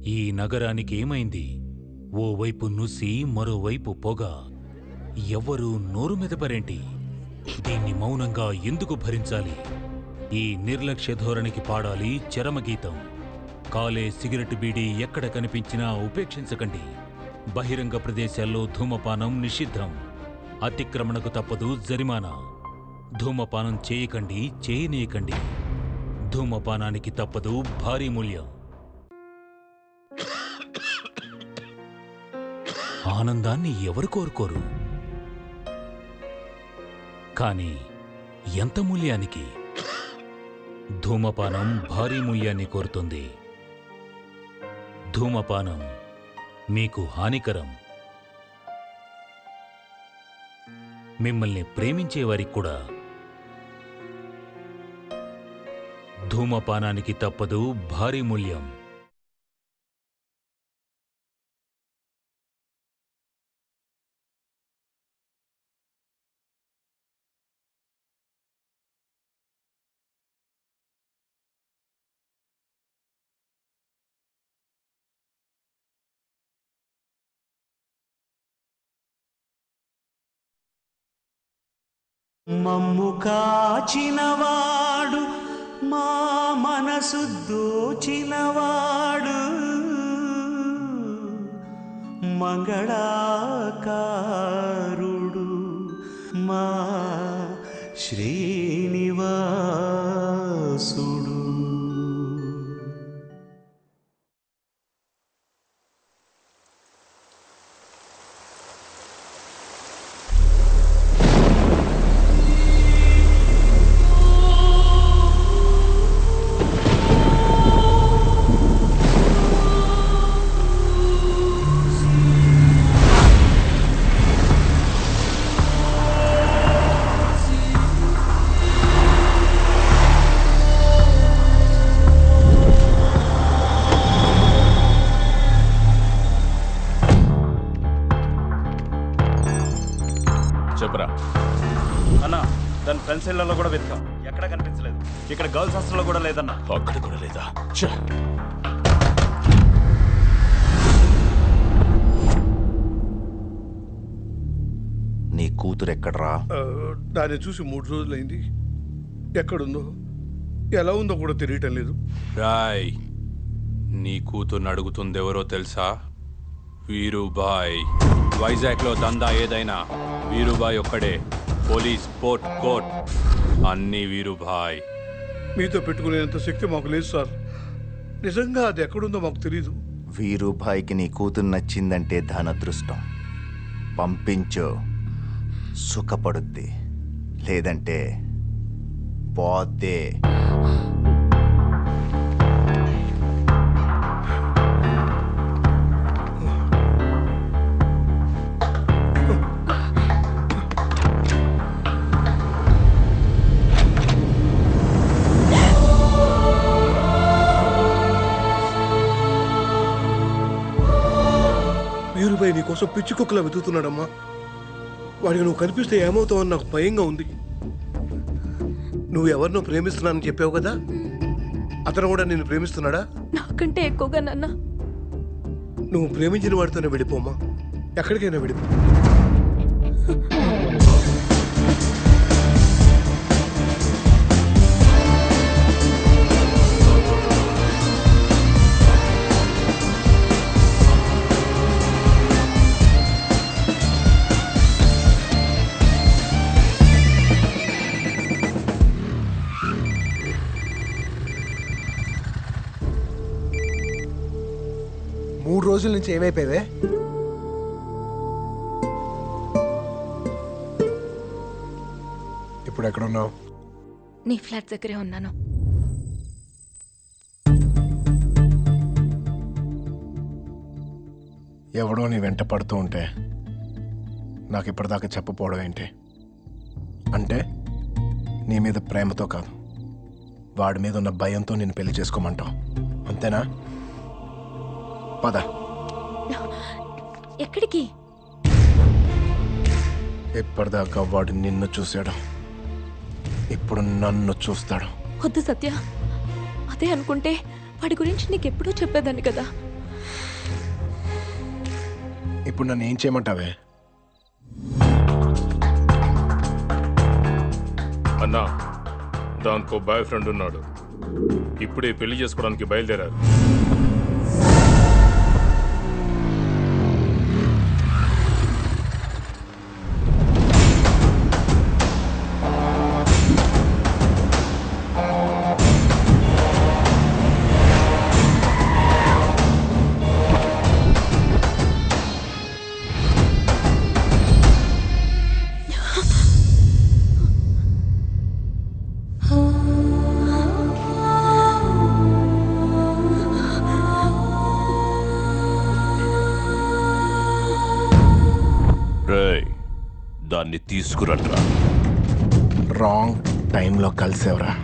ఈ నగరానికి ఏమైంది? ఓవైపు నుసి మరోవైపు పొగ. ఎవ్వరూ నోరు మెదపరేంటి? దీన్ని మౌనంగా ఎందుకు భరించాలి? ఈ నిర్లక్ష్య ధోరణికి పాడాలి చరమగీతం. కాలే సిగరెట్ బీడీ ఎక్కడ కనిపించినా ఉపేక్షించకండి. బహిరంగ ప్రదేశాల్లో ధూమపానం నిషిద్ధం. అతిక్రమణకు తప్పదు జరిమానా. ధూమపానం చేయకండి, చేయనీయకండి. ధూమపానానికి తప్పదు భారీ మూల్యం. ఆనందాన్ని ఎవరు కోరుకోరు? కానీ ఎంత మూల్యానికి? ధూమపానం భారీ మూల్యాన్ని కోరుతుంది. ధూమపానం మీకు హానికరం. మిమ్మల్ని ప్రేమించేవారికి కూడా. ధూమపానానికి తప్పదు భారీ మూల్యం. మమ్ము కాచినవాడు, మా మనసు దోచినవాడు, మంగళాకారుడు మా శ్రీనివాసుడు. చెప్పరా అన్నా, దాని ఫ్రెండ్స్ ఇళ్లలో కూడా వెతికాం, ఎక్కడ కనిపించలేదు. ఇక్కడ గర్ల్స్ హాస్టల్లో కూడా లేదన్నా. అక్కడ కూడా లేదా? నీ కూతురు ఎక్కడ్రా? దాన్ని చూసి 3 రోజులైంది. ఎక్కడుందో ఎలా ఉందో కూడా తెలియటం లేదు. రాయ్, నీ కూతుర్ని అడుగుతుందెవరో తెలుసా? వీరుబాయ్. వైజాగ్లో దందా ఏదైనా వీరుబాయ్ ఒక్కడే. పోలీస్, పోర్ట్, కోర్ట్ అన్నీ వీరుబాయ్. మీతో పెట్టుకునేంత శక్తి మాకు లేదు సార్. నిజంగా అది ఎక్కడుందో మాకు తెలీదు. వీరుబాయికి నీ కూతురు నచ్చిందంటే దాని అదృష్టం. పంపించు, సుఖపడుద్ది. లేదంటే పోతే. వీరుబాయి నీకోసం పిచ్చి కుక్కలా వెతుకుతున్నాడమ్మా. వాడికి నువ్వు కనిపిస్తే ఏమవుతావని నాకు భయంగా ఉంది. నువ్వు ఎవరినో ప్రేమిస్తున్నానని చెప్పావు కదా, అతను కూడా నిన్ను ప్రేమిస్తున్నాడా? నాకంటే ఎక్కువగా నాన్న. నువ్వు ప్రేమించిన వాడితోనే వెళ్ళిపోమ్మా, ఎక్కడికైనా వెళ్ళిపో. మూడు రోజుల నుంచి ఏమైపోయావే? ఇప్పుడు ఎక్కడున్నావు? నీ ఫ్లాట్ దగ్గరే ఉన్నాను. ఎవడో నీ వెంట పడుతూ ఉంటే నాకు ఇప్పటిదాకా చెప్పపోవడం ఏంటి? అంటే నీ మీద ప్రేమతో కాదు, వాడి మీద ఉన్న భయంతో నేను పెళ్లి చేసుకోమంటావు, అంతేనా? పద. ఎక్కడికి? ఇప్పటిదాకా వాడు నిన్ను చూశాడు, ఇప్పుడు నన్ను చూస్తాడు. వద్దు సత్య, అదే అనుకుంటే వాడి గురించి నీకెప్పుడూ చెప్పేదాన్ని కదా. ఇప్పుడు నన్ను ఏం చేయమంటావే? అన్నా, దానికో బాయ్ ఫ్రెండ్ ఉన్నాడు. ఇప్పుడే పెళ్లి చేసుకోవడానికి బయలుదేరారు. దాన్ని తీసుకురండ్రా. రాంగ్ టైంలో కలిసేవరా.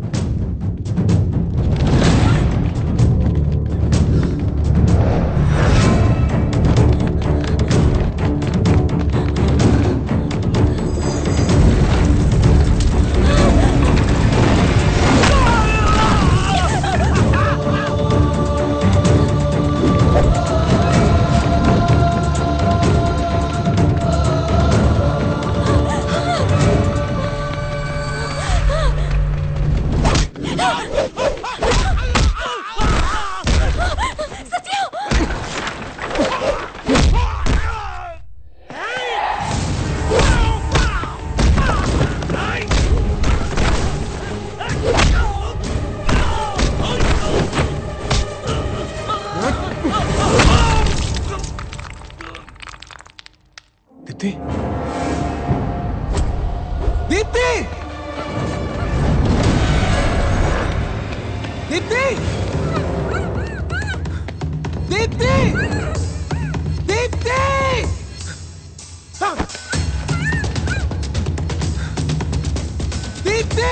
దీప్తి! దీప్తి! దీప్తి! దీప్తి! దీప్తి!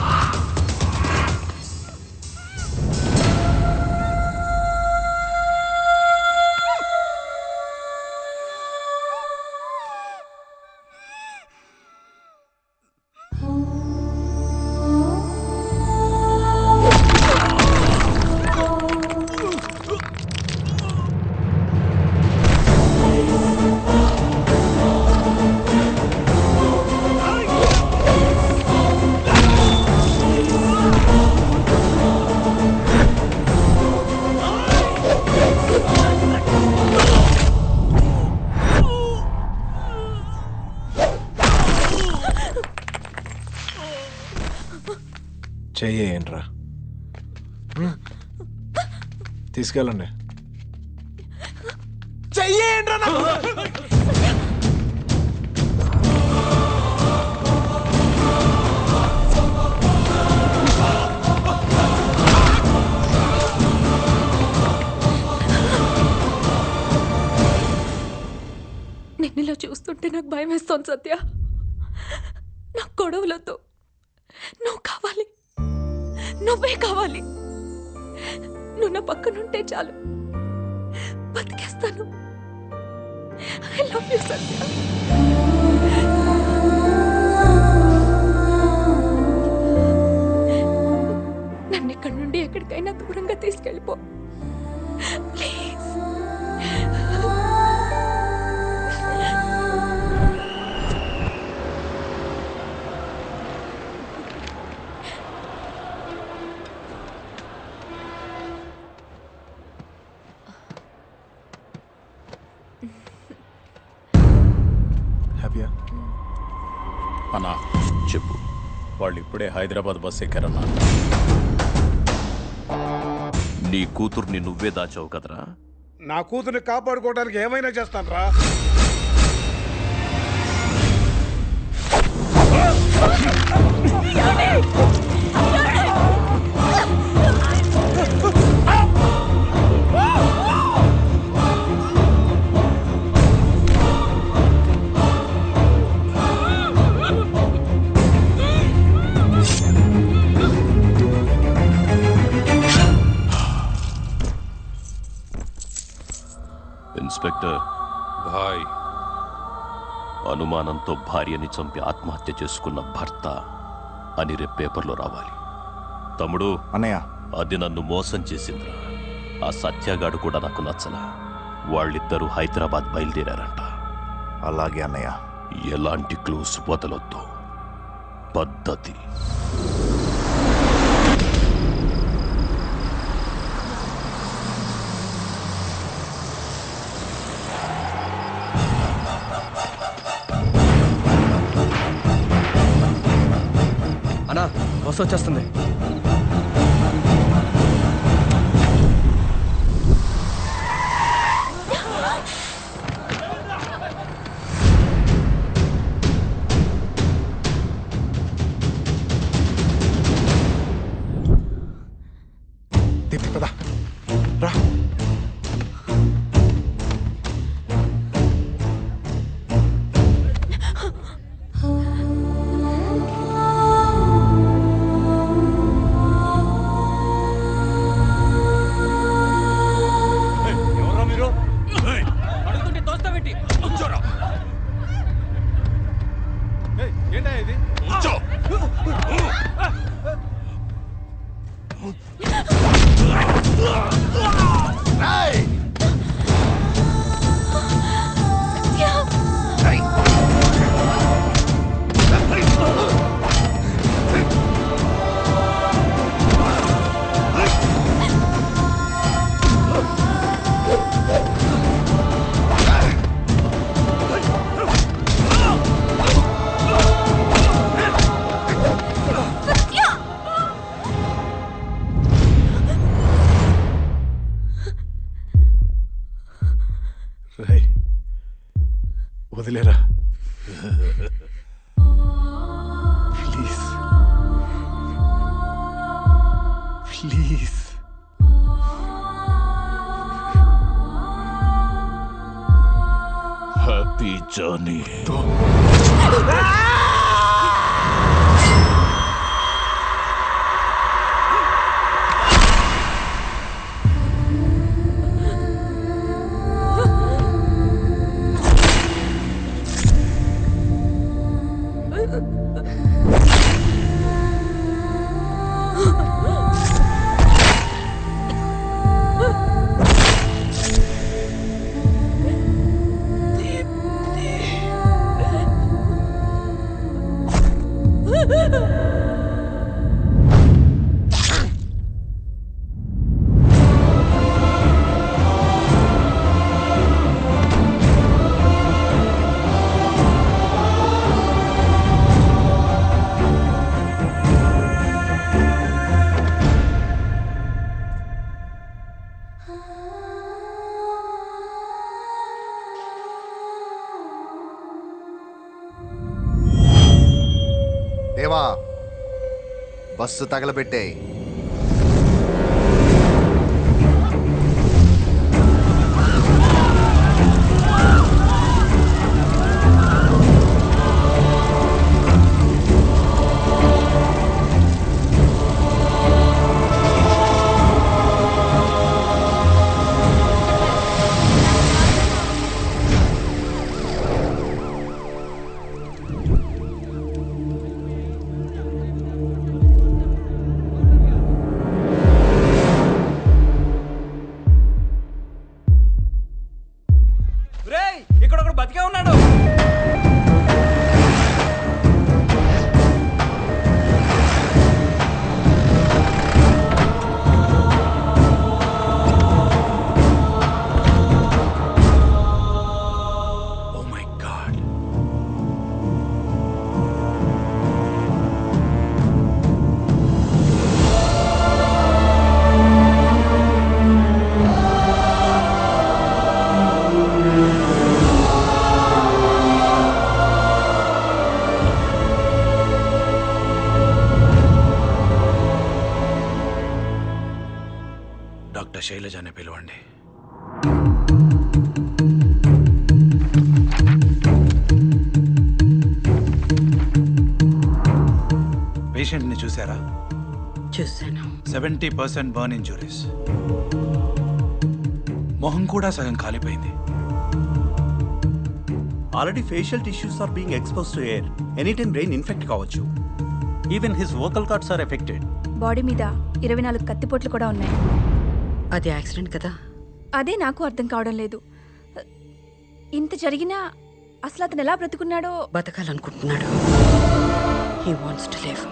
చెయ్యేంట్రా, తీసుకెళ్ళండి. చెయ్యేంట్రా నాకు! నిన్నిలా చూస్తుంటే నాకు భయం వేస్తోంది సత్య. నాకు గొడవలతో నువ్వు కావాలి, నువ్వే కావాలి. నువ్వు నా పక్కనుంటే చాలు, బతికేస్తాను. I love you Satya. నన్ను ఇక్కడి నుండి ఎక్కడికైనా దూరంగా తీసుకెళ్ళిపో ప్లీజ్. హ్యాపీయా? అన్నా చెప్పు. వాళ్ళు ఇప్పుడే హైదరాబాద్ బస్ ఎక్కారన్నా. నీ కూతుర్ని నువ్వే దాచావు కదరా? నా కూతుర్ని కాపాడుకోవడానికి ఏమైనా చేస్తాను రా. ఇన్స్పెక్టర్ భాయ్, అనుమానంతో భార్యని చంపి ఆత్మహత్య చేసుకున్న భర్త అని రేపు పేపర్లో రావాలి. తమ్ముడు, అన్నయ్య, అది నన్ను మోసం చేసిందిరా. ఆ సత్యాగాడు కూడా నాకు నచ్చలా. వాళ్ళిద్దరూ హైదరాబాద్ బయలుదేరారంట. అలాగే అన్నయ్య. ఎలాంటి క్లూస్ వదలొద్దు. పద్ధతి. అన్నా బస్సు వచ్చేస్తుంది. దీప్తి పద రా. ఎవరా మీరు? అడుగుతుంటే తోస్తా పెట్టి కూర్చోరా. ఏంటా ఇది? కూర్చో. రేయ్, వదిలేరా please please. Happy journey. Deva, bus తగలబెట్టాయి. ఇక్కడ ఒకడు బతికే ఉన్నాడు. Oh my God. డాక్టర్ శైలజాని పిలవండి. పేషెంట్ని చూసారా? చూశాను. 70% బర్న్ ఇంజురీస్. మొహం కూడా సగం కాలిపోయింది. Already facial tissues are being expose to air. Any time brain infect కావచ్చు. Even his vocal cords are affected. Body మీద 24 కత్తిపోట్లు కూడా ఉన్నాయి. అది యాక్సిడెంట్ కదా? అదే నాకు అర్థం కావడం లేదు. ఇంత జరిగినా అసలు అతను ఎలా బ్రతుకున్నాడో. బతకాలనుకుంటున్నాడు. He wants to live.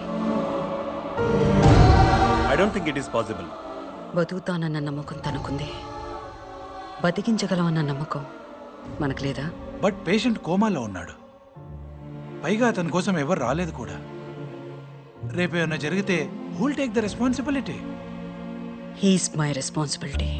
I don't think it is possible. బతుకుతానన్న నమ్మకం తనకుంది. బతికించగలమన్న నమ్మకం మనకు లేదా? బట్ పేషెంట్ కోమాలో ఉన్నాడు. పైగా అతని కోసం ఎవరు రాలేదు కూడా. రేపేమన్నా జరిగితే who'll take the responsibility? He's my responsibility.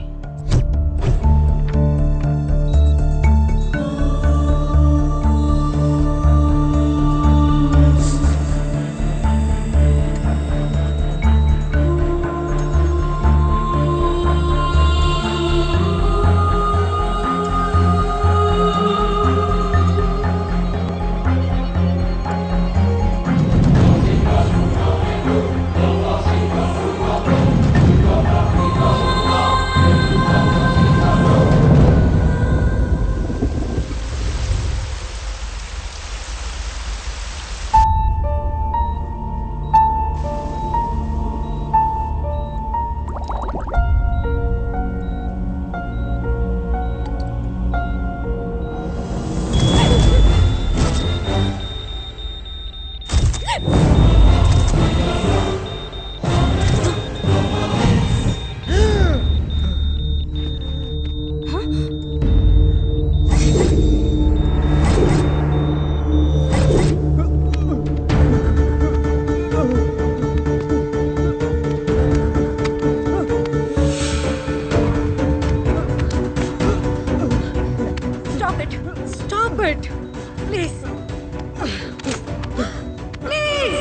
Stop it. Please. Please.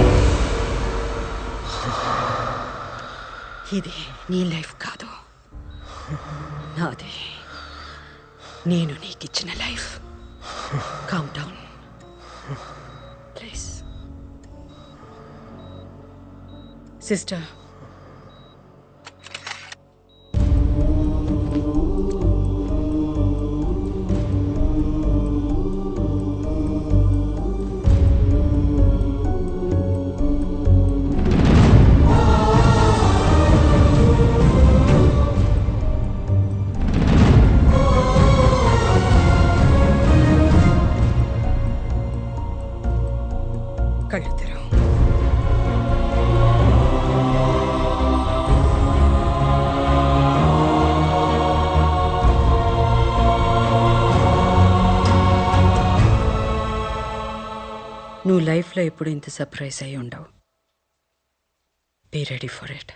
ఇది నీ లైఫ్ కాదు, నాది. నేను నీకిచ్చిన life. Calm down please. Sister, కళ్ళు తెరవు. నువ్వు లైఫ్లో ఎప్పుడు ఇంత సర్ప్రైజ్ అయి ఉండవు. Be ready for it.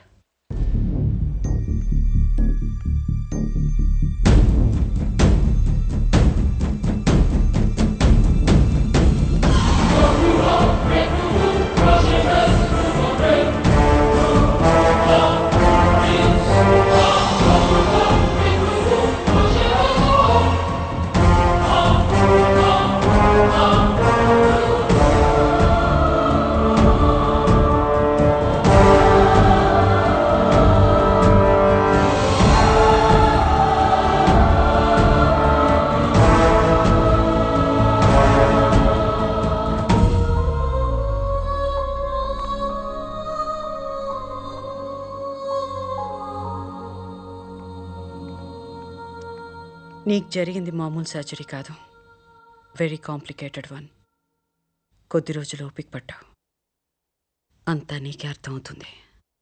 నీకు జరిగింది మామూలు సర్జరీ కాదు, వెరీ కాంప్లికేటెడ్ వన్. కొద్ది రోజులు ఓపిక పట్టావు, అంతా నీకే అర్థమవుతుంది.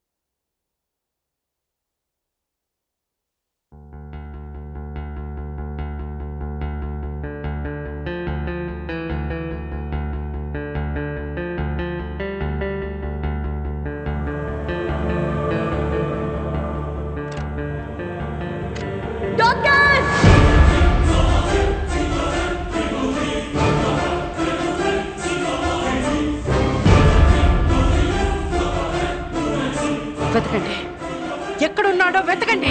వెతకండి, ఎక్కడున్నాడో వెతకండి.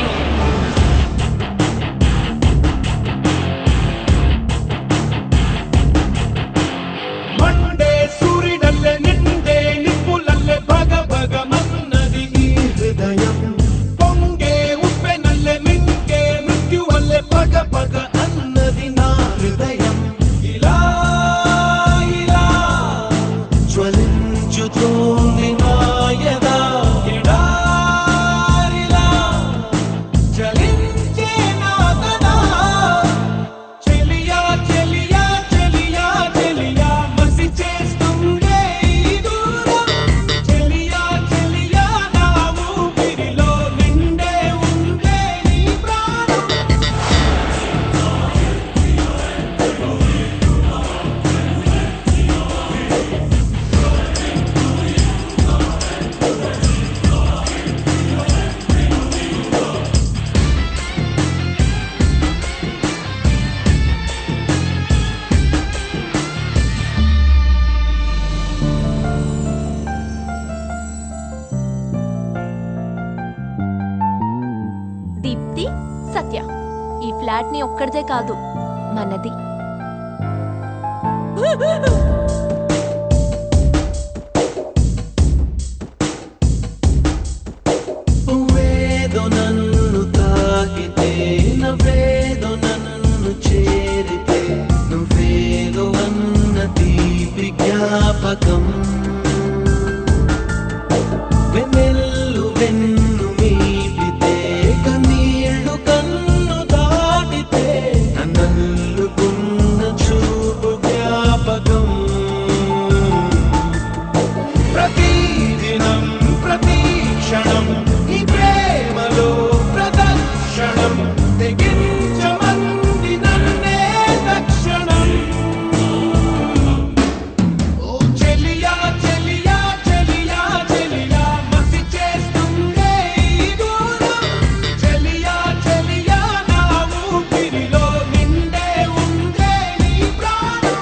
మండే సూర్యుడల్లే నిండే నిప్పులల్లే భగ భగ మన్నది ఈ హృదయం. పొంగే ఉప్పెనల్లే మింగే మృత్యువల్లే పగ పగ అన్నది నా హృదయం. ఇలా ఇలా జ్వలించుతోంది నా యదా. ఫ్లాట్ ని ఒక్కడిదే కాదు, మనది. నువ్వేదో నన్ను తాకితే, నవ్వేదో నన్ను చేరితే, నువ్వేదో అన్న తీపి జ్ఞాపకం వెన్నెల్లు వెన్ను మీటితే, కన్నీళ్లు కన్ను దాటితే, నన్నల్లుకున్న చూపు జ్ఞాపకం ప్రతిదినం ప్రతి క్షణం నీ ప్రేమలో ప్రదర్శనం తెగించమంది నన్నే తక్షణం. ఓ చెలియా చెలియా చెలియా చెలియా మసి చేస్తుందే ఈ దూరం. చెలియా చెలియా నా ఊపిరిలో నిండే ఉందే నీ ప్రాణం.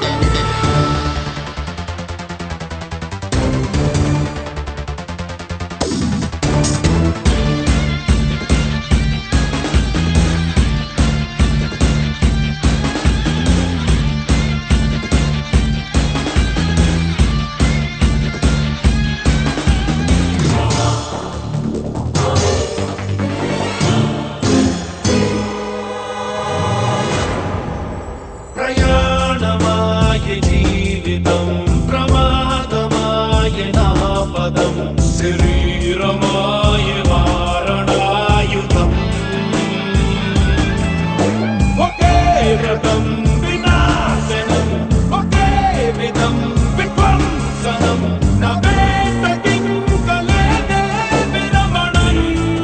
ప్రయాణమాయ జీవితం, ప్రమాదమాయ నా పదం, శరీరమాయ మారణాయుధం. ఒకే వ్రతం వినాశనం, ఒకే విధం విధ్వంసనం, నా వేటకింక లేదే విరమణం.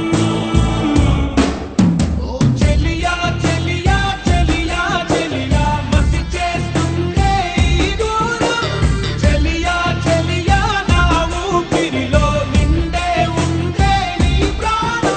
ఓ చెలియా చెలియా చెలియా చెలియా మసి చేస్తుందే ఈ దూరం. చెలియా చెలియా నా ఊపిరిలో నిండే ఉందే నీ ప్రాణం.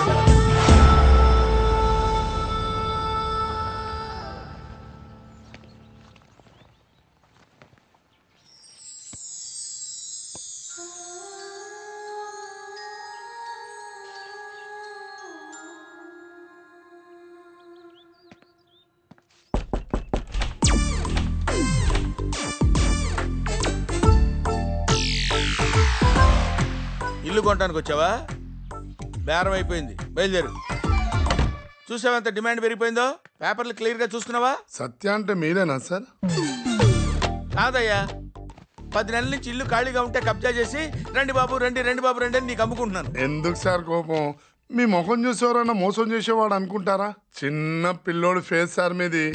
ఇల్లు కొనడానికి వచ్చావా? బేరం అయిపోయింది, బయలుదేరు. చూసావా ఎంత డిమాండ్ పెరిగిపోయిందో? పేపర్లు క్లియర్ గా చూసుకున్నావా? సత్య అంటే మీరేనా సార్? కాదయ్యా, 10 నెలల నుంచి ఇల్లు ఖాళీగా ఉంటే కబ్జా చేసి రండి బాబు రండి రండి బాబు రండి అని నీకు అమ్ముకుంటున్నాను. ఎందుకు సార్ కోపం? మీ ముఖం చూసేవారన్నా మోసం చేసేవాడు అనుకుంటారా? చిన్న పిల్లోడు ఫేస్ సార్ మీది.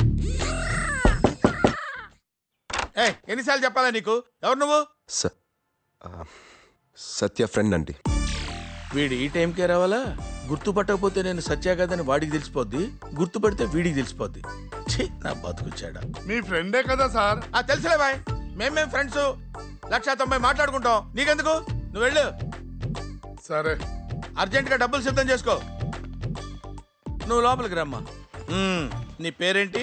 ఎన్నిసార్లు చెప్పాలా నీకు? ఎవరు నువ్వు? సత్య ఫ్రెండ్ అండి. వీడు ఈ టైంకే రావాలా? గుర్తుపట్టకపోతే నేను సత్య కాదని వాడికి తెలిసిపోద్ది, గుర్తుపడితే వీడికి తెలిసిపోద్ది. ఛీ, నా బతుకుచ్చాడా. మీ ఫ్రెండే కదా సార్? తెలుసులే బాయ్, మేమేం ఫ్రెండ్స్ 190 మాట్లాడుకుంటాం, నీకెందుకు? నువ్వు వెళ్ళు. సరే, అర్జెంటుగా డబ్బులు సిద్ధం చేసుకో. నువ్వు లోపలికి రమ్మా. నీ పేరేంటి?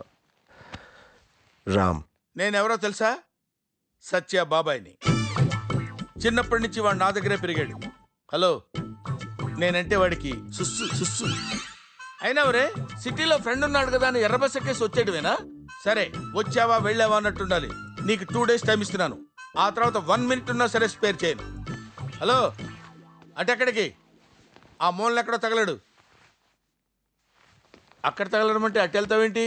రామ్. నేనెవరో తెలుసా? సత్య బాబాయ్ని. చిన్నప్పటి నుంచి వాడు నా దగ్గరే పెరిగాడు. హలో, నేనంటే వాడికి సుస్సు సుస్సు. అయినా వరే సిటీలో ఫ్రెండ్ ఉన్నాడు కదా అని ఎర్ర బస్ ఎక్కేసి వచ్చేటివేనా? సరే, వచ్చావా వెళ్ళావా అన్నట్టుండాలి. నీకు 2 days టైం ఇస్తున్నాను. ఆ తర్వాత 1 minute ఉన్నా సరే స్పేర్ చేయను. హలో, అటెక్కడికి? ఆ మూలను ఎక్కడో తగలడు. అక్కడ తగలడం అంటే అటు వెళ్తావేంటి?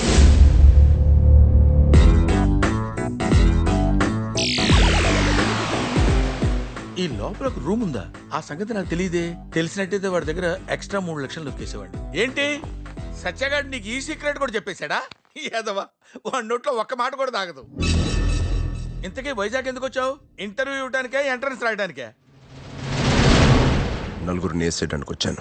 ఈ లోపల ఒక రూమ్ ఉందా? ఆ సంగతి నాకు తెలియదే. తెలిసినట్టయితే వాడి దగ్గర ఎక్స్ట్రా 3 లక్షలు నొక్కేసేవాడిని. ఏంటి సత్యగాడు నీకు ఈ సీక్రెట్ కూడా చెప్పేశాడా? ఏదవా, వాడి నోట్లో ఒక్క మాట కూడా తాగదు. ఇంతకీ వైజాగ్ ఎందుకు వచ్చావు? ఇంటర్వ్యూ ఇవ్వడానికే, ఎంట్రన్స్ రాయడానికే? నలుగురు నేసేయడానికి వచ్చాను.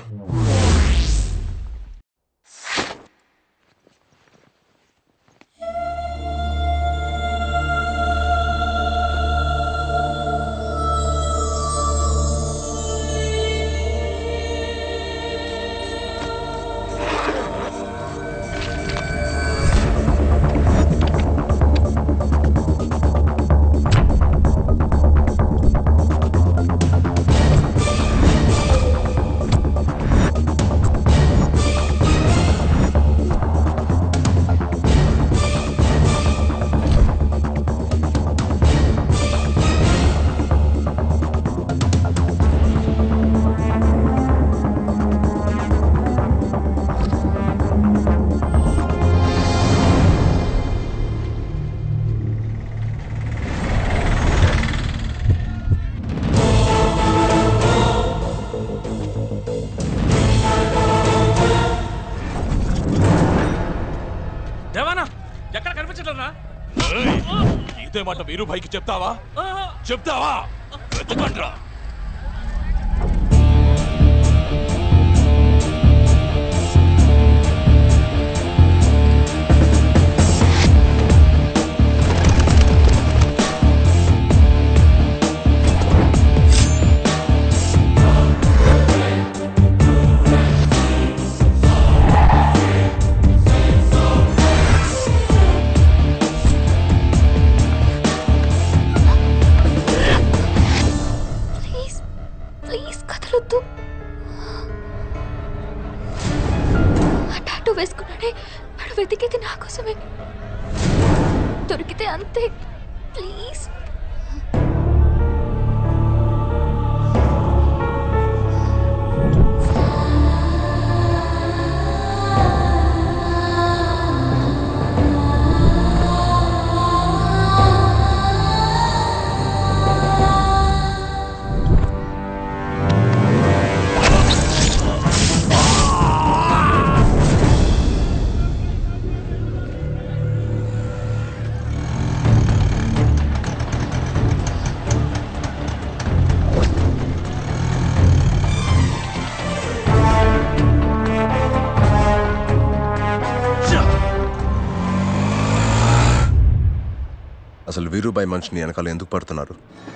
అదే మాట వీరుభాయికి చెప్తావా? చెప్తావా? వెతకండ్రా. వేసుకున్నాడే వాడు వెతికేది నా కోసమే. దొరికితే అంతే. ప్లీజ్ అసలు వీరుబాయి మనిషిని వెనకాల ఎందుకు పడుతున్నారు?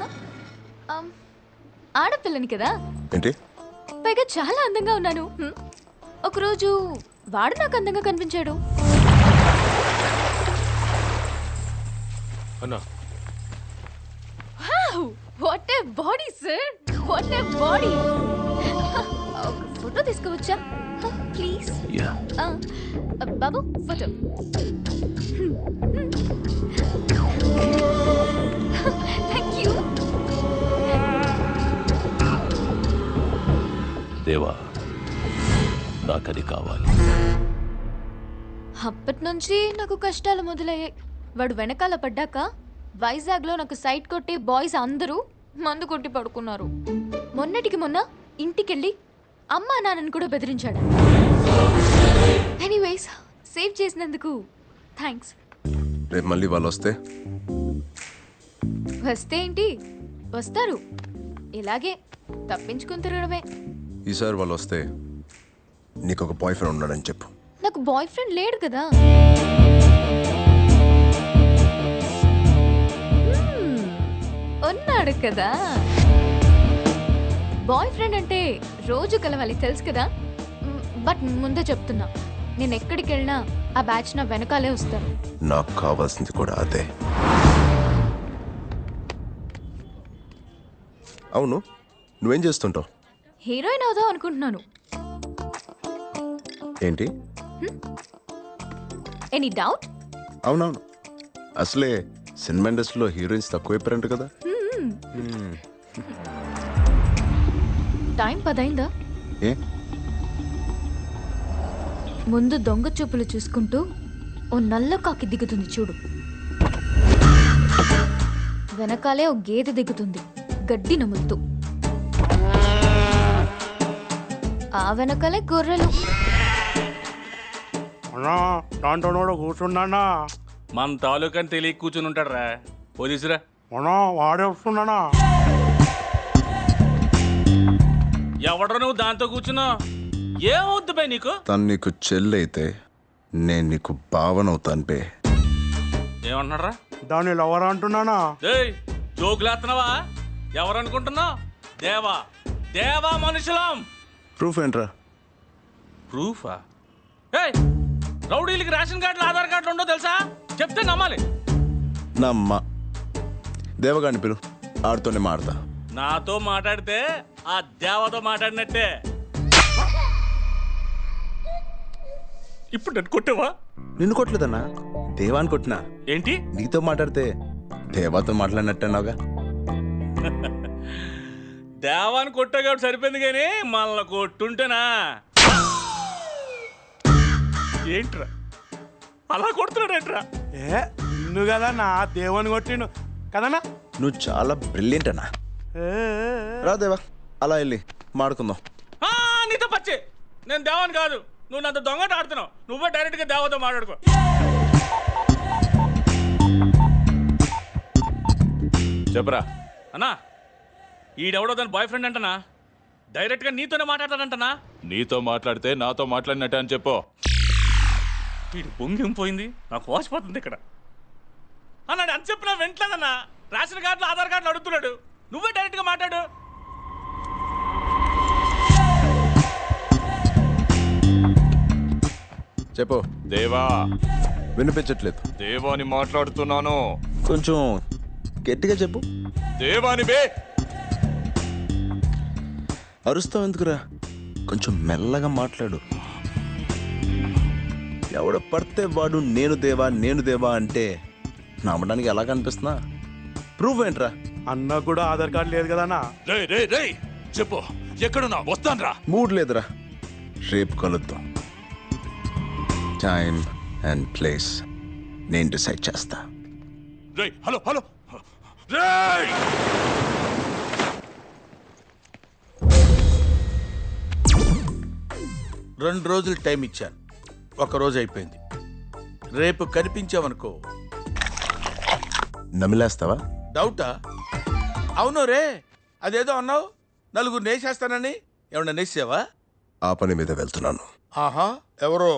ఆడపిల్లని కదా, ఏంటి? పైగా చాలా అందంగా ఉన్నాను. ఒకరోజు వాడు నాకు అందంగా కనిపించాడు. What a body sir, what a body. Photo తీసుకోవచ్చా ప్లీజ్? బాబు ఫోటో. Thank you. దేవా, నాకది కావాలి. అప్పటి నుంచి నాకు కష్టాలు మొదలయ్యాయి. వాడు వెనకాల పడ్డాక వైజాగ్లో నాకు సైట్ కొట్టి బాయ్స్ అందరూ మందు కొట్టి పడుకున్నారు. మొన్నటికి మొన్న ఇంటికెళ్ళి అమ్మా నాన్నని కూడా బెదిరించాడు. ఎనీవేస్, సేవ్ చేసినందుకు థ్యాంక్స్. రేపు మళ్ళీ వాళ్ళు వస్తే? వస్తే ఏంటి, వస్తారు. ఇలాగే తప్పించుకుని తిరగడమే. ఈసారి వాళ్ళు వస్తే నీకు ఒక బాయ్ ఫ్రెండ్ ఉన్నాడని చెప్పు. నాకు బాయ్ ఫ్రెండ్ లేడు కదా. ఉన్నాడు కదా. బాయ్ ఫ్రెండ్ అంటే రోజు కలవాలి తెలుసు కదా. బట్ ముందే చెప్తున్నా, నేను ఎక్కడికి వెళ్ళినా ఆ బ్యాచ్ నా వెనకాలే వస్తారు. నాకు కావాల్సింది కూడా అదే. అవును, నువ్వేం చేస్తుంటావు? హీరోయిన్ అవుదాం అనుకుంటున్నాను. ఏంటి? Any doubt? అవునవును, అసలే సినిమా ఇండస్ట్రీలో హీరోయిన్స్ తక్కువైపోయారంట కదా. టైం 10 అయిందా? ఏ? ముందు దొంగ చూపులు చూసుకుంటూ ఓ నల్ల కాకి దిగుతుంది చూడు. వెనకాలే ఓ గేదె దిగుతుంది గడ్డి నములుతూ. ఆ వెనకాలే గొర్రెలు. దాంట్లో కూర్చున్నానా? మన తాలూకాని తెలియ కూర్చుని ఉంటాడు రా. పోలీసురా వాడే వస్తున్నానా? ఎవడరా నువ్వు దాంతో కూర్చున్నావు? ఏమవుద్దు బై నీకు? తను నీకు చెల్లైతే నేను నీకు భావనవుతాను బే. ఏమంటున్నారా? దాన్ని లవర్ అంటున్నానా? జోకులేస్తున్నావా? ఎవరనుకుంటున్నావు? దేవా, దేవా మనుషులం. ప్రూఫ్ ఏంట్రా? ప్రూఫా? రౌడీలకి రేషన్ కార్డులు ఆధార్ కార్డులు ఉండో తెలుసా? చెప్తే నమ్మాలి. నమ్మ. దేవగాడిని పిలు, ఆడుతోనే మాడతా. నాతో మాట్లాడితే ఆ దేవతో మాట్లాడినట్టే. ఇప్పుడు నన్ను కొట్టావా? నిన్ను కొట్టలేదన్నా, దేవాన్ని కొట్టినా. ఏంటి? నీతో మాట్లాడితే దేవాతో మాట్లాడినట్టన్నావుగా. దేవాన్ని కొట్టా కాబట్టి సరిపోయింది, కానీ మనల్ని కొట్టుంటేనా? ఏంట్రా అలా కొడుతున్నాడేంట్రా? నువ్వు కదా నా దేవుని కొట్టిను కదనా? నువ్వు చాలా బ్రిలియంట్ అన్నా. రా దేవా, అలా వెళ్ళి మాడుకుందాం. నీతో పచ్చి నేను దేవాన్ని కాదు. నువ్వు నాతో దొంగట ఆడుతున్నావు. నువ్వే డైరెక్ట్గా దేవతో మాట్లాడుకో. చెప్పరా. అన్నా ఈడెవడో దాని బాయ్ ఫ్రెండ్ అంటనా, డైరెక్ట్గా నీతోనే మాట్లాడతాడంటనా. నీతో మాట్లాడితే నాతో మాట్లాడినట్టే అని చెప్పు. వీడు పొంగిం పోయింది, నాకు వాసిపోతుంది ఇక్కడ. అన్నాడు అని చెప్పినా వెంటలేదన్నా. రేషన్ కార్డులు ఆధార్ కార్డులు అడుగుతున్నాడు, నువ్వే డైరెక్ట్గా మాట్లాడు. చెప్పు. దేవా. వినిపించట్లేదు. దేవాని మాట్లాడుతున్నాను. కొంచెం గట్టిగా చెప్పు. దేవాని బే. అరుస్తావు ఎందుకురా, కొంచెం మెల్లగా మాట్లాడు. ఎవడ పడితే వాడు నేను దేవా అంటే నమ్మడానికి ఎలా కనిపిస్తున్నా? ప్రూఫ్ ఏంట్రా? అన్న కూడా ఆధార్ కార్డు లేదు కదా అన్న. రే చెప్పు, ఎక్కడున్నా వస్తాను రా. మూడ్ లేదురా, రేపు కలుద్దాం. టైం అండ్ ప్లేస్ నేను డిసైడ్ చేస్తా. హలో 2 రోజులు టైం ఇచ్చాను, 1 రోజు అయిపోయింది. రేపు కనిపించావనుకో. నమిలేస్తావా? డౌటా? అవును రే, అదేదో అన్నావు, 4 నేసేస్తానని. ఏమన్నా నేసావా? ఆ పని మీద వెళ్తున్నాను. ఆహా, ఎవరో?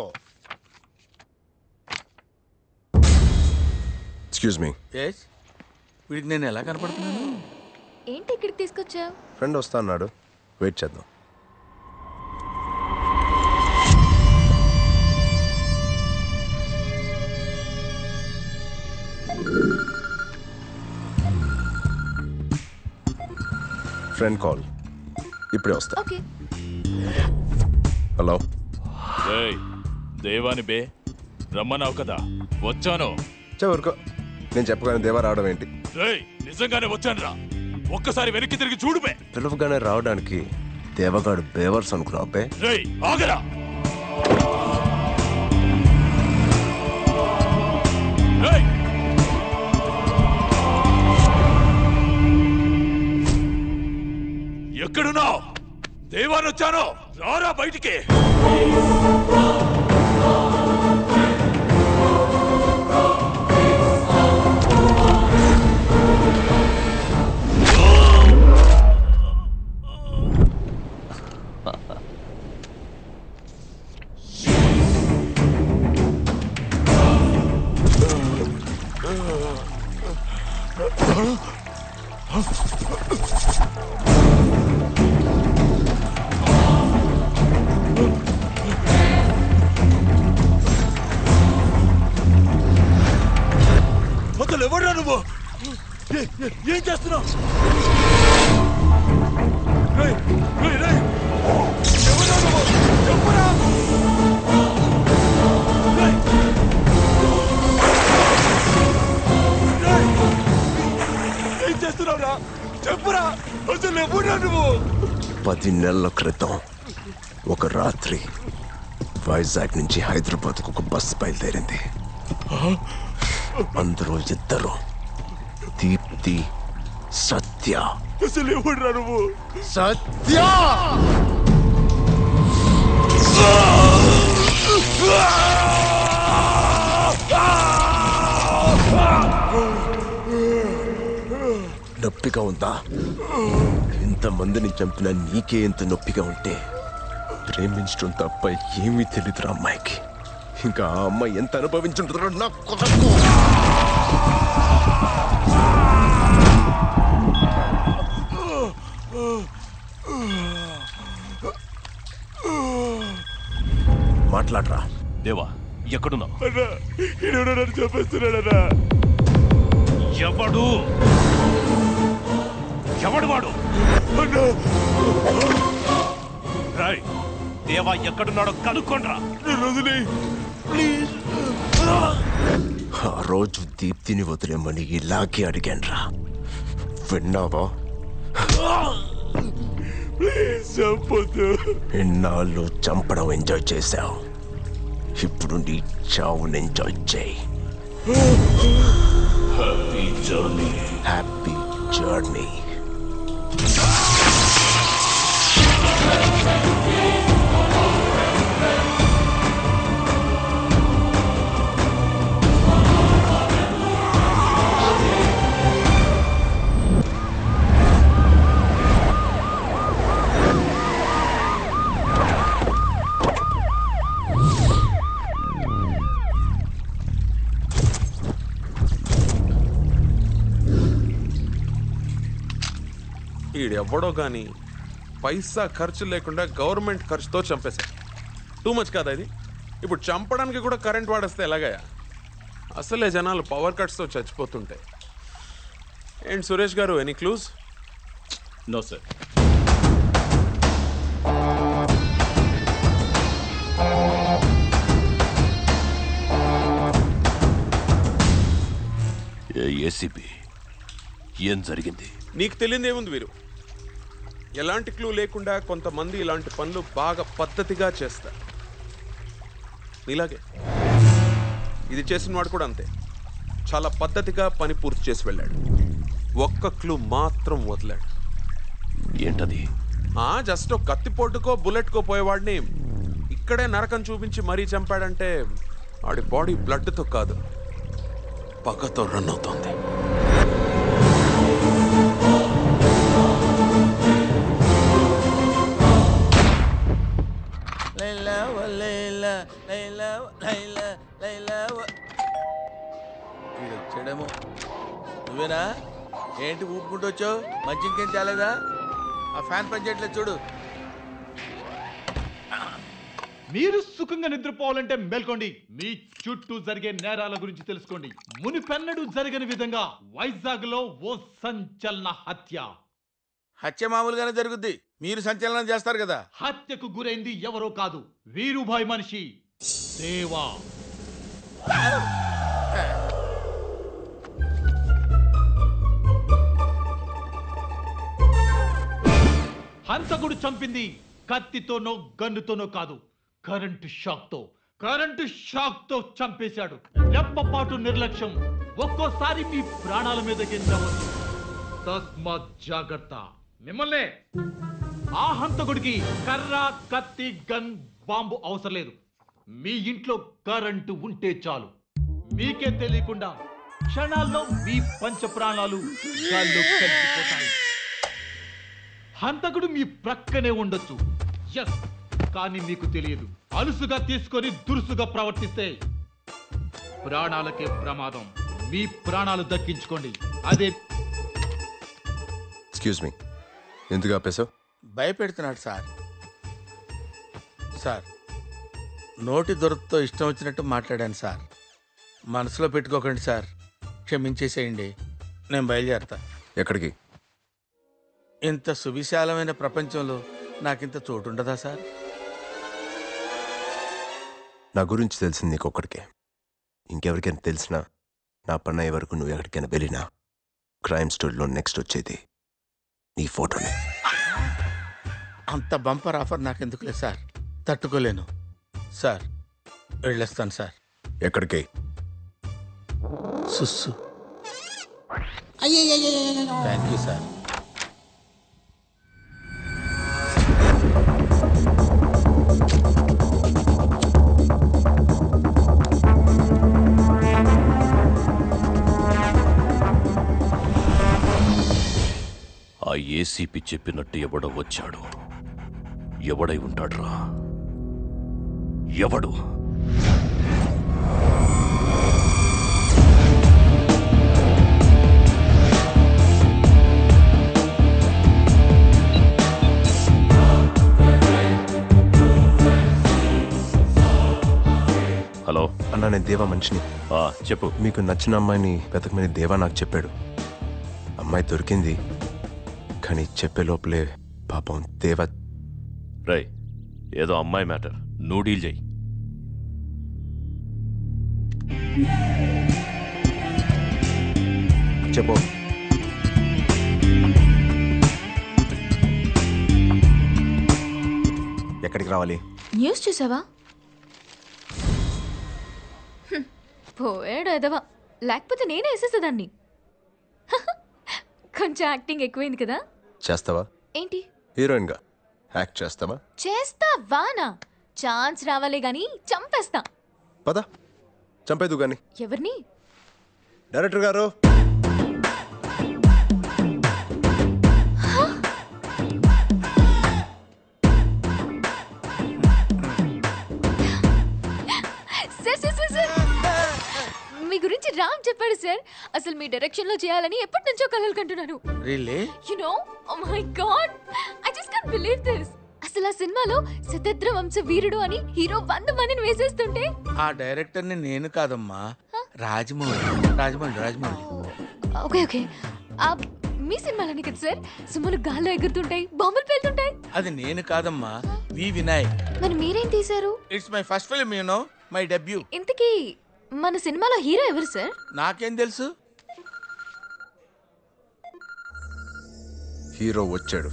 Excuse me. ఎస్, వీడికి నేను ఎలా కనపడుతున్నాను? ఏంటి ఇక్కడికి తీసుకొచ్చావు? ఫ్రెండ్ వస్తా అన్నాడు, వెయిట్ చేద్దాం. ఫ్రెండ్ కాల్, ఇప్పుడే వస్తా. ఓకే. హలో. దేవాని బే, రమ్మన్నావు కదా, వచ్చాను. ఊరుకో, నేను చెప్పగానే దేవా రావడం ఏంటి? నిజంగానే వచ్చాను రా, ఒక్కసారి వెనక్కి తిరిగి చూడుబే. పిలువగానే రావడానికి దేవగాడు బేవర్స్ అనుకున్నావు బే. ఆగరా. ఎక్కడున్నావు? దేవాన్ని వచ్చాను, రారా బయటికి. అసలు ఎవడ్రా నువ్వు? ఏం చేస్తున్నావు? ఎవడ్రా నువ్వు? చెప్పురా. ఏం చేస్తున్నావురా? చెప్పురా, అసలు ఎవడ్రా నువ్వు? 10 నెలల క్రితం ఒక రాత్రి వైజాగ్ నుంచి హైదరాబాద్కు ఒక బస్సు బయలుదేరింది. అందరూ 2, దీప్తి, సత్య. అసలు ఎవడ్రా నువ్వు? సత్య! నొప్పిగా ఉందా? ఇంతమందిని చంపిన నీకే ఎంత నొప్పిగా ఉంటే ప్రేమించడం తప్ప ఏమీ తెలియదురా అమ్మాయికి. ఇంకా ఆ అమ్మాయి ఎంత అనుభవించుంటుందో నా కొరకు. మాట్లాడరా. దేవా, ఎక్కడున్నావు? నన్ను చెప్పేస్తున్నాడన్నా. ఎవడు వాడు? దేవా ఎక్కడున్నాడో కనుక్కోండ్రా. ఆ రోజు దీప్తిని వదిలేమని ఇలాగే అడిగాన్రా, విన్నావా? ఎన్నాళ్ళు చంపడం ఎంజాయ్ చేశావు, ఇప్పుడు నీ చావుని ఎంజాయ్ చేయి. Happy journey. Happy journey. వీడు ఎవ్వడో కానీ పైసా ఖర్చు లేకుండా గవర్నమెంట్ ఖర్చుతో చంపేశాడు. టూ మచ్ కాదా ఇది? ఇప్పుడు చంపడానికి కూడా కరెంట్ వాడేస్తే ఎలాగయ్యా? అసలే జనాలు పవర్ కట్స్తో చచ్చిపోతుంటాయి. ఏంటి సురేష్ గారు, any clues? No sir. ACP, ఏం జరిగింది? నీకు తెలియదు ఏముంది వీరు. ఎలాంటి క్లూ లేకుండా కొంతమంది ఇలాంటి పనులు బాగా పద్ధతిగా చేస్తారు. ఇలాగే ఇది చేసిన వాడు కూడా అంతే, చాలా పద్ధతిగా పని పూర్తి చేసి వెళ్ళాడు. ఒక్క క్లూ మాత్రం వదిలాడు. ఏంటది? జస్ట్ ఒక కత్తిపోటుకో బుల్లెట్కో పోయేవాడిని ఇక్కడే నరకం చూపించి మరీ చంపాడంటే వాడి బాడీ బ్లడ్తో కాదు, పగతో రన్ అవుతోంది. వచ్చాడేమో. నువ్వేనా? ఏంటి ఊపుకుంటూ వచ్చావు? మంచి ఇంకేం చాలేదా? ఆ ఫ్యాన్ పనిచేయట్లేదు చూడు. మీరు సుఖంగా నిద్రపోవాలంటే మేల్కోండి. మీ చుట్టూ జరిగే నేరాల గురించి తెలుసుకోండి. మునిపెన్నడూ జరగని విధంగా వైజాగ్ లో ఓ సంచలన హత్య. హత్య మామూలుగానే జరుగుద్ది, మీరు సంచలనం చేస్తారు కదా. హత్యకు గురైంది ఎవరో కాదు, వీరుభాయ్ మనిషి దేవా. హంతకుడు చంపింది కత్తితోనో గన్నుతోనో కాదు, కరెంటు షాక్ తో చంపేశాడు. రెప్పపాటు నిర్లక్ష్యం ఒక్కోసారి మీ ప్రాణాల మీద గెంచవచ్చు. తస్మాత్ జాగ్రత్త. మిమ్మల్నే ఆ హంతకుడికి కర్ర, కత్తి, గన్, బాంబు అవసరం లేదు. మీ ఇంట్లో కరెంటు ఉంటే చాలు. మీకే తెలియకుండా క్షణాల్లో మీ పంచ ప్రాణాలు గాల్లో కలిసిపోతాయి. హంతకుడు మీ ప్రక్కనే ఉండొచ్చు, ఎస్, కానీ మీకు తెలియదు. అలుసుగా తీసుకొని దురుసుగా ప్రవర్తిస్తే ప్రాణాలకే ప్రమాదం. మీ ప్రాణాలు దక్కించుకోండి. అదే. ఎక్స్క్యూజ్ మీ, ఎందుకు ఆపేశావు? భయపెడుతున్నాడు సార్. సార్, నోటి దొరతో ఇష్టం వచ్చినట్టు మాట్లాడాను సార్. మనసులో పెట్టుకోకండి సార్, క్షమించేసేయండి. నేను బయలుదేరతా. ఎక్కడికి? ఇంత సువిశాలమైన ప్రపంచంలో నాకింత చోటు ఉండదా సార్? నా గురించి తెలిసింది నీకొక్కడికే. ఇంకెవరికైనా తెలిసినా నా పని అయ్యే వరకు నువ్వు ఎక్కడికైనా వెళ్ళినా క్రైమ్ స్టోరీలో నెక్స్ట్ వచ్చేది నీ ఫోటోనే. అంత బంపర్ ఆఫర్ నాకెందుకులే సార్, తట్టుకోలేను సార్. వెళ్ళొస్తాను సార్. ఎక్కడికి? సుస్సు. Thank you sir. ఆ ఏసీపీ చెప్పినట్టు ఎవడో వచ్చాడు. ఎవడై ఉంటాడ్రా? ఎవడు? హలో అన్నా, నేను దేవా మనిషిని. చెప్పు. మీకు నచ్చిన అమ్మాయిని వెతకమని దేవా నాకు చెప్పాడు. అమ్మాయి దొరికింది, కానీ చెప్పే లోపలే పాపం దేవా. రై, ఏదో అమ్మాయి మ్యాటర్, నువ్వు డీల్ చెయ్యి. చెప్పు. ఎక్కడికి రావాలి? న్యూస్ చూసావా? పోయాడు ఎదవా, లేకపోతే నేనే వేసేసేదాన్ని. కొంచెం యాక్టింగ్ ఎక్కువైంది కదా. చేస్తావా? ఏంటి? హీరోయిన్ గా యాక్ట్ చేస్తావా? చేస్తావానా? ఛాన్స్ రావాలే గాని చంపేస్తా. పద, చంపేదు గాని. ఎవరిని? డైరెక్టర్ గారు. సార్, మీ గురించి రామ్ చెప్పాడు సార్. అసలు మీ డైరెక్షన్ లో చేయాలని ఎప్పటి నుంచో కలలు కంటున్నాను. Really? You know, oh my God, I just can't believe this. అసలు ఆ సినిమాలో శతద్ర వంశ వీరుడు అని హీరో 100 మందిని వేసేస్తుంటే ఆ డైరెక్టర్ని నేను కాదమ్మా, రాజమౌళి. ఓకే ఓకే, మీ సినిమాలని కదా సార్ సుమలు గాల్లో ఎగురుతుంటాయి, బాంబులు పేలుతుంటాయి. అది నేను కాదమ్మా, వి వినాయక్. మరి మీరేం తీశారు? It's my first film, you know, my debut. ఇంతకీ మన సినిమాలో హీరో ఎవరు సార్? నాకేం తెలుసు? హీరో వచ్చాడు.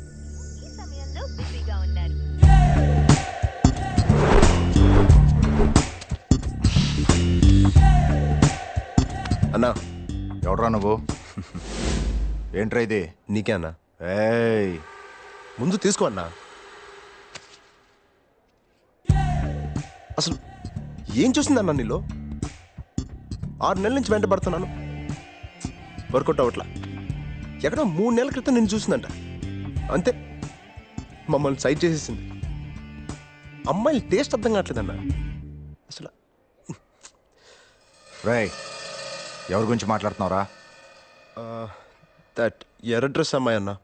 అన్నా, ఎవడ్రా నువ్వు? ఏంట్రా ఇది? నీకే అన్నా. ఏయ్, ముందు తీసుకో అన్నా. అసలు ఏం చూసిందన్నా నీలో? 6 నెలల నుంచి వెంట పడుతున్నాను, వర్కౌట్ అవట్లా. ఎక్కడో 3 నెలల క్రితం నేను చూసిందంట, అంతే మమ్మల్ని సైడ్ చేసేసింది. అమ్మాయిల టేస్ట్ అర్థం కావట్లేదన్నా అసలు. రేయ్, ఎవరి గురించి మాట్లాడుతున్నావురా? దట్ ఎర్ర డ్రెస్ అమ్మాయి అన్నా.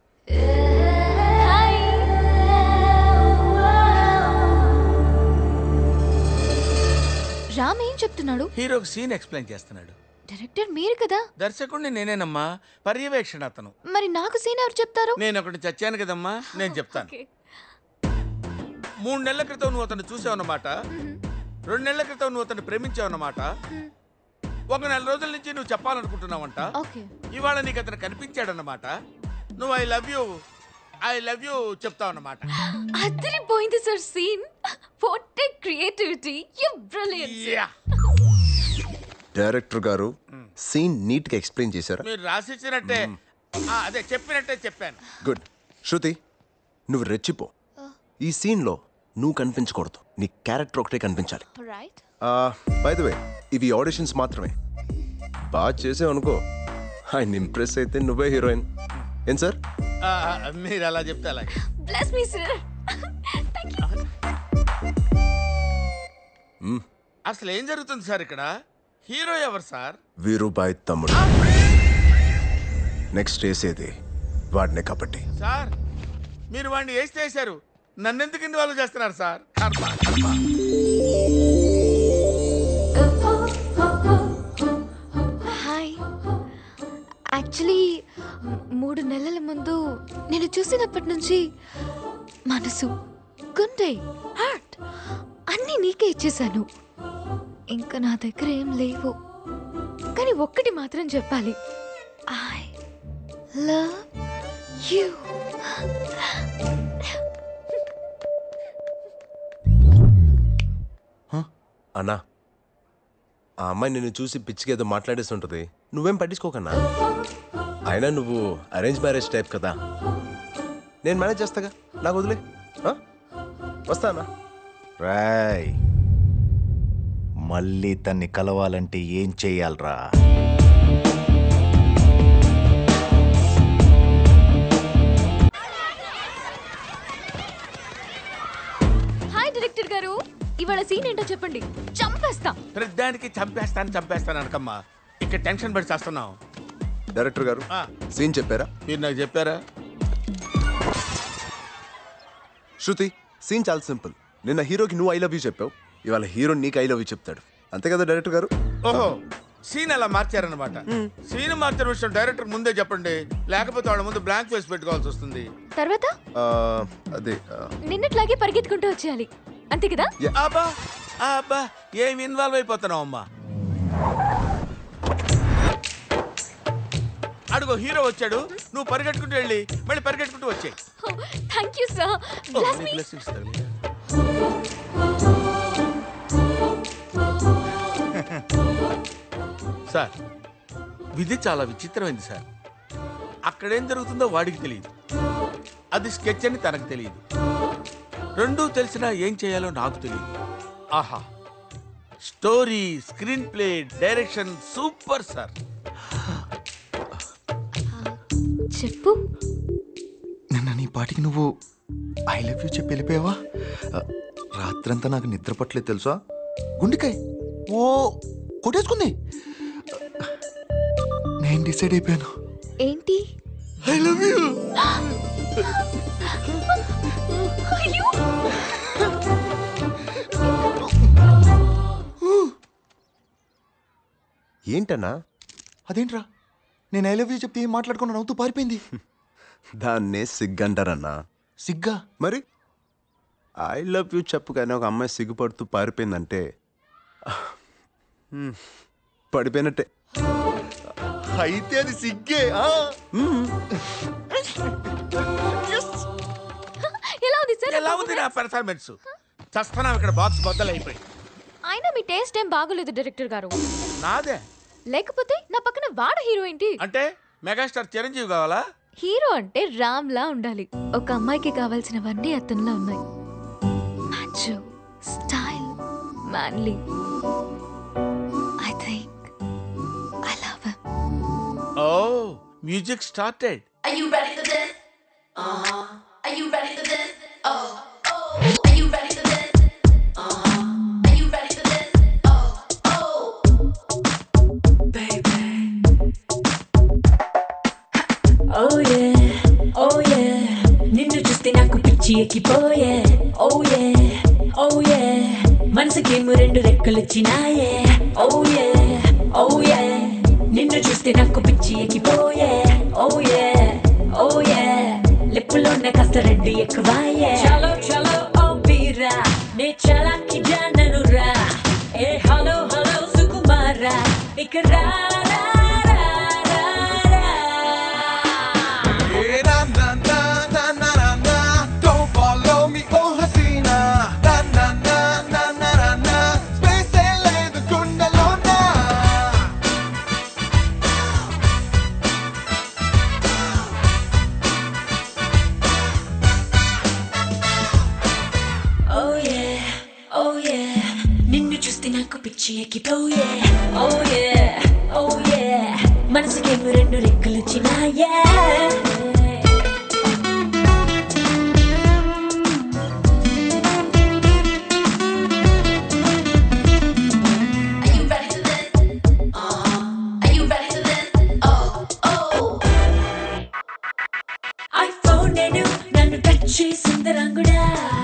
రామ్ ఏం చెప్తున్నాడు? హీరోకి సీన్ ఎక్స్ప్లెయిన్ చేస్తున్నాడు. డైరెక్టర్ మీరు కదా? దర్శకుడిని నేనేనమ్మా, పర్యవేక్షణ అతను. మరి నాకు సీన్ ఎవరు చెప్తారు? నేను ఒకటి చచ్చాను కదమ్మా, నేను చెప్తాను. 3 నెలల క్రితం నువ్వు అతను చూసావన్నమాట, 2 నెలల క్రితం నువ్వు అతను ప్రేమించావన్నమాట, 1 నెల రోజుల నుంచి నువ్వు చెప్పాలనుకుంటున్నావంట, ఇవాళ నీకు అతను కనిపించాడన్నమాట, నువ్వు ఐ లవ్ యూ చెప్తావు అన్నమాట. అదిరిపోయింది sir scene. What a creativity, you brilliant. Director గారు సీన్ నీట్ గా ఎక్స్ప్లెయిన్ చేశారా? మీరు రాసిచ్చినట్టే, అదే చెప్పినట్టే చెప్పాను. గుడ్. శృతి, నువ్వు రెచ్చిపో. ఈ సీన్ లో నువ్వు కనిపించకూడదు, నీ క్యారెక్టర్ ఒకటే కనిపించాలి. బై ద వే, ఇవి ఆడిషన్స్ మాత్రమే. బాగా చేసావు అనుకో, ఆయన ఇంప్రెస్ అయితే నువ్వే హీరోయిన్. ఏం సార్? మీరు అలా చెప్తే అలాగే. Bless me sir. అసలు ఏం జరుగుతుంది సార్ ఇక్కడ? హీరో ఎవరు సార్? వీరుబాయ్ తమ్ముడు. నెక్స్ట్ వేసేది వాడినే కాబట్టి. సార్, మీరు వాడిని వేసారు, నన్నెందుకు ఇన్వాల్వ్ చేస్తున్నారు సార్? హాయ్, యాక్చువల్లీ 3 నెలల ముందు నేను చూసినప్పటి నుంచి మనసు, గుండె, హార్ట్ అన్నీ నీకే ఇచ్చేశాను. ఇంకా నా దగ్గర ఏం లేవు, కానీ ఒక్కటి మాత్రం చెప్పాలి, ఐ లవ్ యూ. అన్నా, ఆ అమ్మాయి నిన్ను చూసి పిచ్చిగా ఏదో మాట్లాడేస్తుంటుంది, నువ్వేం పట్టించుకోకన్నా. అయినా నువ్వు అరేంజ్ మ్యారేజ్ టైప్ కదా, నేను మేనేజ్ చేస్తాగా, నాకు వదిలే. వస్తానా? రాయ్, మళ్ళీ తన్ని కలవాలంటే ఏం చెయ్యాలరా? హాయ్ డైరెక్టర్ గారు, ఇవాళ సీన్ ఏంటో చెప్పండి, చంపేస్తా. ప్రతిదానికి చంపేస్తాను అనకమ్మా, ఇక్కడ టెన్షన్ పడి చేస్తున్నావు. డైరెక్టర్ గారు సీన్ చెప్పారా? మీరు నాకు చెప్పారా? శృతి, సీన్ చాలా సింపుల్. నిన్న హీరోకి నువ్వు ఐ లవ్ యూ చెప్పావు, ఇవాళ హీరో నీకు ఐ లవ్ యూ చెప్తాడు, అంతే కదా డైరెక్టర్ గారు? ఓహో, సీన్ అలా మార్చారనమాట. సీన్ మార్చిన విషయం డైరెక్టర్ ముందే చెప్పండి, లేకపోతే వాళ్ళ ముందు బ్లాంక్ ఫేస్ పెట్టుకోవాల్సి వస్తుంది. తర్వాత అదే నిన్నట్లాగే పరిగెత్తుకుంటూ వచ్చేయాలి, అంతే కదా? అబ్బా, ఏం ఇన్వాల్వ్ అయిపోతున్నావు అమ్మా. అడుగు, హీరో వచ్చాడు, నువ్వు పరిగెట్టుకుంటూ వెళ్ళి మళ్ళీ పరిగెట్టుకుంటూ వచ్చాయి. Thank you sir. Bless me. Sir, విధి చాలా విచిత్రమైంది సార్. అక్కడేం జరుగుతుందో వాడికి తెలియదు, అది స్కెచ్ అని తనకు తెలియదు, రెండూ తెలిసినా ఏం చేయాలో నాకు తెలియదు. ఆహా, story, screenplay, direction super sir. చెప్పు. నిన్న నీ పాటికి నువ్వు ఐ లవ్ యూ చెప్పి వెళ్ళిపోయావా? రాత్రంతా నాకు నిద్ర పట్టలేదు తెలుసా? గుండెకాయ ఓ కొట్టేసుకుంది. నేను డిసైడ్ అయిపోయాను. ఏంటి? I love you. ఏంటన్నా? అదేంట్రా, నేను ఐ లవ్ యూ చెప్తే ఏం మాట్లాడుకున్నా నవ్వుతూ పారిపోయింది. దాన్నే సిగ్గంటారన్నా. సిగ్గా? మరి ఐ లవ్ యూ చెప్పు కానీ ఒక అమ్మాయి సిగ్గుపడుతూ పారిపోయిందంటే పడిపోయినట్టే. అయితే అది సిగ్గే. ఎలా ఉంది నా పెర్ఫార్మెన్స్? చస్తున్నాం ఇక్కడ, బాక్స్ బద్దలైపోయి. అయినా మీ టేస్ట్ ఏం బాగోలేదు డైరెక్టర్ గారు. నాదే. లేకపోతే నా పక్కన వాడు హీరో ఏంటి? అంటే మెగాస్టార్ చిరంజీవి కావాలా? హీరో అంటే రామ్ లా ఉండాలి. ఒక అమ్మాయికి కావాల్సినవన్నీ అతనిలో ఉన్నాయి. Macho, style, manly. I think I love him. Oh, music started. Are you ready for this? Are you ready for this? Oh, are you ready for this? Are you ready for this? Oh, baby. Oh yeah, నిన్ను చూస్తే నాకు పిచ్చి ఎక్కిపోయే. Oh yeah, మనసుకేమో రెండు రెక్కలొచ్చినాయే. Oh yeah, నిన్ను చూస్తే నాకు పిచ్చి ఎక్కిపోయే. Oh yeah, లిప్పులోన కాస్త రెడ్డి ఎక్కువాయే. చలో చలో ఓ వీరా, నే చలాకి జాననురా. ఏ హలో సుకుమారా, ఇక రా. పిచ్చి ఎక్కిపోయే. Oh yeah, మనసుకేమో రెండు రెక్కలొచ్చినాయే. ఐఫోన్ నేను నన్ను టచ్ చేసిందరంగుడా.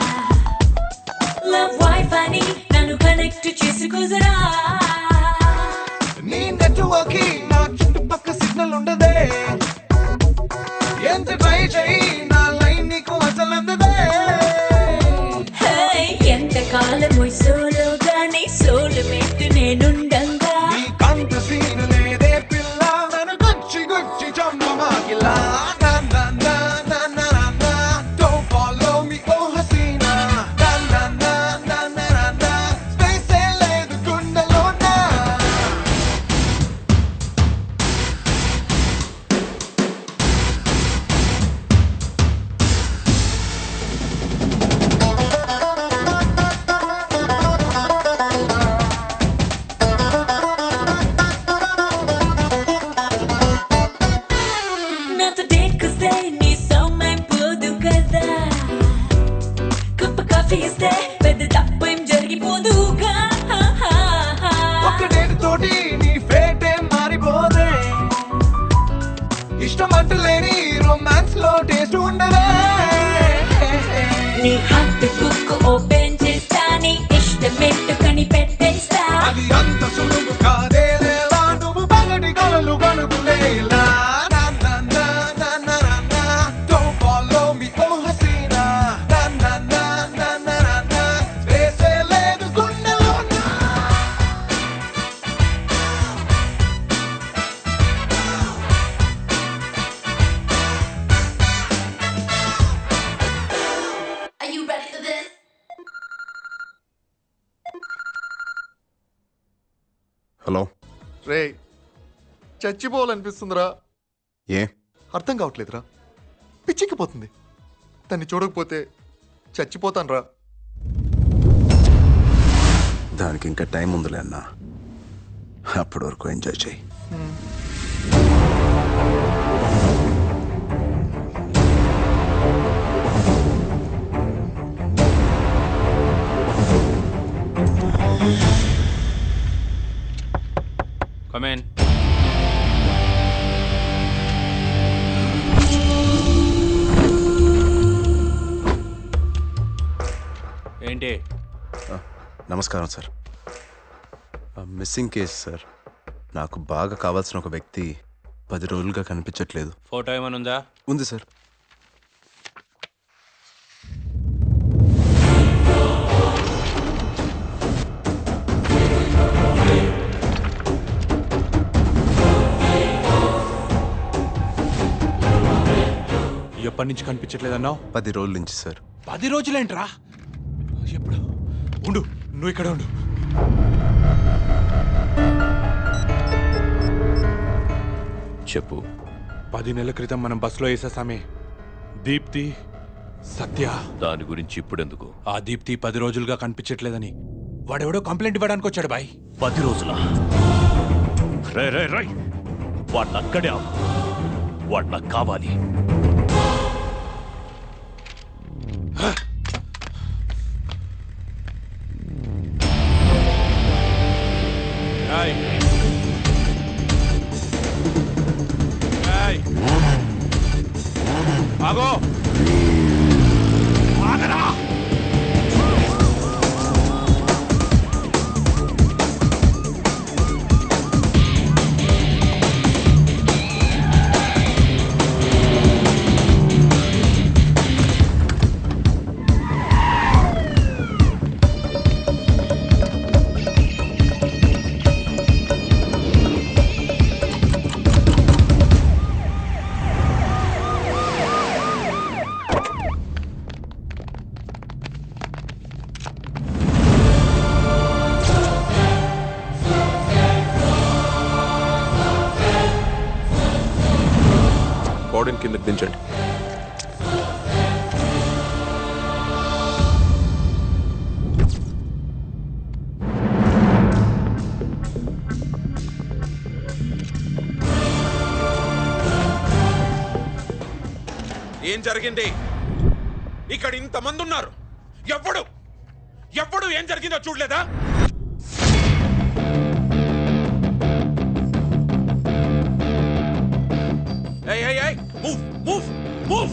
లవ్ వైఫై ని నన్ను కనెక్ట్ చేసుకుజరా. నీ నెట్వర్క్ నా చుట్టుపక్క సిగ్నల్ ఉండదే. ఎంత ట్రై చేయి నా లైన్ నీకు అసలు అందదే. ఎంత కాలమో సోలో గానీ సోలు మెట్టు నేనుండంగా. నీకంత సీన్ లేదే పిల్ల, నన్ను గుచ్చి గుచ్చి చంపమాకిలా. నీ హార్ట్ బుక్ ఓపెన్ చేస్తా, నీ ఇష్టమెట్టు కనిపెట్టేస్తా. అది అంత సులువు కాదే లేలా, నువ్వు పగటి కలలు కనుకులేలా. Don't follow me, oh హసీనా. వేసే లేదు గుండెలోనా. Are you ready for this? Hello. రే, చచ్చిపోవాలనిపిస్తుందిరా. ఏ అర్థం కావట్లేదురా, పిచ్చిక్కిపోతుంది. దాన్ని చూడకపోతే చచ్చిపోతాను రా. దానికి ఇంకా టైం ఉందిలే అన్నా, అప్పటి వరకు ఎంజాయ్ చేయి. కమేన్. ఏంటి? నమస్కారం సార్. Missing case sir. నాకు బాగా కావాల్సిన ఒక వ్యక్తి 10 రోజులుగా కనిపించట్లేదు. ఫోటో ఏమైనా ఉందా? ఉంది సార్. ఎప్పటి నుంచి కనిపించట్లేదన్నావు? 10 రోజుల నుంచి సార్. 10 రోజులేంట్రా? ఎప్పుడు? ఉండు, నువ్వు ఇక్కడ ఉండు. చెప్పు. 10 నెలల క్రితం మనం బస్సులో వేసేసామే దీప్తి, సత్య. దాని గురించి ఇప్పుడెందుకు? ఆ దీప్తి 10 రోజులుగా కనిపించట్లేదని వాడెవడో కంప్లైంట్ ఇవ్వడానికి వచ్చాడు బాయ్. 10 రోజుల? రై వాడిని అక్కడే వాడు నాకు కావాలి. ఆగో, ఆగరా. బాడీని కిందకి దించండి. ఏం జరిగింది ఇక్కడ? ఇంతమంది ఉన్నారు, ఎప్పుడు ఏం జరిగిందో చూడలేదా? Move!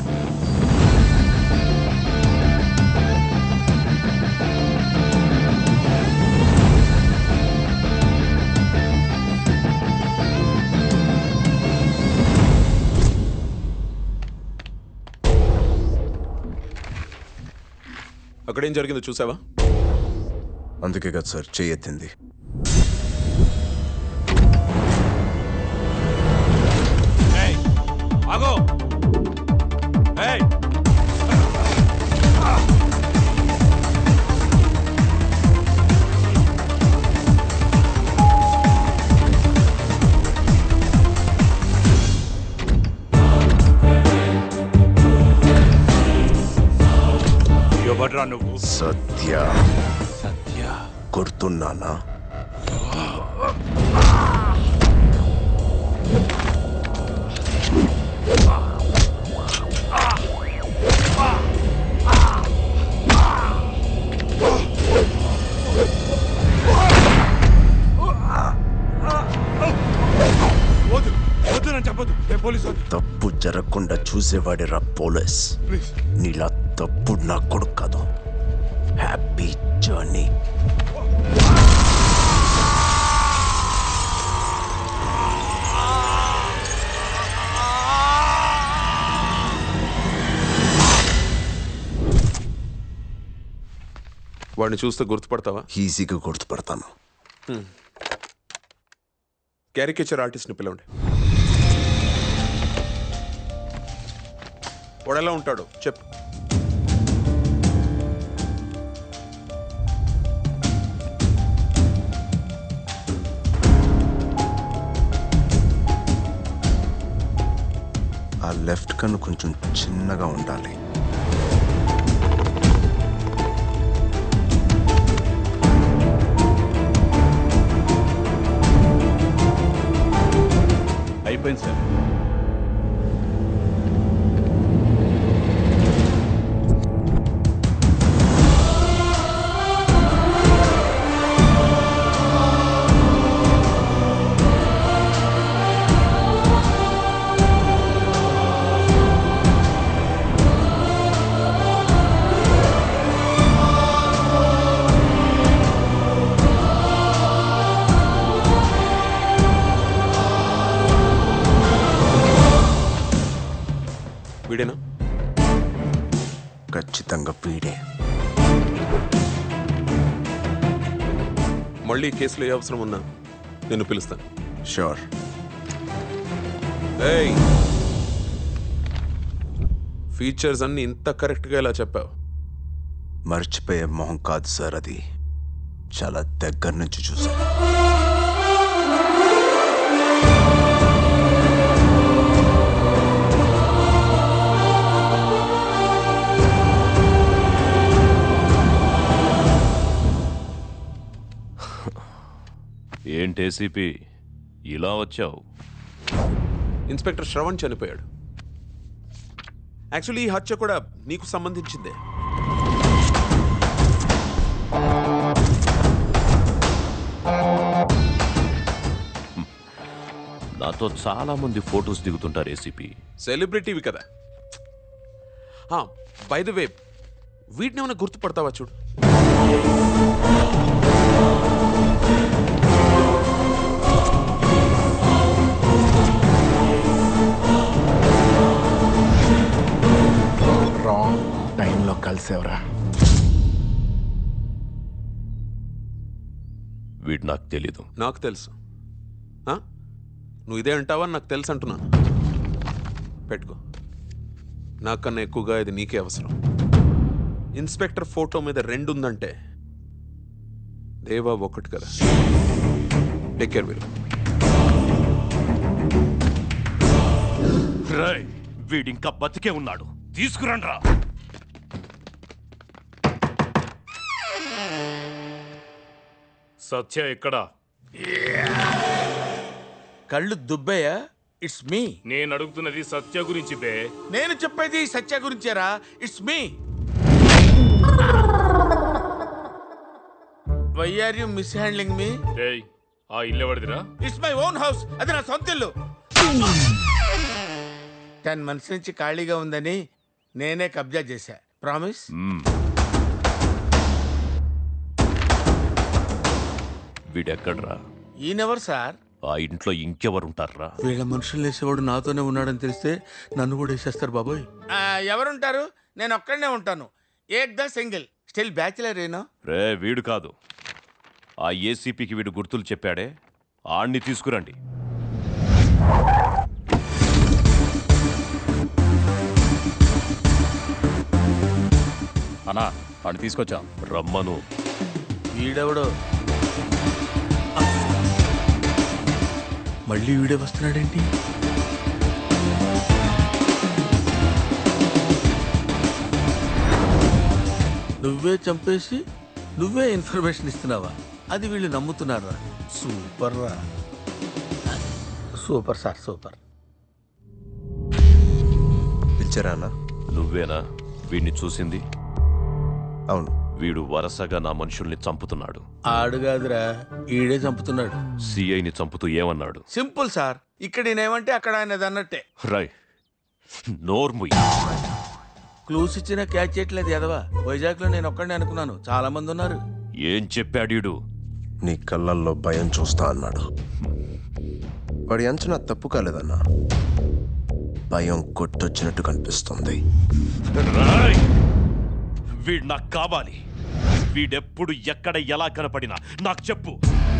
అక్కడేం జరిగిందో చూసావా? అందుకే కదా సార్ చెయ్యెత్తింది. ఆగో. ఎవడ్రా నువ్వు? సత్య. గుర్తున్నానా? తప్పు జరగకుండా చూసేవాడిరా పోలీస్. నీలా తప్పుడు నా కొడుకు కాదు. Happy journey. వాడిని చూస్తే గుర్తుపడతావా? ఈజీగా గుర్తుపడతాను. క్యారికేచర్ ఆర్టిస్ట్ని పిలవండి. వాడు ఎలా ఉంటాడు చెప్పు. ఆ లెఫ్ట్ కన్ను కొంచెం చిన్నగా ఉండాలి. అయిపోయింది సార్. మళ్ళీ ఈ కేసులో ఏ అవసరం ఉన్నా నేను పిలుస్తాను. షూర్. ఏయ్, ఫీచర్స్ అన్ని ఇంత కరెక్ట్గా ఇలా చెప్పావు? మర్చిపోయే మొహం కాదు సార్, అది చాలా దగ్గర నుంచి చూశాను. ఏంటి ఏసీపీ ఇలా వచ్చావు? ఇన్స్పెక్టర్ శ్రవణ్ చనిపోయాడు. యాక్చువల్లీ ఈ హత్య కూడా నీకు సంబంధించిందే. నాతో చాలా మంది ఫొటోస్ దిగుతుంటారు ఏసీపీ. సెలబ్రిటీవి కదా. బై ద వే, వీటిని ఏమైనా గుర్తుపడతావా చూడు. రాంగ్ టైంలో కలిసేవరా. వీడు నాకు తెలీదు. నాకు తెలుసు. నువ్వు ఇదే అంటావని నాకు తెలుసు అంటున్నాను. పెట్టుకో. నాకన్నా ఎక్కువగా ఇది నీకే అవసరం. ఇన్స్పెక్టర్ ఫోటో మీద 2 ఉందంటే దేవా 1 కదా. టేక్ కేర్ వీరు. వీడింకా బతికే ఉన్నాడు, తీసుకురండ్రా. సత్య ఎక్కడా? కళ్ళు దుబ్బయ్యా? It's me. నేను అడుగుతున్నది సత్య గురించి బే. నేను చెప్పేది సత్య గురించేరా. It's me. Why are you mishandling me? ఏయ్, ఆ ఇల్లు ఎవరిదిరా? It's my own house. అది నా సొంత ఇల్లు. 10 months నుంచి ఖాళీగా ఉందని నేనే కబ్జా చేశా. ప్రామిస్? వీడెక్కడ్రా? ఈయనెవరు సార్? ఆ ఇంట్లో ఇంకెవరుంటారా? వీళ్ళ మనుషులు వేసేవాడు నాతోనే ఉన్నాడని తెలిస్తే నన్ను కూడా వేసేస్తారు బాబోయ్. ఎవరుంటారు? నేను ఒక్కడనే ఉంటాను. ఏక్దా సింగిల్. స్టిల్ బ్యాచిలర్ ఏనా? రే, వీడు కాదు. ఆ ఏసీపీకి వీడు గుర్తులు చెప్పాడే, ఆణ్ణి తీసుకురండి. అన్నా, వాడిని తీసుకొచ్చాం. రమ్మను. వీడెవడో మళ్ళీ వీడే వస్తున్నాడేంటి? నువ్వే చంపేసి నువ్వే ఇన్ఫర్మేషన్ ఇస్తున్నావా? అది వీళ్ళు నమ్ముతున్నారా? సూపర్ రా. Super sir, super. పిలిచారా అన్న? నువ్వేనా వీడిని చూసింది? అవును. వీడు వరసగా నా మనుషుల్ని చంపుతున్నాడు. ఆడుగాదురా, ఈడే చంపుతున్నాడు. సిఐని చంపుతూ ఏమన్నాడు? Simple sir. ఇక్కడ నేనేమంటే అక్కడ ఆయనది అన్నట్టే. రై, నోర్ముయ్. క్లూస్ ఇచ్చినా క్యాచ్ చేయట్లేదు ఎదవా. వైజాగ్ లో నేను ఒక్కడే అనుకున్నాను, చాలా మంది ఉన్నారు. ఏం చెప్పాడీడు? నీ కళ్ళల్లో భయం చూస్తా అన్నాడు. వాడి అంచనా తప్పు కాలేదన్నా. భయం కొట్టొచ్చినట్టు కనిపిస్తుంది. వీడు నాకు కావాలి. వీడెప్పుడు ఎక్కడ ఎలా కనపడినా నాకు చెప్పు.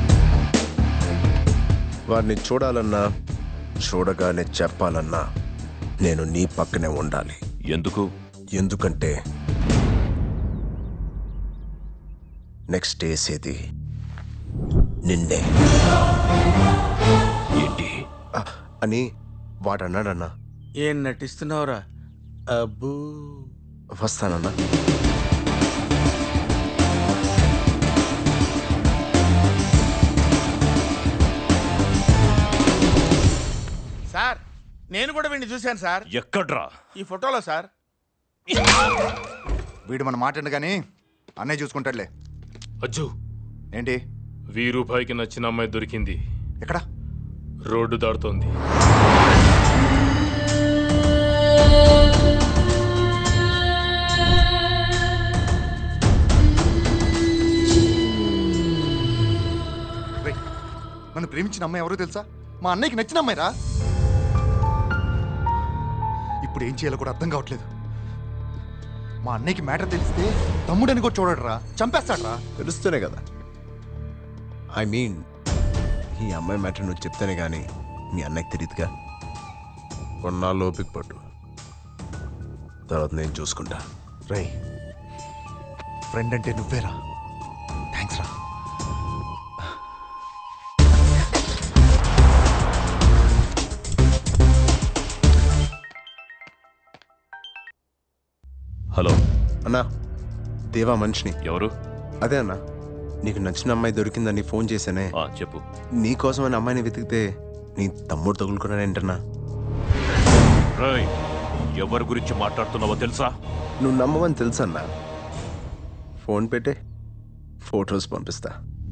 వాడిని చూడాలన్నా, చూడగానే చెప్పాలన్నా నేను నీ పక్కనే ఉండాలి. ఎందుకు? ఎందుకంటే నెక్స్ట్ వేసేది నిన్నే. ఏంటి అని వాడన్నాడన్నా. ఏం నటిస్తున్నావురా? అబ్బూ. వస్తానన్నా. సార్, నేను కూడా వీడిని చూశాను సార్. ఎక్కడ్రా? ఈ ఫోటోలో సార్. వీడు మన మాట కానీ అన్నయ్య చూసుకుంటాడులే. అజ్జు, ఏంటి? 1000 రూపాయలకి నచ్చిన అమ్మాయి దొరికింది. ఎక్కడ? రోడ్డు దాడుతోంది. నన్ను ప్రేమించిన అమ్మాయి ఎవరో తెలుసా? మా అన్నయ్యకి నచ్చిన అమ్మాయిరా. ఇప్పుడు ఏం చేయాలో కూడా అర్థం కావట్లేదు. మా అన్నయ్యకి మ్యాటర్ తెలిస్తే తమ్ముడని కూడా చూడడరా, చంపేస్తాడరా. తెలుస్తూనే కదా ఐ మీన్ ఈ అమ్మాయి మ్యాటర్ నువ్వు చెప్తానే కానీ మీ అన్నయ్యకి తెలియదుగా. కొన్నాళ్ళు ఓపిక పట్టు, తర్వాత నేను చూసుకుంటా. రై ఫ్రెండ్ అంటే నువ్వేరా. థ్యాంక్స్ రా. హలో అన్నా, దేవా మనిషిని. ఎవరు? అదే అన్నా, నీకు నచ్చిన అమ్మాయి దొరికిందని ఫోన్ చేశానే. చెప్పు. నీకోసం అని అమ్మాయిని వెతికితే నీ తమ్ముడు తగులుకున్నాడంటన్నా. ఎవరి గురించి మాట్లాడుతున్నావో తెలుసా? నువ్వు నమ్మవని తెలుసన్నా. ఫోన్ పెట్టే, ఫొటోస్ పంపిస్తా.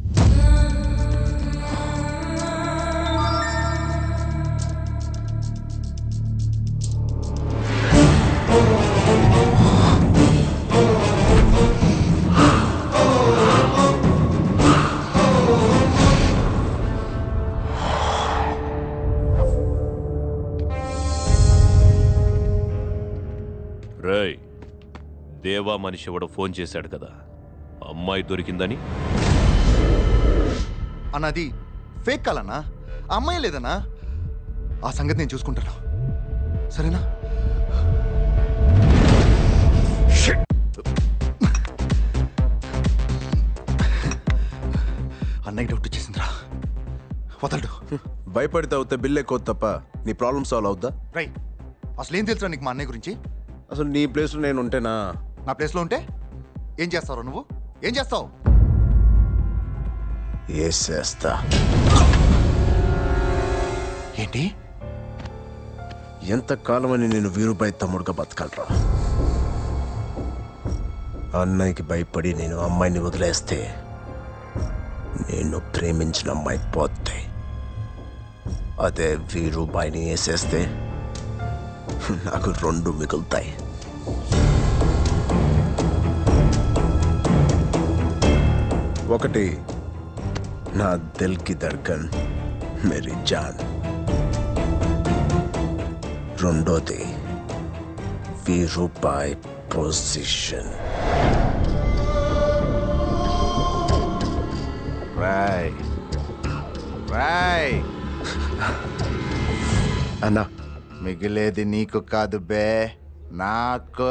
రేయ్, దేవా మనిషి ఎవడో ఫోన్ చేశాడు కదా, అమ్మాయి దొరికిందని. అన్నది ఫేక్ కాలన్నా, ఆ అమ్మాయి లేదన్నా. ఆ సంగతి నేను చూసుకుంటాను, సరేనా? అన్నయ్య డౌట్ వచ్చేసిందిరా, వదలడు. భయపడితే అవుతా బిల్ ఎక్కువ తప్ప నీ ప్రాబ్లం సాల్వ్ అవుద్దా? రై, అసలు ఏం తెలుసురా నీకు మా అన్నయ్య గురించి? అసలు నీ ప్లేస్లో నేను ఉంటేనా? నా ప్లేస్లో ఉంటే ఏం చేస్తావు నువ్వు? ఏం చేస్తావు? వేసేస్తా. ఏంటి? ఎంతకాలమని నేను వీరుబాయి తమ్ముడుగా బతకలరా? అన్నయ్యకి భయపడి నేను అమ్మాయిని వదిలేస్తే నేను ప్రేమించిన అమ్మాయి పోతే, అదే వీరుబాయిని వేసేస్తే నాకు 2 మిగులుతాయి. ఒకటి నా దిల్ కి ధడ్కన్ మేరీ జాన్, రెండోది వీరుబాయి పొజిషన్. రాయ్ రాయ్ అన్నా, మిగిలేది నీకు కాదు బే, నాకు.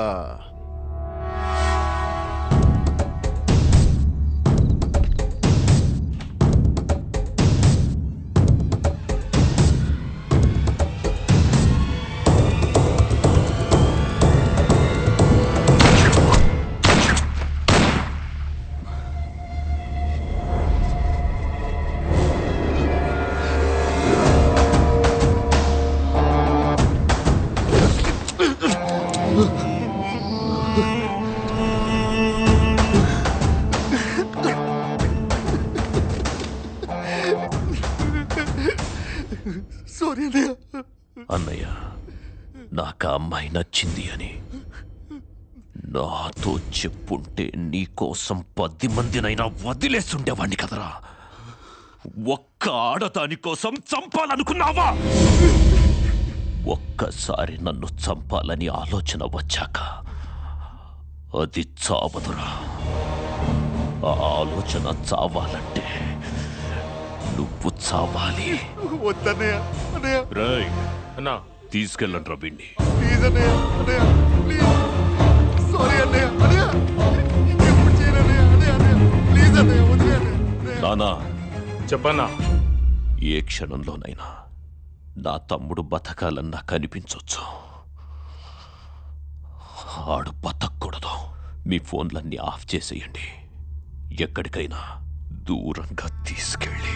సారీ అన్నయ్య. అన్నయ్య, నాకు ఆ అమ్మాయి నచ్చింది అని నాతో చెప్పుంటే నీకోసం 10 మందినైనా వదిలేస్తుండేవాణ్ణి కదరా. ఒక్క ఆడదాని కోసం చంపాలనుకున్నావా? ఒక్కసారి నన్ను చంపాలని ఆలోచన వచ్చాక అది చావదురా. ఆ ఆలోచన చావాలంటే నువ్వు చావాలి. వద్దన్నయ్య, అన్నయ్య రేయ్ అన్నా, తీసుకెళ్ళండి రా వీణ్ణి. ప్లీజ్ అన్నయ్య, అన్నయ్య ప్లీజ్. సారీ అన్నయ్య, అన్నయ్య ఇంకెప్పుడు చేయను అన్నయ్య, అన్నయ్య అన్నయ్య ప్లీజ్ అన్నయ్య, వదిలే అన్నయ్య. నానా చెప్పన్నా. ఏ క్షణంలోనైనా నా తమ్ముడు బతకాలన్నా కనిపించొచ్చు, ఆడు బతకూడదు. మీ ఫోన్లన్నీ ఆఫ్ చేసేయండి, ఎక్కడికైనా దూరంగా తీసుకెళ్ళి.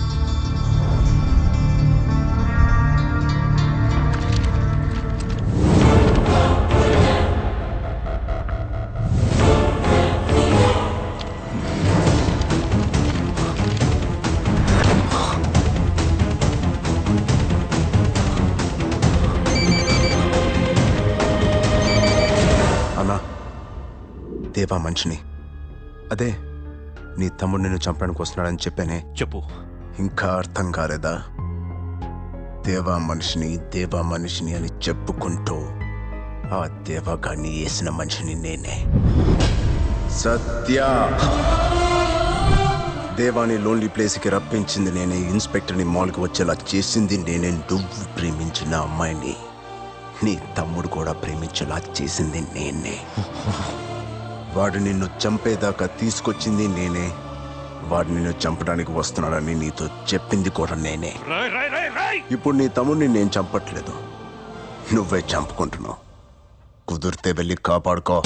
అన్నా, దేవా మనిషిని. అదే నీ తమ్ముడు నిన్ను చంపడానికి వస్తున్నాడని చెప్పానే. చెప్పు. ఇంకా అర్థం కాలేదా? దేవా మనిషిని అని చెప్పుకుంటూ ఆ దేవగాన్ని వేసిన మనిషిని నేనే. సత్య దేవాని లోన్లీ ప్లేస్కి రప్పించింది నేనే, ఇన్స్పెక్టర్ని మాల్కి వచ్చేలా చేసింది నేనే, నువ్వు ప్రేమించిన అమ్మాయిని నీ తమ్ముడు కూడా ప్రేమించేలా చేసింది నేనే. వాడు నిన్ను చంపేదాకా తీసుకొచ్చింది నేనే, వాడు నిన్ను చంపడానికి వస్తున్నాడని నీతో చెప్పింది కూడా నేనే. ఇప్పుడు నీ తమ్ముడిని నేను చంపట్లేదు, నువ్వే చంపుకుంటున్నావు. కుదిరితే వెళ్ళి కాపాడుకో.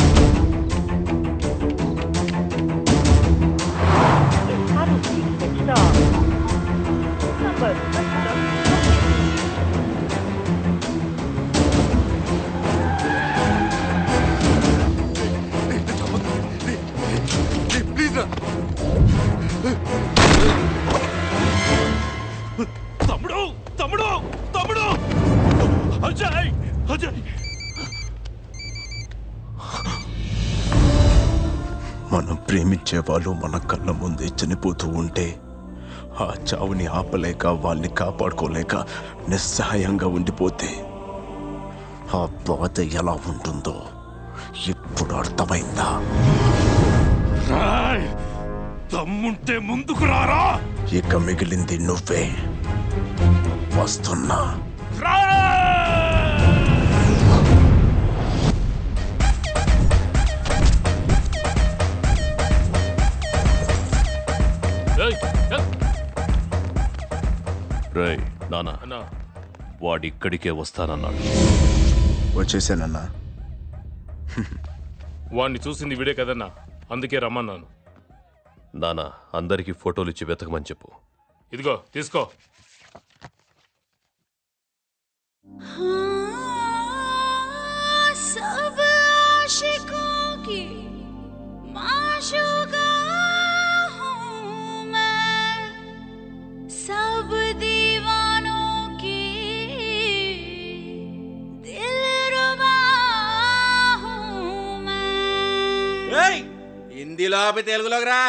ప్లీజ్ తమ్ముడు తమ్ముడు తమ్ముడు అజయ్ అజయ్ మనం ప్రేమించే వాళ్ళు మన కళ్ళ ముందే చనిపోతూ ఉంటే ఆ చావుని ఆపలేక వాళ్ళని కాపాడుకోలేక నిస్సహాయంగా ఉండిపోతే ఆ బాధ ఎలా ఉంటుందో ఇప్పుడు అర్థమైందా? తమ్ముంటే ముందుకు రారా. ఇక మిగిలింది నువ్వే. వస్తున్నా. రేయ్ నానా, వాడిక్కడికే వస్తానన్నాడు. వచ్చేసానన్నా. వాణ్ణి చూసింది వీడే కదన్నా, అందుకే రమ్మన్నాను. నానా, అందరికీ ఫోటోలు ఇచ్చి వెతకమని చెప్పు. ఇదిగో తీసుకో. सब आशिकों की माशूका हूँ मैं, सब दीवानों की दिलरुबा हूँ मैं. హిందీలో తెలుగులోకి రా.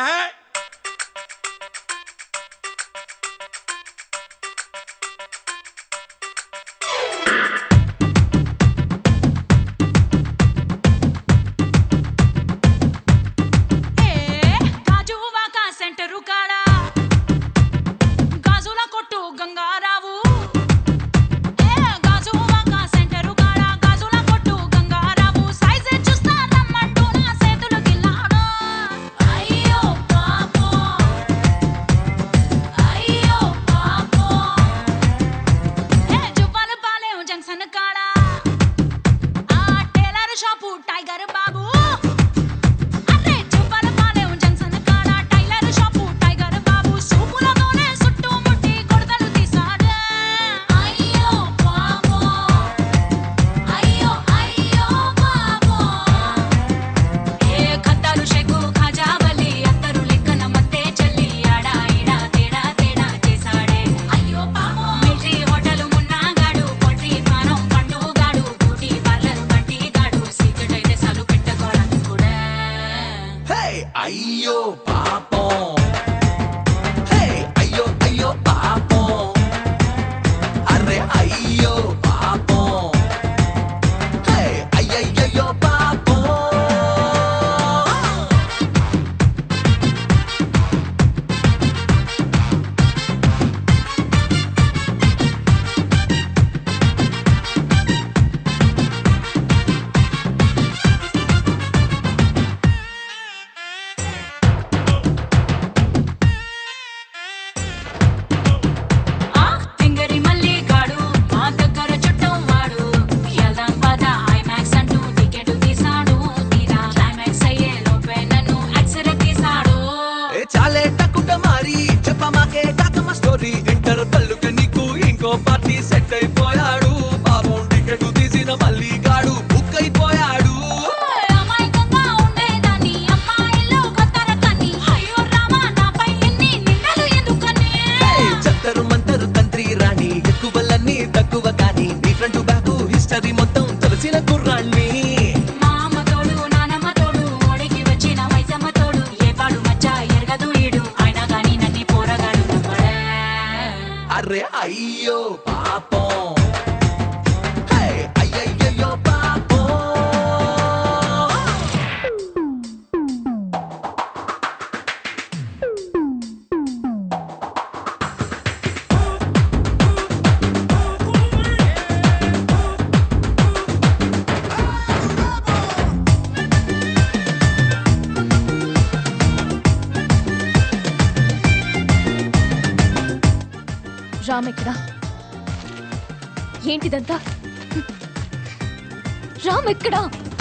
రామ్ ఎక్కడా? ఏంటిదంతా? రామ్ ఎక్కడా?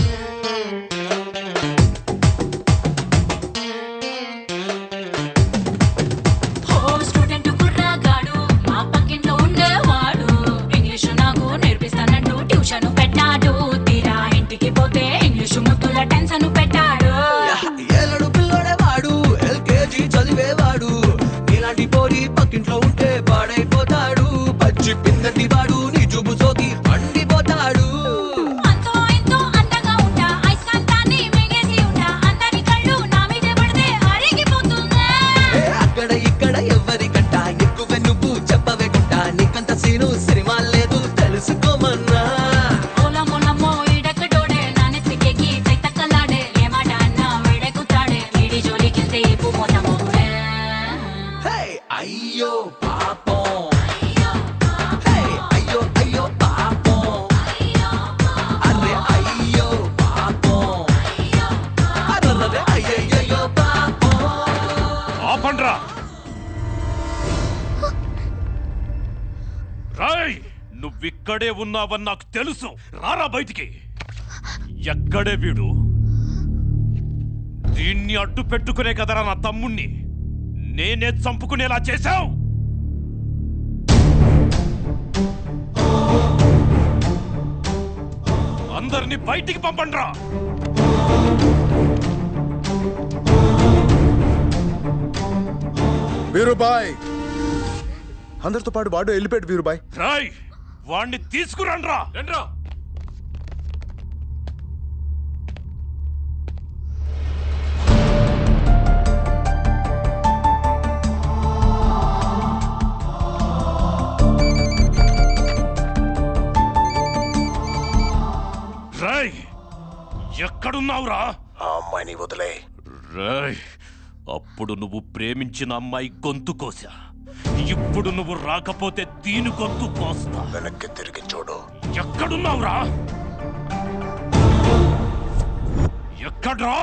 స్టూడెంట్ కుర్రగాడు మా పక్కింట్లో ఉండేవాడు. ఇంగ్లీషు నాకు నేర్పిస్తానంటూ ట్యూషన్ పెట్టాడు. తీరా ఇంటికి పోతే ఇంగ్లీషు ముద్దుల టెన్షన్ పెట్టాడు. ఏలడు పిల్లడేవాడు, ఎల్కేజీ చదివేవాడు. ఇలాంటి పోరి పక్కింట్లో ఉంటే పాడైపోతాడు. పచ్చి పిందటి వాడు నీ చూపు సోకి మండిపోతాడు. అంతో ఇంతో అందంగా ఉంటా, ఐస్కాంతాన్ని మింగేసి ఉంటా. అందరి కళ్ళు నా మీదే పడితే అరిగిపోతుందా? అక్కడ ఇక్కడ ఎవరికంట ఎక్కువ నువ్వు చెప్పవే గుంట. నీకంత సీను సినిమా లేదు తెలుసుకోమన్నా. ఓలమోలమ్మో ఈడెక్కడోడే నా నెత్తికెక్కి తైతక్కలాడే. ఏ మాట అన్నా వేడెక్కుతాడే, వీడి జోలికెళ్తే ఇప్పు మోతమోడే. అయ్యో పాపం, అయ్యో అయ్యో పాపం, అరే అయ్యో పాపం, అర్రర్రే అయ్యయ్యో పాపం. ఆపండ్రా! రాయ్, నువ్విక్కడే ఉన్నావని నాకు తెలుసు. రారా బయటికి. ఎక్కడే వీడు? దీన్ని అడ్డు పెట్టుకునే కదరా నా తమ్ముణ్ణి నేనే చంపుకునేలా చేశావు. అందరినీ బయటికి పంపండ్రా. వీరుబాయ్, అందరితో పాటు వాడు వెళ్ళిపోయాడు. వీరుబాయ్, రాయ్, వాణ్ణి తీసుకురండ్రా. రండ్రా. రాయ్, ఎక్కడున్నావురా? ఆ అమ్మాయిని వదిలే. రాయ్, అప్పుడు నువ్వు ప్రేమించిన అమ్మాయి గొంతు కోసా. ఇప్పుడు నువ్వు రాకపోతే దీని గొంతు కోస్తా. వెనక్కి తిరిగి చూడు. ఎక్కడున్నావురా? ఎక్కడ్రా?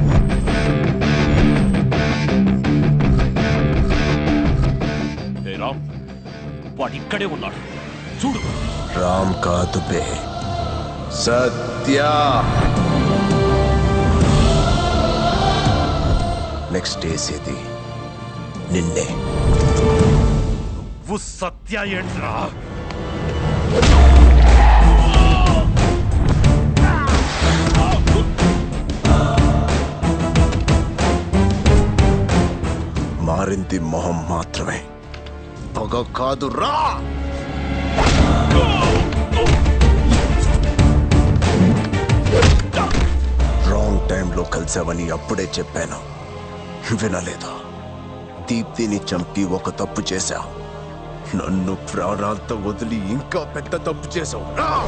రామ్, వాడిక్కడే ఉన్నాడు. చూడు. రామ్ కాదు బే, సత్య. నెక్స్ట్ వేసేది నిన్నే. నువ్వు సత్య ఏంట్రా? మారింది మొహం మాత్రమే, పగ కాదు. రా! రాంగ్ టైంలో కలిసావని అప్పుడే చెప్పాను, వినలేదు. దీప్తిని చంపి ఒక తప్పు చేశావు. నన్ను ప్రాణాలతో వదిలి ఇంకా పెద్ద తప్పు చేశావు.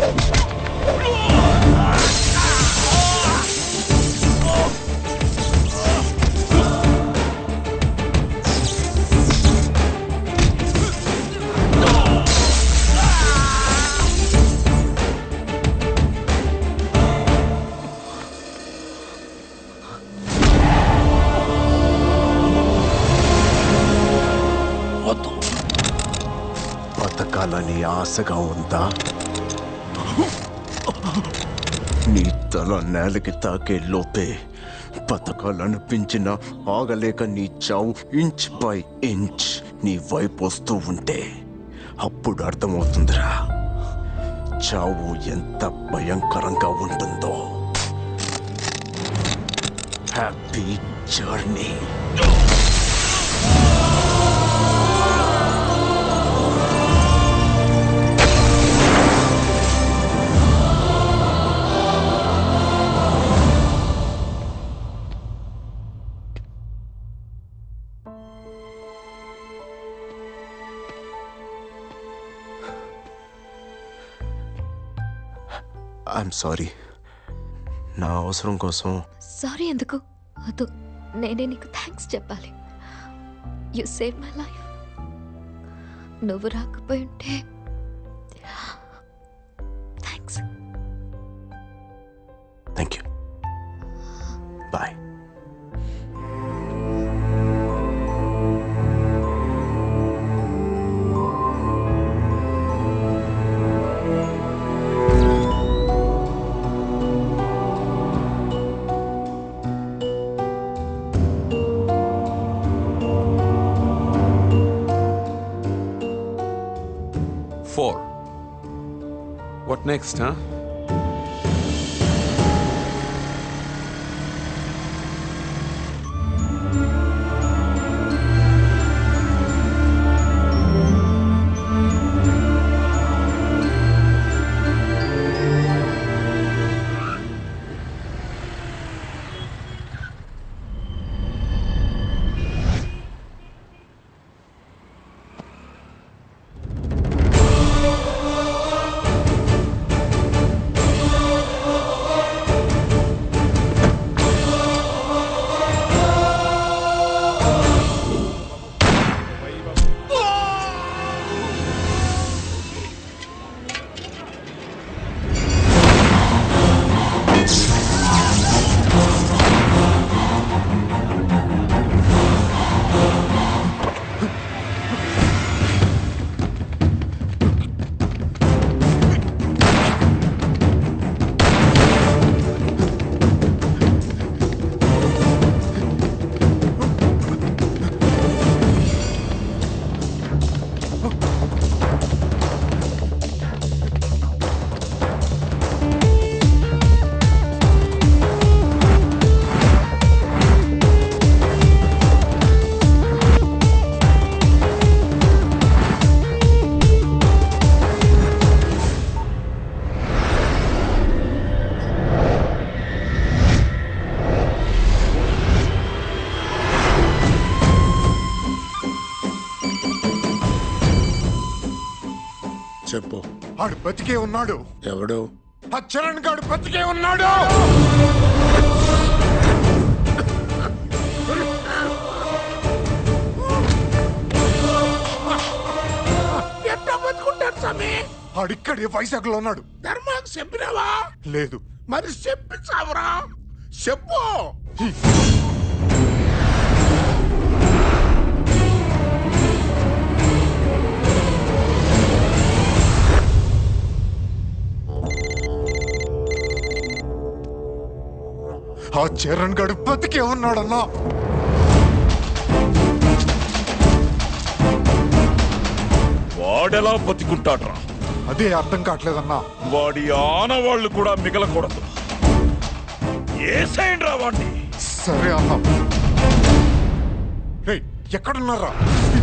బతకాలని ఆశగా ఉందా? నీ తల నేలకి తాకే లోపే బతకాలనిపించిన ఆగలేక నీ చావు ఇంచ్ బై ఇంచ్ నీ వైపు వస్తూ ఉంటే అప్పుడు అర్థమవుతుందిరా చావు ఎంత భయంకరంగా ఉంటుందో. Happy journey. I'm sorry. నా అవసరం కోసం. సారీ ఎందుకు? వద్దు, నేనే నీకు థ్యాంక్స్ చెప్పాలి. You save my life. నువ్వు రాకపోయి ఉంటే. Thanks. Thank you. Bye. What next? చెప్పు. ఆడు బతికే ఉన్నాడు. ఎవడు? ఆ చరణ్ గాడు బతికే ఉన్నాడు. ఎట్లా బతుకుంటాడు స్వామి? ఆడిక్కడే వైజాగ్ లో ఉన్నాడు. ధర్మానికి చెప్పినావా? లేదు. మరి చెప్పించావురా, చెప్పు. ఆ చరణ్ గాడు బతికే ఉన్నాడన్నా. వాడెలా బతికుంటాడ్రా? అదే అర్థం కావట్లేదన్నా. వాడి ఆనవాళ్ళు కూడా మిగలకూడదు. ఏసేయండ్రా వాడిని. సరే అన్నా. రేయ్, ఎక్కడున్నారా?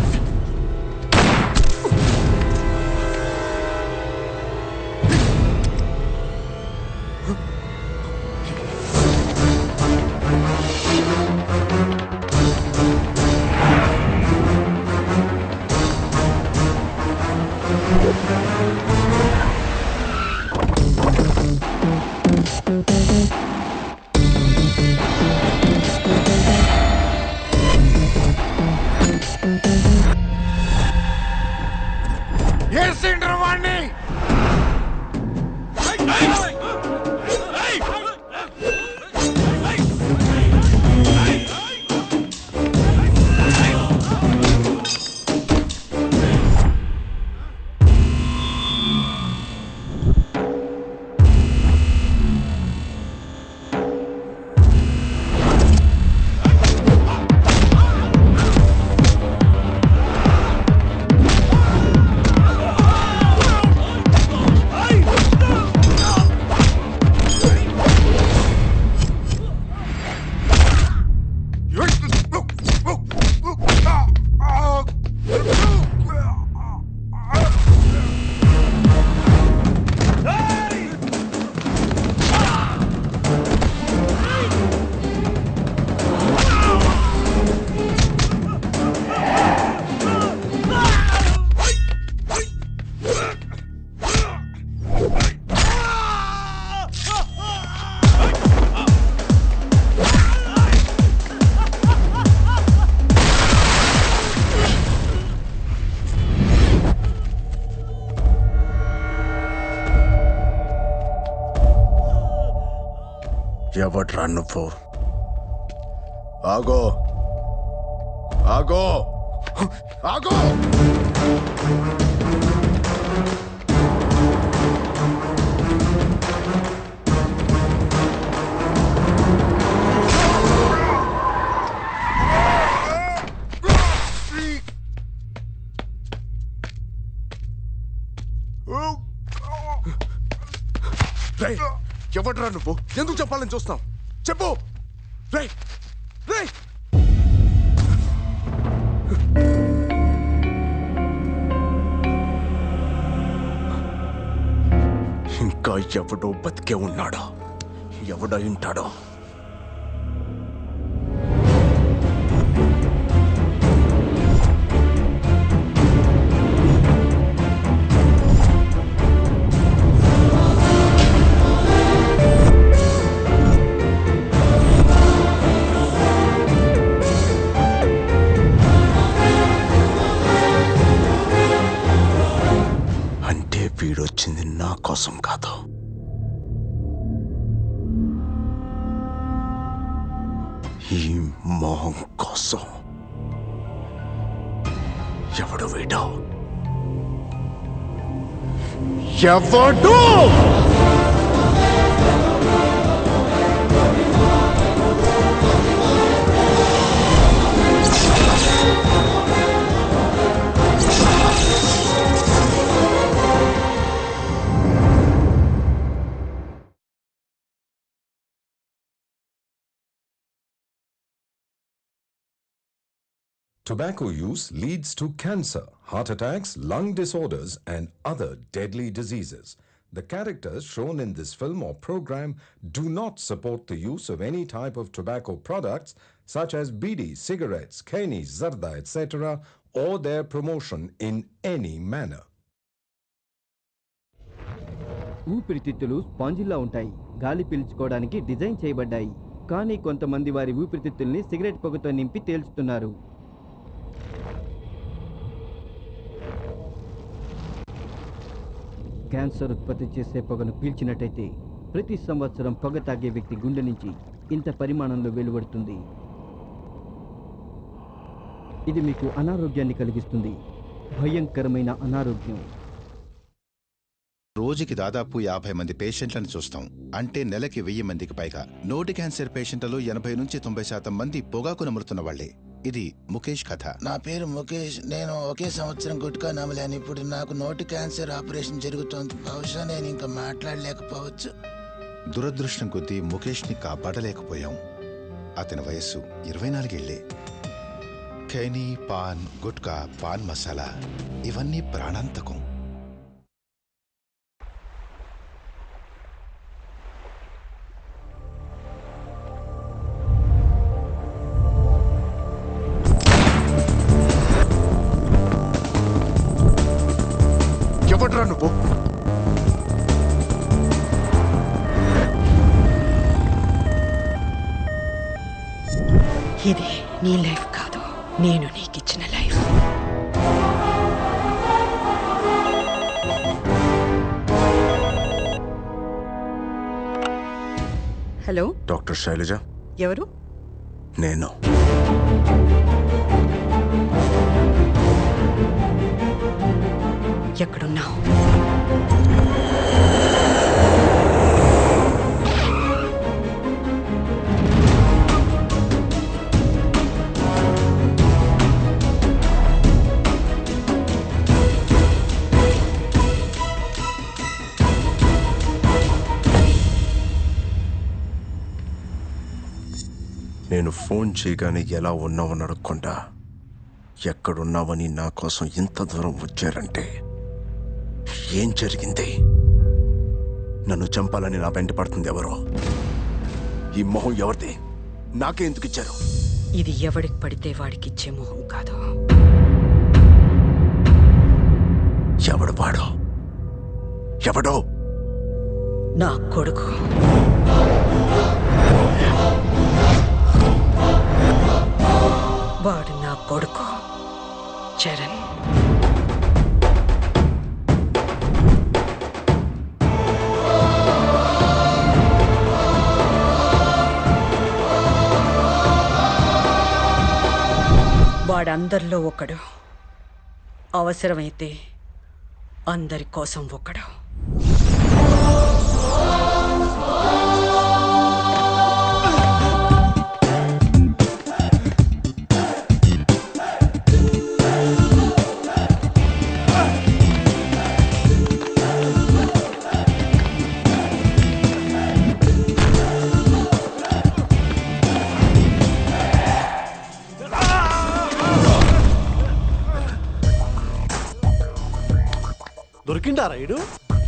ఏసేండ్రా వాణ్ణి. ఎవడ్రా నువ్వు? ఆగో ఆగో ఆగో! ఎవడ్రా నువ్వు? ఎందుకు చెప్పాలని చూస్తున్నావు? చెప్పు. రేయ్ రేయ్ ఇంకా ఎవడో బతికే ఉన్నాడో, ఎవడో వింటాడో. అంటే వీడొచ్చింది నా కోసం కాదు, ఈ మొహం కోసం. ఎవడు వీడో? ఎవడు? Tobacco use leads to cancer, heart attacks, lung disorders, and other deadly diseases. The characters shown in this film or program do not support the use of any type of tobacco products such as bidi, cigarettes, keni, zarda, etc., or their promotion in any manner. ఊపిరితిత్తులు స్పాంజిల్లా ఉంటాయి. గాలి పీల్చుకోవడానికి design చేయబడ్డాయి. కానీ కొంతమంది వారి ఊపిరితిత్తుల్ని cigarette పొగతో నింపి తేల్చుతున్నారు. Cancer ఉత్పత్తి చేసే పొగను పీల్చినట్టయితే ప్రతి సంవత్సరం పొగ తాగే వ్యక్తి గుండె నుంచి ఇంత పరిమాణంలో వెలువడుతుంది. ఇది మీకు అనారోగ్యాన్ని కలిగిస్తుంది, భయంకరమైన అనారోగ్యం. రోజుకి దాదాపు 50 మంది పేషెంట్లను చూస్తాం. అంటే నెలకి 1000 మందికి పైగా. నోటి క్యాన్సర్ పేషెంట్లలో 80 నుంచి 90% మంది పొగాకు నములుతున్న వాళ్లే. ఇది ముఖేష్ కథ. నా పేరు ముఖేష్. నేను ఒకే సంవత్సరం గుట్కా నమలాను. ఇప్పుడు నాకు నోటి క్యాన్సర్ ఆపరేషన్ జరుగుతోంది. బహుశా నేను ఇంకా మాట్లాడలేకపోవచ్చు. దురదృష్టం కొద్దీ ముఖేష్ని కాపాడలేకపోయాం. అతని వయస్సు 24 ఏళ్లే. ఖైనీ, పాన్, గుట్కా, పాన్ మసాలా ఇవన్నీ ప్రాణాంతకం. ఎవడ్రా నువ్వు? ఇది నీ లైఫ్ కాదు, నేను నీకిచ్చిన లైఫ్. Hello, doctor Shailaja. ఎవరు? నేను. ఎక్కడున్నావు? నేను ఫోన్ చేయగానే ఎలా ఉన్నావని అడగకుండా ఎక్కడున్నావని నా కోసం ఇంత దూరం వచ్చారంటే ఏం జరిగింది? నన్ను చంపాలని నా వెంట పడుతుంది ఎవరో? ఈ మొహం ఎవరిది? నాకే ఎందుకు ఇచ్చారు? ఇది ఎవడికి పడితే వాడికిచ్చే మొహం కాదు. ఎవడు వాడు? ఎవడో? నా కొడుకు. వాడు నా కొడుకు చరణ్. వాడందరిలో ఒకడు, అవసరమైతే అందరి కోసం ఒకడు. దొరికిండారా ఇడు?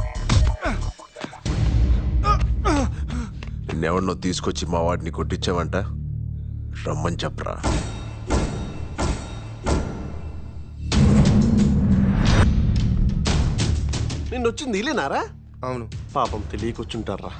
నిన్నెవరినో తీసుకొచ్చి మా వాడిని కొట్టించావంట, రమ్మని చెప్పరా. నిన్నొచ్చింది వీలేనారా? అవును. పాపం తెలియకొచ్చుంటారా.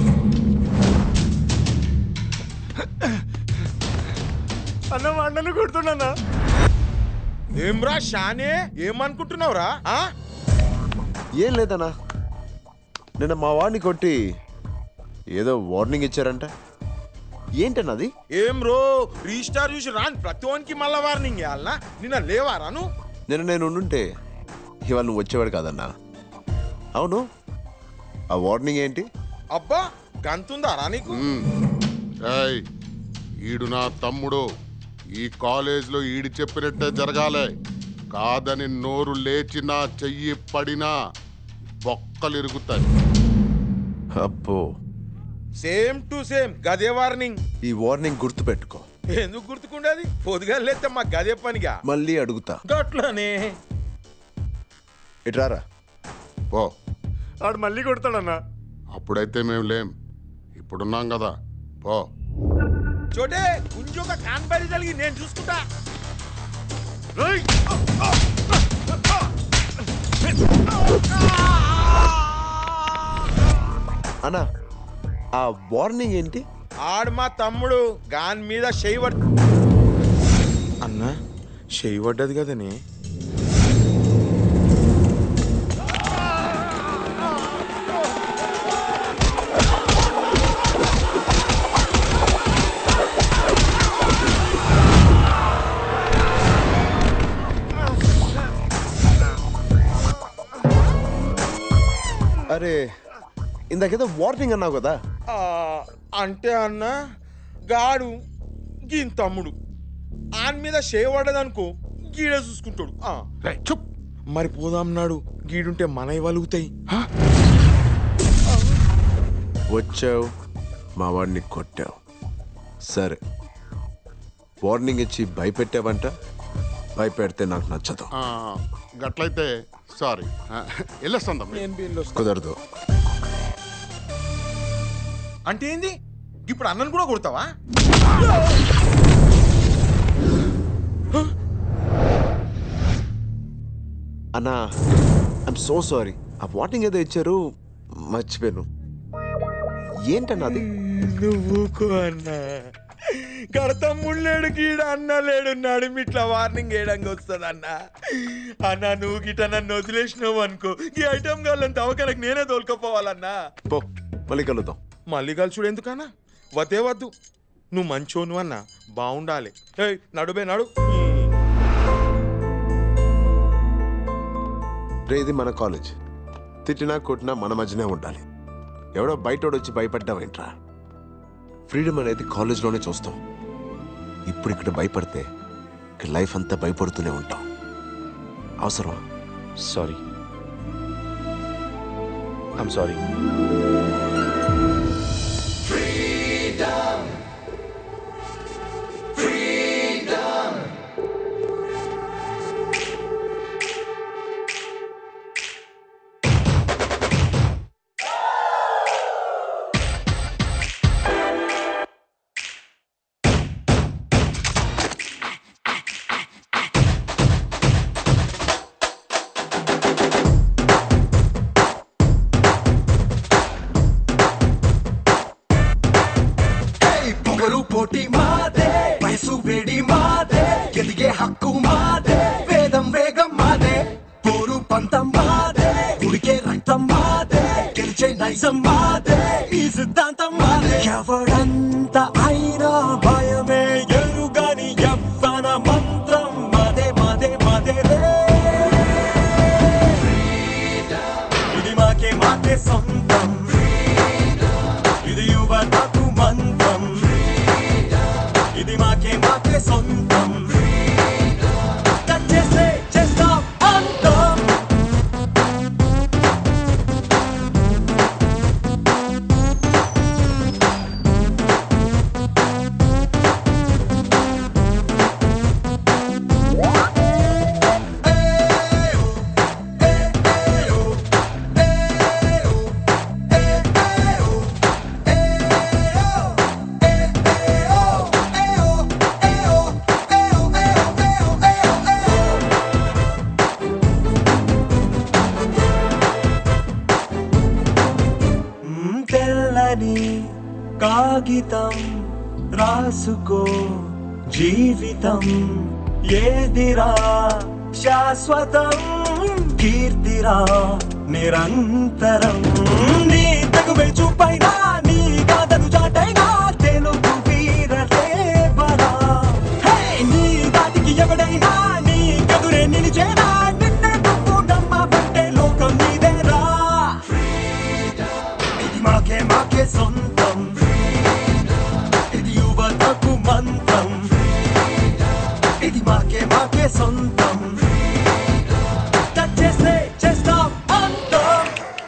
అన్న అన్నను కొడుతున్నా. ఏమ్రా షానే, ఏమనుకుంటున్నావురా? ఏం లేదన్నా, నిన్న మా వాడిని కొట్టి ఏదో వార్నింగ్ ఇచ్చారంట. ఏంటన్నది? ఏం రో రీస్టార్ చూసి రాని ప్రతి ఒనికి మళ్ళా వార్నింగ్ ఇవ్వాలనా? నిన్న లేవారాను? నిన్న నేను ఉండుంటే ఇవాళ నువ్వు వచ్చేవాడు కాదన్నా. అవును, ఆ వార్నింగ్ ఏంటి? అబ్బా గంతుందారా నీకు? ఏయ్, ఈడు నా తమ్ముడు. ఈ కాలేజ్లో ఈడు చెప్పినట్టే జరగాలి. కాదని నోరు లేచినా చెయ్యి పడినా బొక్కలు ఇరుగుతాయి. అబ్బో, సేమ్ టు సేమ్ గదే వార్నింగ్. ఈ వార్నింగ్ గుర్తు పెట్టుకో. ఎందుకు గుర్తుకుండేది? పొద్దుగా లేతే మా గదే పనిగా. మళ్ళీ అడుగుతా. గట్లనే ఇట్రారా. పో. ఆడు మళ్ళీ కొడతాడన్నా. అప్పుడైతే మేము లేం, ఇప్పుడున్నాం కదా. పో. చోటే కొంచెం కాన్పరి జరిగి నేను చూసుకుంటా. అన్నా, ఆ వార్నింగ్ ఏంటి? ఆడు మా తమ్ముడు గాన్ మీద చెయ్యి అన్నా, చెయ్యి పడ్డది కదనే. అరే, ఇందాకేదో వార్నింగ్ అన్నావు కదా. అంటే అన్న గాడు గీన్ తమ్ముడు ఆన్ మీద చేయబడ్డదనుకో గీడే చూసుకుంటాడు. మరి పోదాం నాడు, గీడుంటే మనవి వలుగుతాయి. వచ్చావు, మా వాడిని కొట్టావు, సరే. వార్నింగ్ ఇచ్చి భయపెట్టావంట. భయపెడితే నాకు నచ్చదు. గట్లయితే సారీ, వెళ్ళొస్తాం. కుదరదు. అంటే ఏంది? ఇప్పుడు అన్నను కూడా కొడతావా? అన్నా, ఐఎమ్ సో సారీ. ఆ వార్నింగ్ ఏదో ఇచ్చారు, మర్చిపోయాను. ఏంటన్నా అది? నువ్వుకో అన్నా, కడతమ్ముళ్ళేడు గీడ అన్న లేడు, నడుము ఇట్లా వార్నింగ్ వేయడానికి వస్తుంది అన్న. అన్న నువ్వు గిట్ట నన్ను వదిలేసినావు అనుకో, ఈ ఐటమ్ గాళ్ళని దవకలకు నేనే తోలుకపోవాలన్నా. పో, మళ్ళీ కలుద్దాం. మళ్ళీ కలిసుడు ఎందుకన్నా? వద్దే వద్దు, నువ్వు మంచోను అన్నా, బాగుండాలి. నడుబే నడు. రే, ఇది మన కాలేజ్. తిట్టినా కొట్టినా మన మధ్యనే ఉండాలి. ఎవడో బయటోడు వచ్చి భయపడ్డావేంట్రా? ఫ్రీడమ్ అనేది కాలేజ్లోనే చూస్తాం. ఇప్పుడు ఇక్కడ భయపడితే ఇక్కడ లైఫ్ అంతా భయపడుతూనే ఉంటాం. అవసరమా? Sorry, I'm sorry. పోటీ మాదే, వయసు వేడి మాదే, ఎదిగే హక్కు మాదే, వేదం వేగం మాదే, పోరు పంతం మాదే, ఉడికే రక్తం మాదే, గెలిచే నైజం మాదే, ఈ సిద్ధాంతం మాదే. ఎవడంత అయినా భయమే ఎరుగని యవ్వన మంత్రం మాదే మాదే మాదే రే. ఇది మాకే మాకే సొంతం, ఇది యువతకు మంత్రం, ఇది మాకే మాకే సొంతం. చేస్తే చేస్తాం అంతం. కాగితం రాసుకో జీవితం ఏదిరా శాశ్వతం కీర్తిరా నిరంతరం నీ తగువే చూపైనా నీ కాదను చాటైనా తెలుగు వీరలేవరా నీ దాటికి ఎవడైనా నీ కదురే నిలిచేనా నిన్నే తప్పు నమ్మబట్టే లోకం నీదేరా ఇది మాకే మాకే సొంతం ఇది యువతకు మంత్రం ఇది మాకే మాకే సొంతం టచ్ చేస్తే చేస్తాం అంతం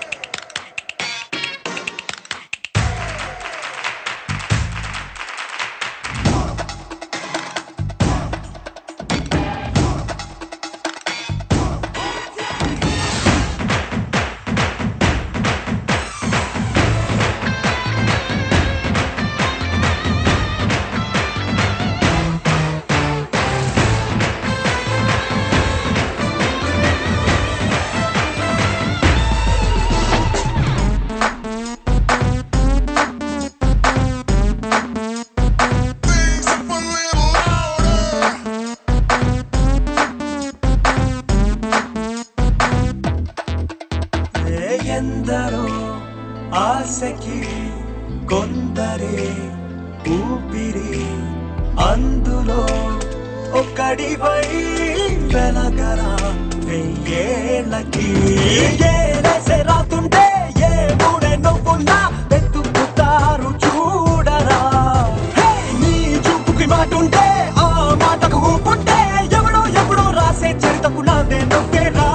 ఎందరో ఆశకి కొందరే ఊపిరి అందులో ఒక్కడివై వెలగరా వెయ్యేళ్ళకి ఏలేసే రాతుంటే ఏ మూడే నవ్వున్నా వెతుకుతారు చూడరా నీ చూపుకి మాటుంటే ఆ మాటకు ఊపుంటే ఎవడో ఎవడో రాసే చరితకు నాదే నవ్వేరా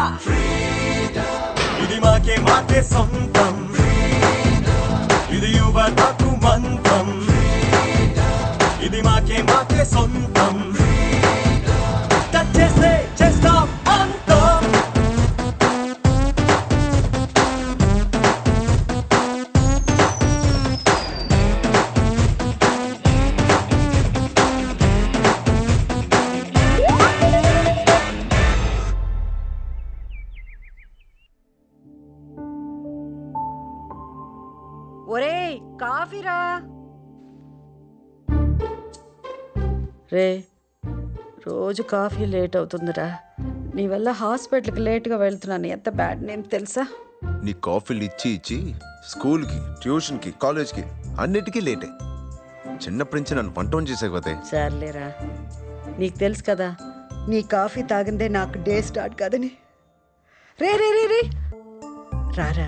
ఇది మాకే మాకే సొంతం ఇది యువతకు మంత్రం ఇది మాకే మాకే సొంతం టచ్ చేస్తే చేస్తాం అంతం ఒరేయ్ కాఫీరా రే రోజు కాఫీ లేట్ అవుతుందిరా నీ వల్ల హాస్పిటల్కి లేట్గా వెళ్తున్నాను. ఎంత బ్యాడ్ నేమ్ తెలుసా? నీ కాఫీలు ఇచ్చి ఇచ్చి స్కూల్కి ట్యూషన్కి కాలేజ్కి అన్నిటికీ లేటే. చిన్నప్పటి నుంచి నన్ను వంట చేసేకపోతే సర్లేరా, నీకు తెలుసు కదా నీ కాఫీ తాగిందే నాకు డే స్టార్ట్ కాదని. రే రే రే రే రారా.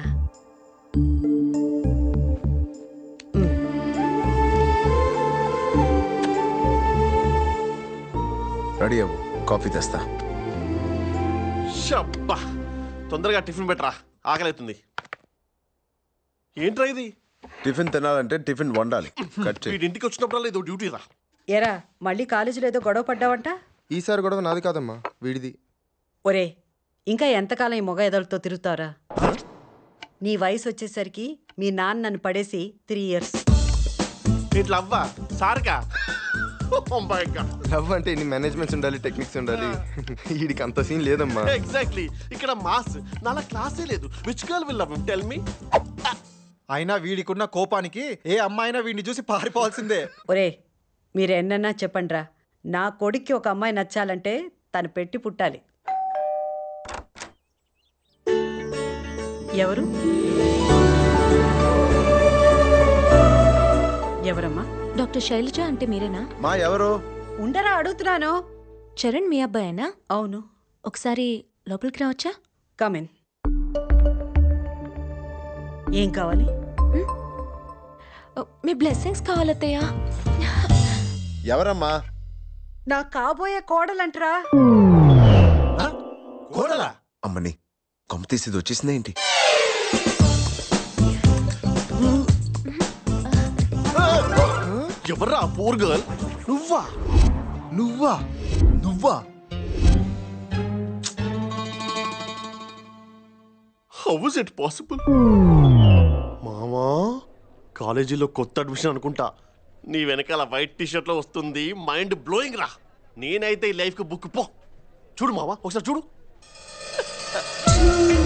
రెడీ అవ్వు, కాఫీ తెస్తా. షబ్బా, తొందరగా టిఫిన్ పెట్టరా, ఆకలి అవుతుంది. ఏంట్రా ఇది? టిఫిన్ తినాలంటే టిఫిన్ వండాలి. ఇంటికి వచ్చినప్పుడు ఏదో డ్యూటీ రా. ఏరా మళ్ళీ కాలేజీలో ఏదో గొడవ పడ్డావంట? ఈసారి గొడవ నాది కాదమ్మా, వీడిది. ఒరే ఇంకా ఎంతకాలం ఈ మొగ ఎదలతో తిరుగుతారా? నీ వయసు వచ్చేసరికి మీ నాన్న నన్ను పడేసి 3 years. ఇట్లా అవ్వా సార్కా? లవ్ అంటే ఇన్ని మేనేజ్మెంట్స్ ఉండాలి, టెక్నిక్స్ ఉండాలి. వీడికి అంత సీన్ లేదమ్మా. ఎగ్జాక్ట్లీ, ఇక్కడ మాస్ నాలా క్లాసే లేదు. Which girl will love him, tell me. అయినా వీడికున్న కోపానికి ఏ అమ్మాయినా వీడిని చూసి పారిపోవాల్సిందే. ఒరే మీరు ఎన్నన్నా చెప్పండిరా, నా కొడుక్కి ఒక అమ్మాయి నచ్చాలంటే తను పెట్టి పుట్టాలి. ఎవరు ఎవరమ్మా? డాక్టర్ శైలజ అంటే మీరేనా? మా ఎవరు? ఉండరా అడుగుతున్నాను. చరణ్ మీ అబ్బాయేనా? అవును. ఒకసారి లోపలికి రావచ్చా? కమిన్. ఏం కావాలి? మీ బ్లెస్సింగ్స్ కావాలత్తయ్యా. ఎవరమ్మా? నా కాబోయే కోడలంటరా. కోడలా? అమ్మని కొమ్మ తీసేది వచ్చేసిందా ఏంటి? ఎవర్రా పూర్ గర్ల్? నువ్వా నువ్వా నువ్వా? How is it possible? మామా కాలేజీలో కొత్త అడ్మిషన్ అనుకుంటా. నీ వెనకాల వైట్ టీషర్ట్ లో వస్తుంది. మైండ్ బ్లోయింగ్ రా. నేనైతే ఈ లైఫ్ కి బుక్ పో. చూడు మామా, ఒకసారి చూడు.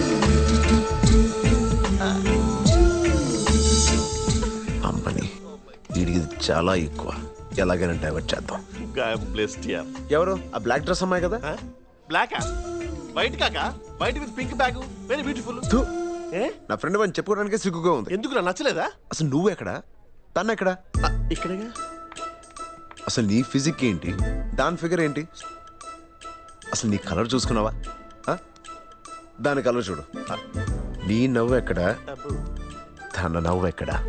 అమ్మని చాలా ఎక్కువ. ఎలాగైనా డైవర్ట్ చేద్దాం. ఎవరు ఆ బ్లాక్ డ్రెస్ అమ్మాయి కదా? బ్లాకా? వైట్ కాక? White with pink bag, very beautiful. నా ఫ్రెండ్ అని చెప్పుకోవడానికి సిగ్గుగా ఉంది. ఎందుకు నచ్చలేదా? అసలు నువ్వు ఎక్కడా, తను ఎక్కడా? ఇక్కడగా. అసలు నీ ఫిజిక్ ఏంటి, దాని ఫిగర్ ఏంటి, అసలు నీ కలర్ చూసుకున్నావా? దాని కలర్ చూడు. నీ నవ్వు ఎక్కడా, తన నవ్వు ఎక్కడా?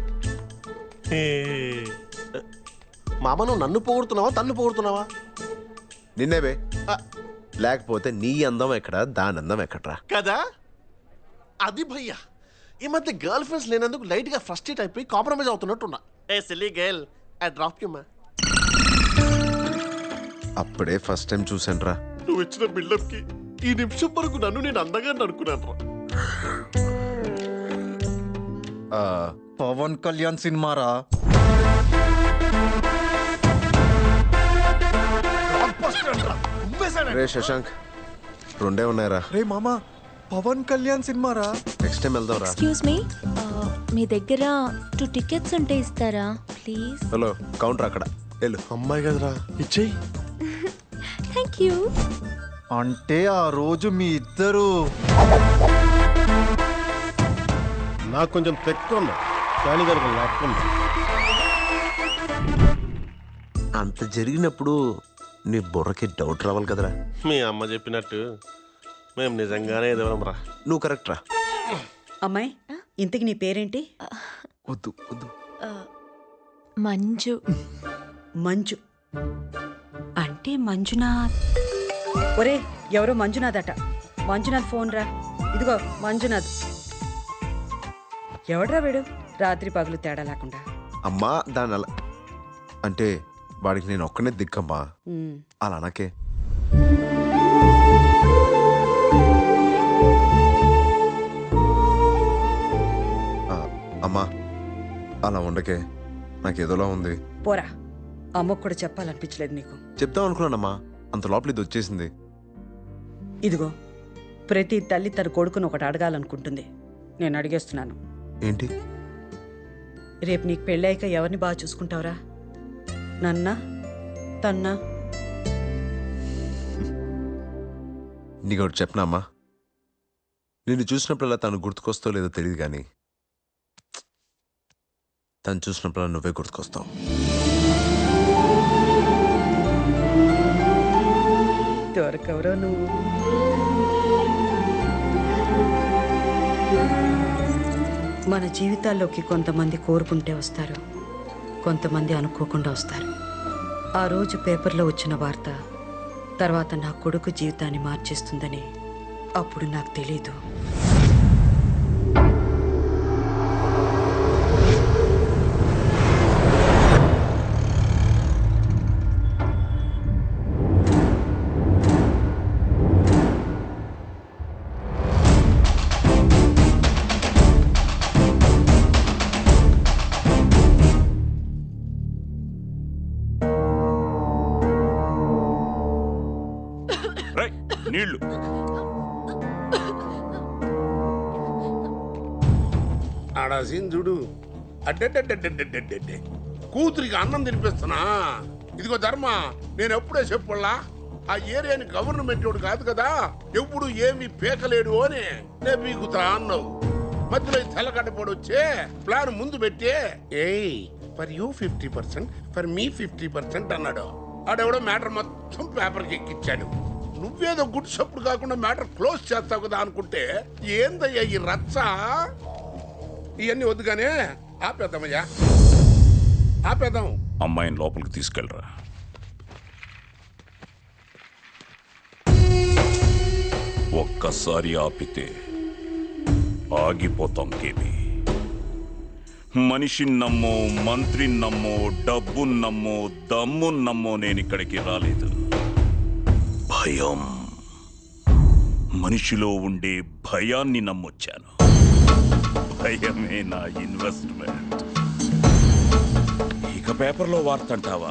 మామ నువ్వు నన్ను పొగుడుతున్నావా తన్ను పొగుడుతున్నావా? నిన్నేవే. లేకపోతే నీ అందం ఎక్కడా, దాని అందం ఎక్కడ్రా? కదా అది భయ్యా. ఈ మధ్య గర్ల్ ఫ్రెండ్స్ లేనందుకు లైట్ గా ఫ్రస్ట్రేట్ అయిపోయి కాంప్రమైజ్ అవుతున్నట్టున్నా. A silly girl, I drop you మా. అప్పుడే ఫస్ట్ టైం చూసానురా. నువ్వు ఇచ్చిన బిల్డప్ కి ఈ నిమిషం వరకు నన్ను నేను అందంగా అనుకున్నాను. పవన్ కళ్యాణ్ సినిమారా. రే శశాంక్, రెండే ఉన్నాయరా. రే మామా, పవన్ కళ్యాణ్ సినిమారా. నెక్స్ట్ టైం వెళ్దాం రా. ఎక్స్క్యూజ్ మీ, మీ దగ్గర 2 టికెట్స్ ఉంటే ఇస్తారా ప్లీజ్? హలో, కౌంటర్ అక్కడ. వెళ్ళు. అమ్మాయి కదరా, ఇచ్చేయి. Thank you. అంటే ఆ రోజు మీ ఇద్దరు నాకు కొంచెం తెక్కుంది కానీ దానికి లేకుండా. అంత జరిగినప్పుడు నీ బుర్రకి డౌట్ రావాలి కదరా. మీ అమ్మ చెప్పినట్టు మేము నిజంగానే ఎదవరంరా. నువ్వు కరెక్ట్ రా. అమ్మాయి, ఇంతకి నీ పేరేంటి? వద్దు వద్దు. మంజు. మంజు అంటే మంజునాథ్. ఒరే, ఎవరో మంజునాథ్ అట. మంజునాథ్ ఫోన్ రా. ఇదిగో మంజునాథ్. ఎవడ్రా వీడు, రాత్రి పగులు తేడా లేకుండా? అమ్మా దాని అలా అంటే వాడికి నేను ఒక్కనే దిక్కమ్మా. అలా అనకే. అమ్మా అలా ఉండకే, నాకు ఏదోలా ఉంది. పోరా, అమ్మకు కూడా చెప్పాలనిపించలేదు నీకు? చెప్తాం అనుకున్నానమ్మా, అంత లోపల ఇది వచ్చేసింది. ఇదిగో, ప్రతి తల్లి తన కొడుకును ఒకటి అడగాలనుకుంటుంది. నేను అడిగేస్తున్నాను. ఏంటి? రేపు నీకు పెళ్ళాక ఎవరిని బాగా చూసుకుంటావురా? నన్నా, తన్నా? నీకు చెప్పనా అమ్మా, నిన్ను చూసినప్పుడల్లా తను గుర్తుకొస్తావు లేదో తెలియదు కానీ తను చూసినప్పుడల్లా నువ్వే గుర్తుకొస్తావు. దొరకవరో నువ్వు. మన జీవితాల్లోకి కొంతమంది కోరుకుంటే వస్తారు, కొంతమంది అనుకోకుండా వస్తారు. ఆ రోజు పేపర్లో వచ్చిన వార్త తర్వాత నా కొడుకు జీవితాన్ని మార్చేస్తుందని అప్పుడు నాకు తెలీదు. నీళ్లు. ఆడాసీన్ చూడు. అడ్డెడ్డెడ్డెడ్డెడ్డెడ్డెడ్డే కూతురికి అన్నం తినిపిస్తున్నా. ఇదిగో ధర్మ, నేను ఎప్పుడే చెప్పుల్లా ఆ ఏరియాని గవర్నమెంట్ వాడు కాదు కదా, ఎప్పుడు ఏమి పీకలేడు అని నేను పీకుతా అన్నావు. మధ్యలో తెల్లగడ్డపోడు వచ్చే ప్లాన్ ముందు పెట్టే ఫర్ యూ 50%, ఫర్ మీ 50% అన్నాడు. ఆడెవడో మ్యాటర్ మొత్తం పేపర్కి ఎక్కిచ్చాడు. నువ్వేదో గుడ్ షప్పుడు కాకుండా మ్యాటర్ క్లోజ్ చేస్తావు కదా అనుకుంటే ఏందయ్యా ఈ రచ్చ? ఇవన్నీ వద్దుగానే ఆపేద్దామయ్యా, ఆపేద్దాం. అమ్మాయిని లోపలికి తీసుకెళ్ళరా. ఒక్కసారి ఆపితే ఆగిపోతాం కేబీ. మనిషిని నమ్మో, మంత్రిని నమ్మో, డబ్బుని నమ్మో, దమ్ముని నమ్మో నేను ఇక్కడికి రాలేదు. భయం, మనిషిలో ఉండే భయాన్ని నమ్మొచ్చాను. భయమే నా ఇన్వెస్ట్మెంట్. ఇక పేపర్లో వార్త అంటావా?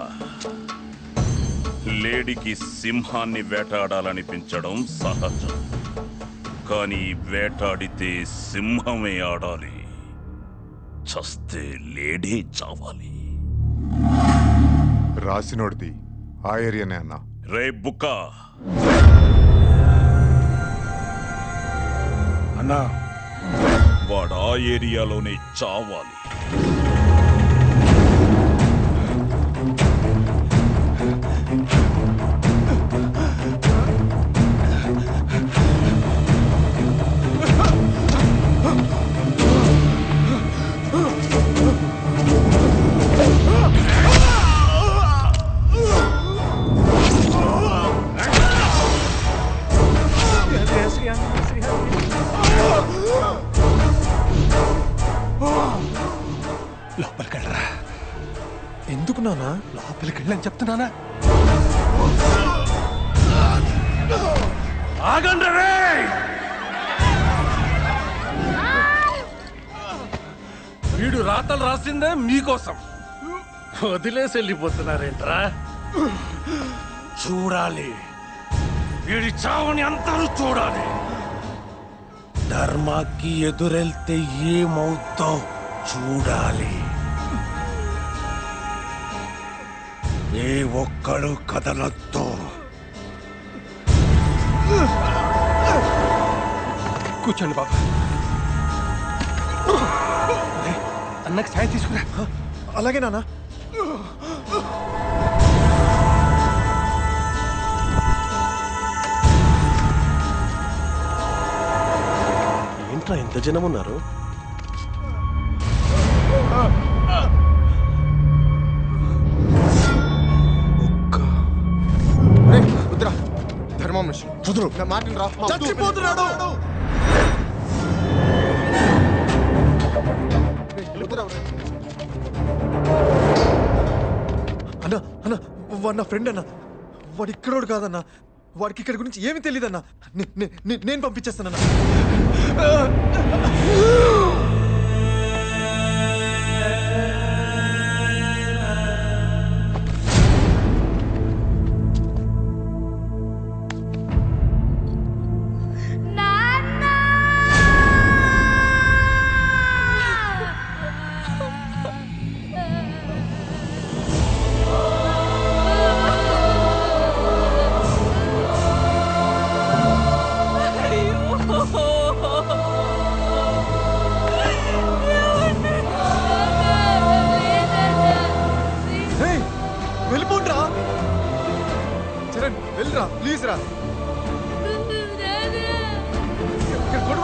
లేడీకి సింహాన్ని వేటాడాలనిపించడం సహజం, కానీ వేటాడితే సింహమే ఆడాలి, చస్తే లేడీ చావాలి. రాసినోడిది ఆ ఏరియానే అన్నా. రే బుక్క అన్నా, వాడు ఆ ఏరియాలోనే చావాలి. లోపలికి వెళ్ళరా. ఎందుకు నానా? లోపలికి వెళ్ళని చెప్తున్నానా? ఆగండి రే! వీడు రాతలు రాసిందే మీకోసం. వదిలేసి వెళ్ళిపోతున్నారేంట్రా? చూడాలి, వీడి చావుని అందరూ చూడాలి. ధర్మాకి ఎదురెళ్తే ఏమవుతో చూడాలి. ఏ ఒక్కడు కదలొద్దు. కూర్చోండి బాబా. అన్నకి సాయం తీసుకురా. అలాగే నాన్న. ఏంట్రా ఎంత జనం ఉన్నారు? వద్దురా, ధర్మం మనిషి కుదురు. నా మాటని రా. చచ్చిపోతున్నాడు. అన్నా అన్న, వాడు నా ఫ్రెండ్ అన్న. వాడు ఇక్కడోడు కాదన్నా. వాడికి ఇక్కడ గురించి ఏమీ తెలియదన్నా. నేను పంపించేస్తానన్నా. వెళ్ళిపోండ్రా. చరణ్ వెళ్ళరా ప్లీజ్ రా. గొడవ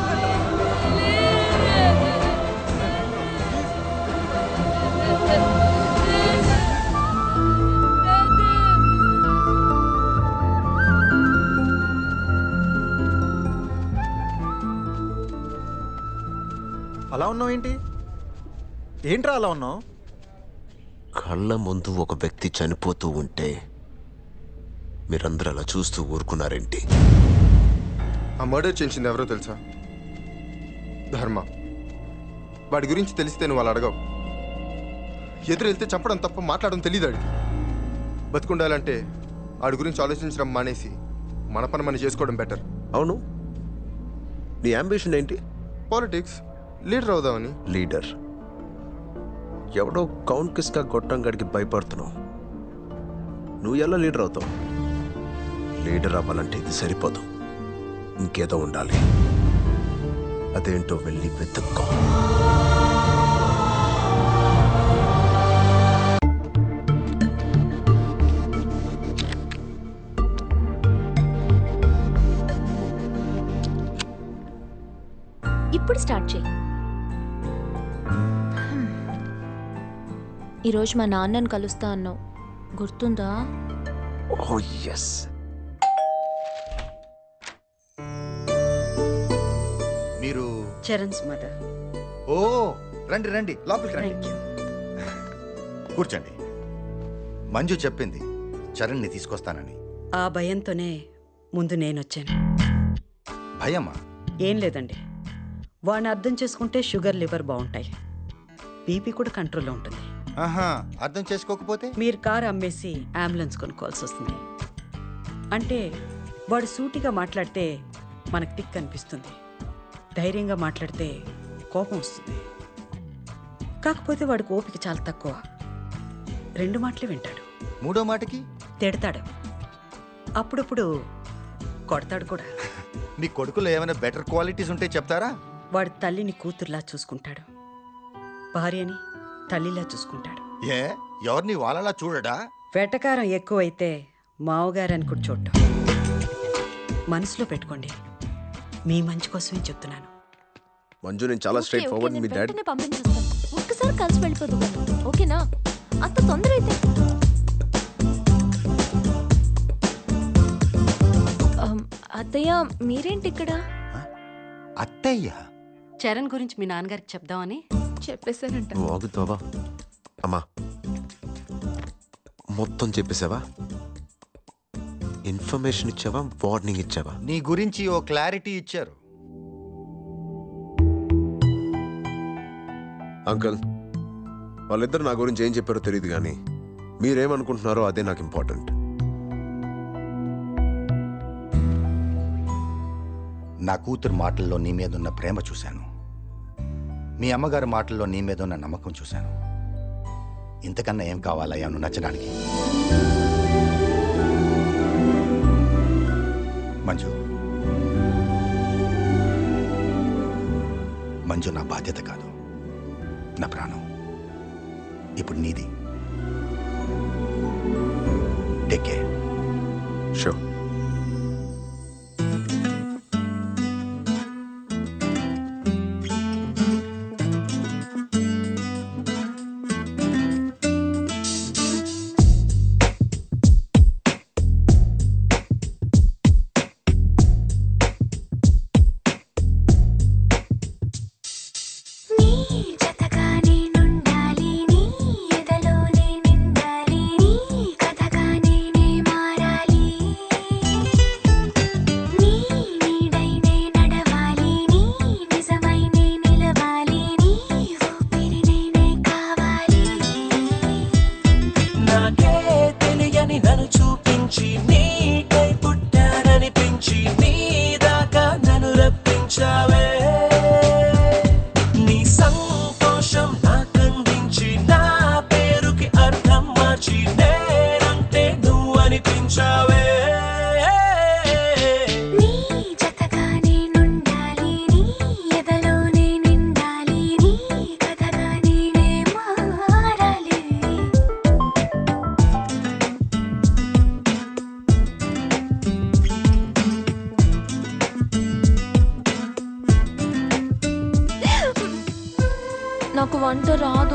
అలా ఉన్నావు ఏంటి? ఏంట్రా అలా ఉన్నావు? కళ్ళ ముందు ఒక వ్యక్తి చనిపోతూ ఉంటే మీరందరూ అలా చూస్తూ ఊరుకున్నారేంటి? ఆ మర్డర్ చేసింది ఎవరో తెలుసా? ధర్మ. వాడి గురించి తెలిస్తే నువ్వు వాళ్ళు అడగవు. ఎదురెళ్తే చంపడం తప్ప మాట్లాడడం తెలియదు ఆడికి. బతుకుండాలంటే ఆడి గురించి ఆలోచించడం మానేసి మన పని మనం చేసుకోవడం బెటర్. అవును, నీ అంబిషన్ ఏంటి? పాలిటిక్స్, లీడర్ అవుదామని. లీడర్? ఎవడో కౌంట్ కిస్కా గొట్టం గడికి భయపడుతున్నావు. నువ్వు ఎలా లీడర్ అవుతావు? లీడర్ అవ్వాలంటే ఇది సరిపోదు, ఇంకేదో ఉండాలి. అదేంటో వెళ్ళి వెతుక్కో. ఇప్పుడు స్టార్ట్ చేయి. ఈరోజు మా నాన్నని కలుస్తా అన్నావు, గుర్తుందా? Oh yes. మీరు చరణ్స్ మదర్. ఓ రండి రండి, లోపలికి రండి. కూర్చోండి. మంజు చెప్పింది చరణ్ని తీసుకొస్తానని. ఆ భయంతోనే ముందు నేనొచ్చాను. భయమా? ఏం లేదండి, వాడిని అర్థం చేసుకుంటే షుగర్, లివర్ బాగుంటాయి, బీపీ కూడా కంట్రోల్లో ఉంటుంది. ఆహా, అర్థం చేసుకోకపోతే మీరు కారు అమ్మేసి అంబులెన్స్ కొనుక్కోవాల్సి వస్తుంది. అంటే వాడు సూటిగా మాట్లాడితే మనకు తిక్కు అనిపిస్తుంది, ధైర్యంగా మాట్లాడితే కోపం వస్తుంది. కాకపోతే వాడికి ఓపిక చాలా తక్కువ, రెండు మాటలే వింటాడు. మూడో మాటకి తిడతాడు, అప్పుడప్పుడు కొడతాడు కూడా. మీ కొడుకులో ఏమైనా బెటర్ క్వాలిటీస్ ఉంటే చెప్తారా? వాడు తల్లిని కూతుర్లా చూసుకుంటాడు, భార్యని తల్లిలా చూసుకుంటాడు. ఏ ఎవరిని వాళ్ళలా చూడడా? వెటకారం ఎక్కువైతే మావగారని కూడా చూడటం. మనసులో పెట్టుకోండి, మీ మంచి కోసమే చెప్తున్నాను. మంజు నేను చాలా స్ట్రైట్ ఫార్వర్డ్. మీ డాడ్ పంపించేస్తాను, ఒక్కసారి కలిసి వెళ్ళిపోదు ఓకేనా? అంత తొందర అయితే అత్తయ్య మీరేంటి ఇక్కడ? అత్తయ్య చరణ్ గురించి మీ నాన్నగారికి చెప్దామని చెప్పేశానంట. నువ్వు ఆగుతావా అమ్మా? మొత్తం చెప్పేసావా? ఇన్ఫర్మేషన్ ఇచ్చావా, వార్నింగ్ ఇచ్చావా? నీ గురించి ఓ క్లారిటీ ఇచ్చారు. అంకుల్, వాళ్ళిద్దరు నా గురించి ఏం చెప్పారో తెలియదు, కానీ మీరేమనుకుంటున్నారో అదే నాకు ఇంపార్టెంట్. నా కూతురు మాటల్లో నీ మీద ఉన్న ప్రేమ చూశాను, మీ అమ్మగారి మాటల్లో నీ మీద ఉన్న నమ్మకం చూశాను. ఇంతకన్నా ఏం కావాలయ్యా నువ్వు నచ్చడానికి? మంజు, మంజు నా బాధ్యత కాదు, నా ప్రాణం. ఇప్పుడు నీది. Take care. షో. నాకు వంట రాదు.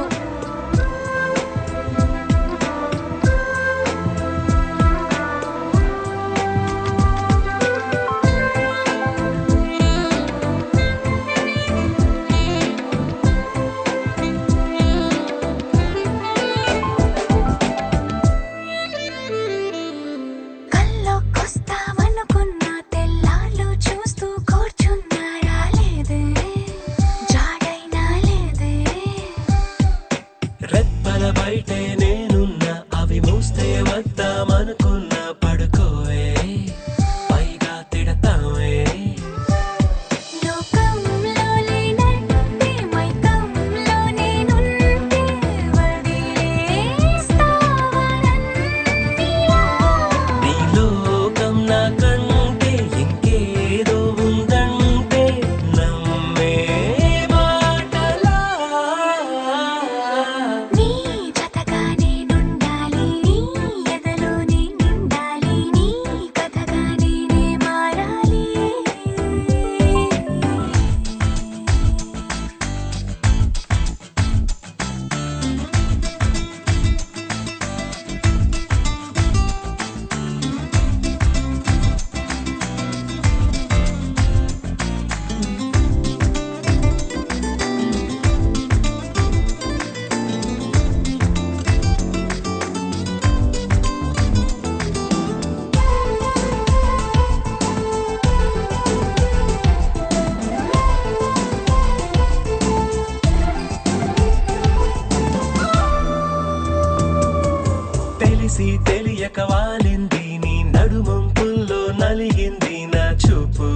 తెలిసి తెలియక వాలింది నీ నడుమంపుల్లో నలిగింది నా చూపు.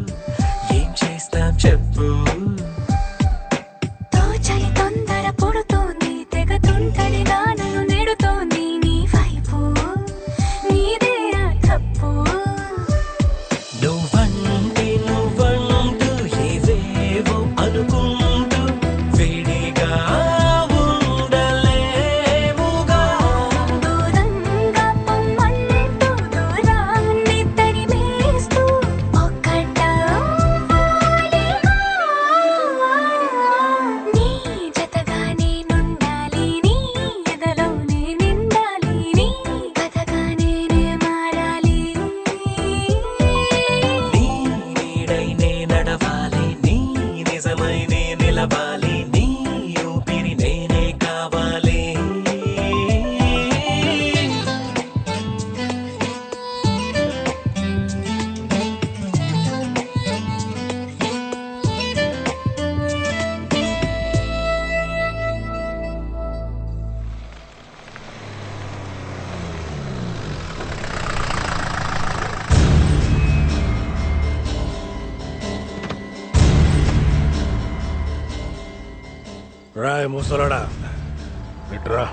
ఏం చేస్తాం చెప్పు? తోచని తొందర పుడుతోంది, తెగ తుంటరిగా నన్ను నెడుతోంది నీ వైపు. రాయ్ ముసలడా ఇట్రా.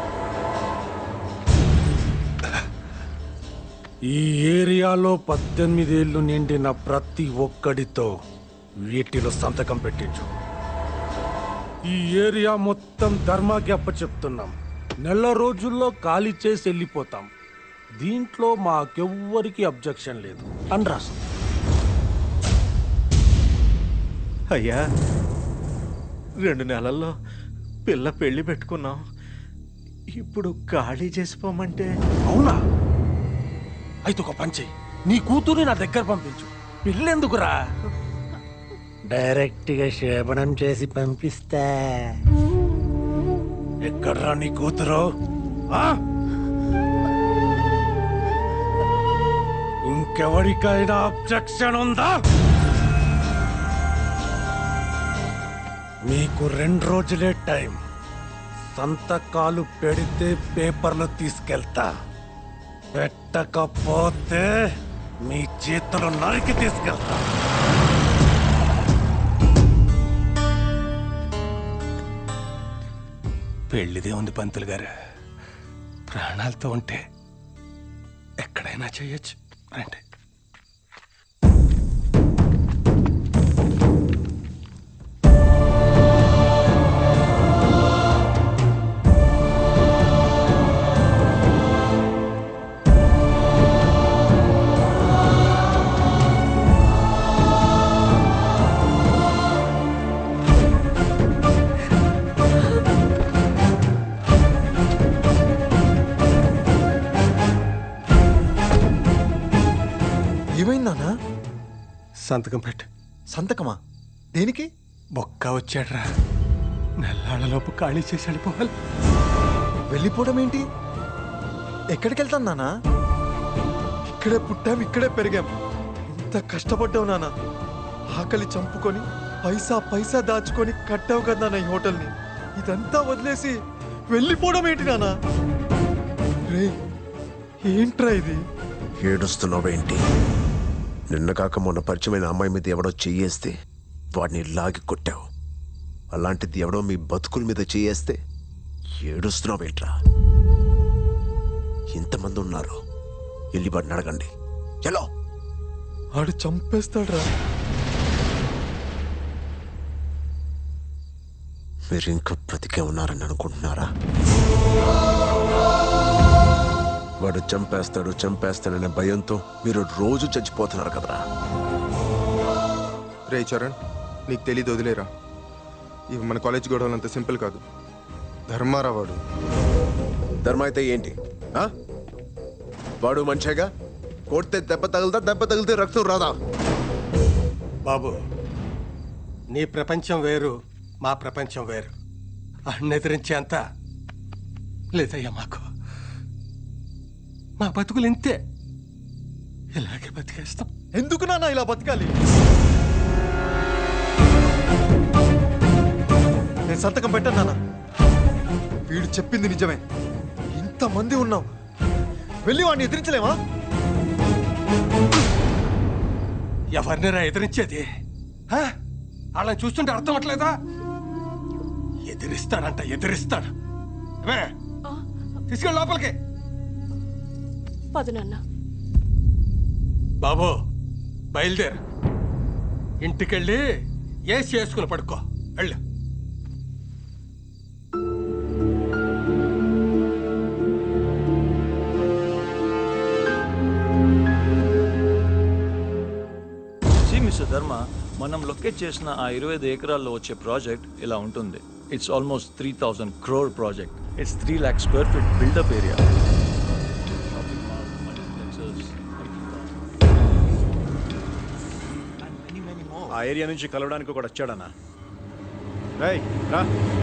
ఈ ఏరియాలో 18 ఏళ్ళు నిండిన ప్రతి ఒక్కడితో వీటిలో సంతకం పెట్టించు. ఈ ఏరియా మొత్తం ధర్మాకి అప్పచెప్తున్నాం. నెల రోజుల్లో ఖాళీ చేసి వెళ్ళిపోతాం. దీంట్లో మాకెవ్వరికి అబ్జెక్షన్ లేదు అని రాసు. అయ్యా 2 నెలల్లో పిల్ల పెళ్లి పెట్టుకున్నాం. ఇప్పుడు ఖాళీ చేసిపోమంటే? అవునా? అయితే ఒక పని చెయ్యి, నీ కూతుర్ని నా దగ్గర పంపించు. పెళ్ళెందుకురా, డైరెక్ట్ గా శోభనం చేసి పంపిస్తా. ఎక్కడ్రా నీ కూతురు? ఇంకెవరికైనా అబ్జెక్షన్ ఉందా? మీకు 2 రోజులే టైం. సంతకాలు పెడితే పేపర్లు తీసుకెళ్తా, పెట్టకపోతే మీ చేతులు నరికి తీసుకెళ్తా. పెళ్లిదే ఉంది పంతులు గారు. ప్రాణాలతో ఉంటే ఎక్కడైనా చేయొచ్చు. రండి. ఏమైందా? సంతకం పెట్టు. సంతకమా? దేనికి? బొక్క వచ్చాడ్రా, నెల్లాళ్ళలోపు ఖాళీ చేసి వెళ్ళిపోవాలి. వెళ్ళిపోవడం ఏంటి? ఎక్కడికి వెళ్తాను నానా? ఇక్కడే పుట్టాం, ఇక్కడే పెరిగాం. ఇంత కష్టపడ్డావు నానా. ఆకలి చంపుకొని పైసా పైసా దాచుకొని కట్టావు కదా నాన్న ఈ హోటల్ని. ఇదంతా వదిలేసి వెళ్ళిపోవడం ఏంటి నానా? రే ఏంట్రా ఇది? ఏడుస్తున్నావేంటి? నిన్న కాక మొన్న పరిచయమైన అమ్మాయి మీద ఎవడో చెయ్యేస్తే వాడిని లాగి కొట్టావు. అలాంటిది ఎవడో మీ బతుకుల మీద చెయ్యేస్తే ఏడుస్తున్నావేంట్రా? ఇంతమంది ఉన్నారు, వెళ్ళి వాడిని అడగండి. ఎలా? ఆడు చంపేస్తాడ్రా. మీరు ఇంకా బ్రతికే ఉన్నారని అనుకుంటున్నారా? వాడు చంపేస్తాడనే భయంతో మీరు రోజు చచ్చిపోతున్నారు కదరా. రే చరణ్, నీకు తెలీదు, వదిలేరా. ఇవి మన కాలేజ్ గొడవలు అంత సింపుల్ కాదు. ధర్మారా వాడు. ధర్మ అయితే ఏంటి? వాడు మనిషేగా. కొడితే దెబ్బ తగులుతా, దెబ్బ తగిలితే రక్తం రాదా? బాబు, నీ ప్రపంచం వేరు, మా ప్రపంచం వేరు. అన్నెదిరించే అంత లేదయ్యా మాకు. మా బతుకులు ఇంతే, ఇలాగే బతికేస్తాం. ఎందుకు నాన్న ఇలా బతకాలి? నేను సంతకం పెట్టాను నాన్న. వీడు చెప్పింది నిజమే. ఇంతమంది ఉన్నాం, వెళ్ళి వాడిని ఎదిరించలేమా? ఎవరినిరా ఎదిరించేది? అలా చూస్తుంటే అర్థం అవట్లేదా? ఎదిరిస్తాడంట, ఎదిరిస్తాడు. తీసుకెళ్ళి లోపలికి. పదు నాన్న. బాబు బయలుదేరు, ఇంటికెళ్ళి ఏసి చేసుకుని పడుకో. వెళ్ళు. మిస్టర్ ధర్మ, మనం లొకేట్ చేసిన ఆ 25 ఎకరాల్లో వచ్చే ప్రాజెక్ట్ ఇలా ఉంటుంది. It's almost 3000 crore project. It's 3 lakh square feet built up area. ఆ ఏరియా నుంచి కలవడానికి కూడా వచ్చాడన్నా. రేయ్ రా.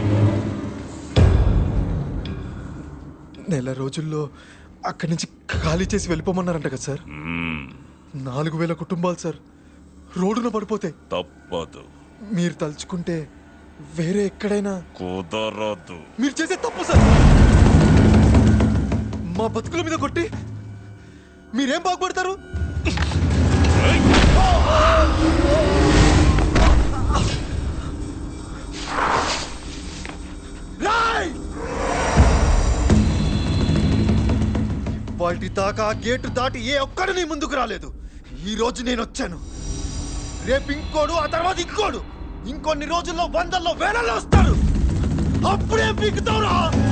నెల రోజుల్లో అక్కడి నుంచి ఖాళీ చేసి వెళ్ళిపోమన్నారంట కదా సార్. 4000 కుటుంబాలు సార్ రోడ్డున పడిపోతాయి. తప్పదు. మీరు తలుచుకుంటే వేరే ఎక్కడైనా కుదరదు. మీరు చేసే తప్పు సార్. మా బతుకుల మీద కొట్టి మీరేం బాగుపడతారు? ఇవాల్టి దాకా ఆ గేటు దాటి ఏ ఒక్కడు నీ ముందుకు రాలేదు. ఈ రోజు నేను వచ్చాను. రేపు ఇంకోడు, ఆ తర్వాత ఇంకోడు, ఇంకొన్ని రోజుల్లో వందల్లో వేలల్లో వస్తారు. అప్పుడే పీకుతావురా.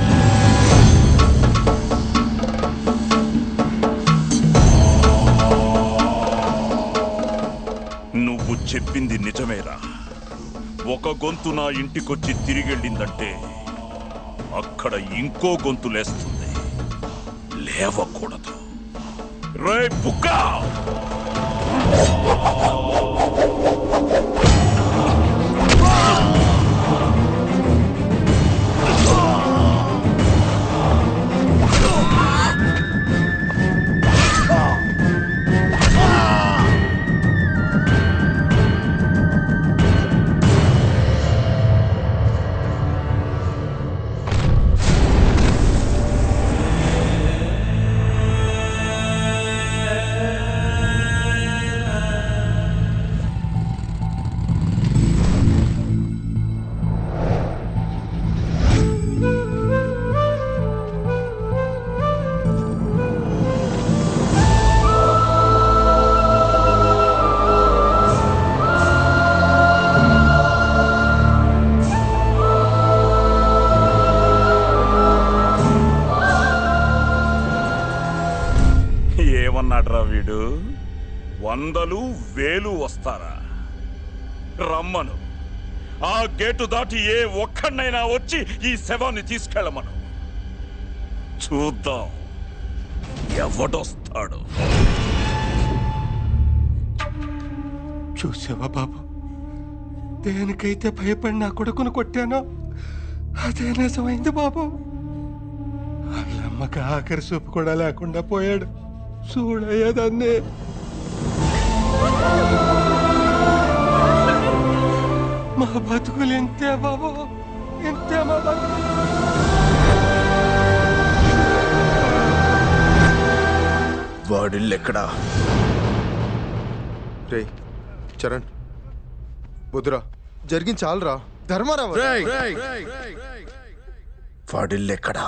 నువ్వు చెప్పింది నిజమేరా. ఒక గొంతు నా ఇంటికొచ్చి తిరిగెళ్ళిందంటే అక్కడ ఇంకో గొంతు లేస్తుంది. లేవకూడదు. రే బుక్కా! ఏమన్నాడ్రా వీడు? వందలు వేలు వస్తారా? రమ్మను. ఆ గేటు దాటి ఏ ఒక్కడినైనా వచ్చి ఈ శవాన్ని తీసుకెళ్ళమను. చూద్దాం ఎవడొస్తాడు. చూసావా బాబు, దేనికైతే భయపడి నా కొడుకును కొట్టానో అదే నిజమైంది బాబు. వాళ్ళమ్మకి ఆఖరి చూపు కూడా లేకుండా పోయాడు. చూడయ్యేదాన్ని. మా బతుకులు ఇంతే బాబు, ఇంతే మా బతుకులు. వాడిల్లెక్కడా? రే చరణ్, వద్దురా, జరిగింది చాలురా. ధర్మారావు వాడిల్లెక్కడా?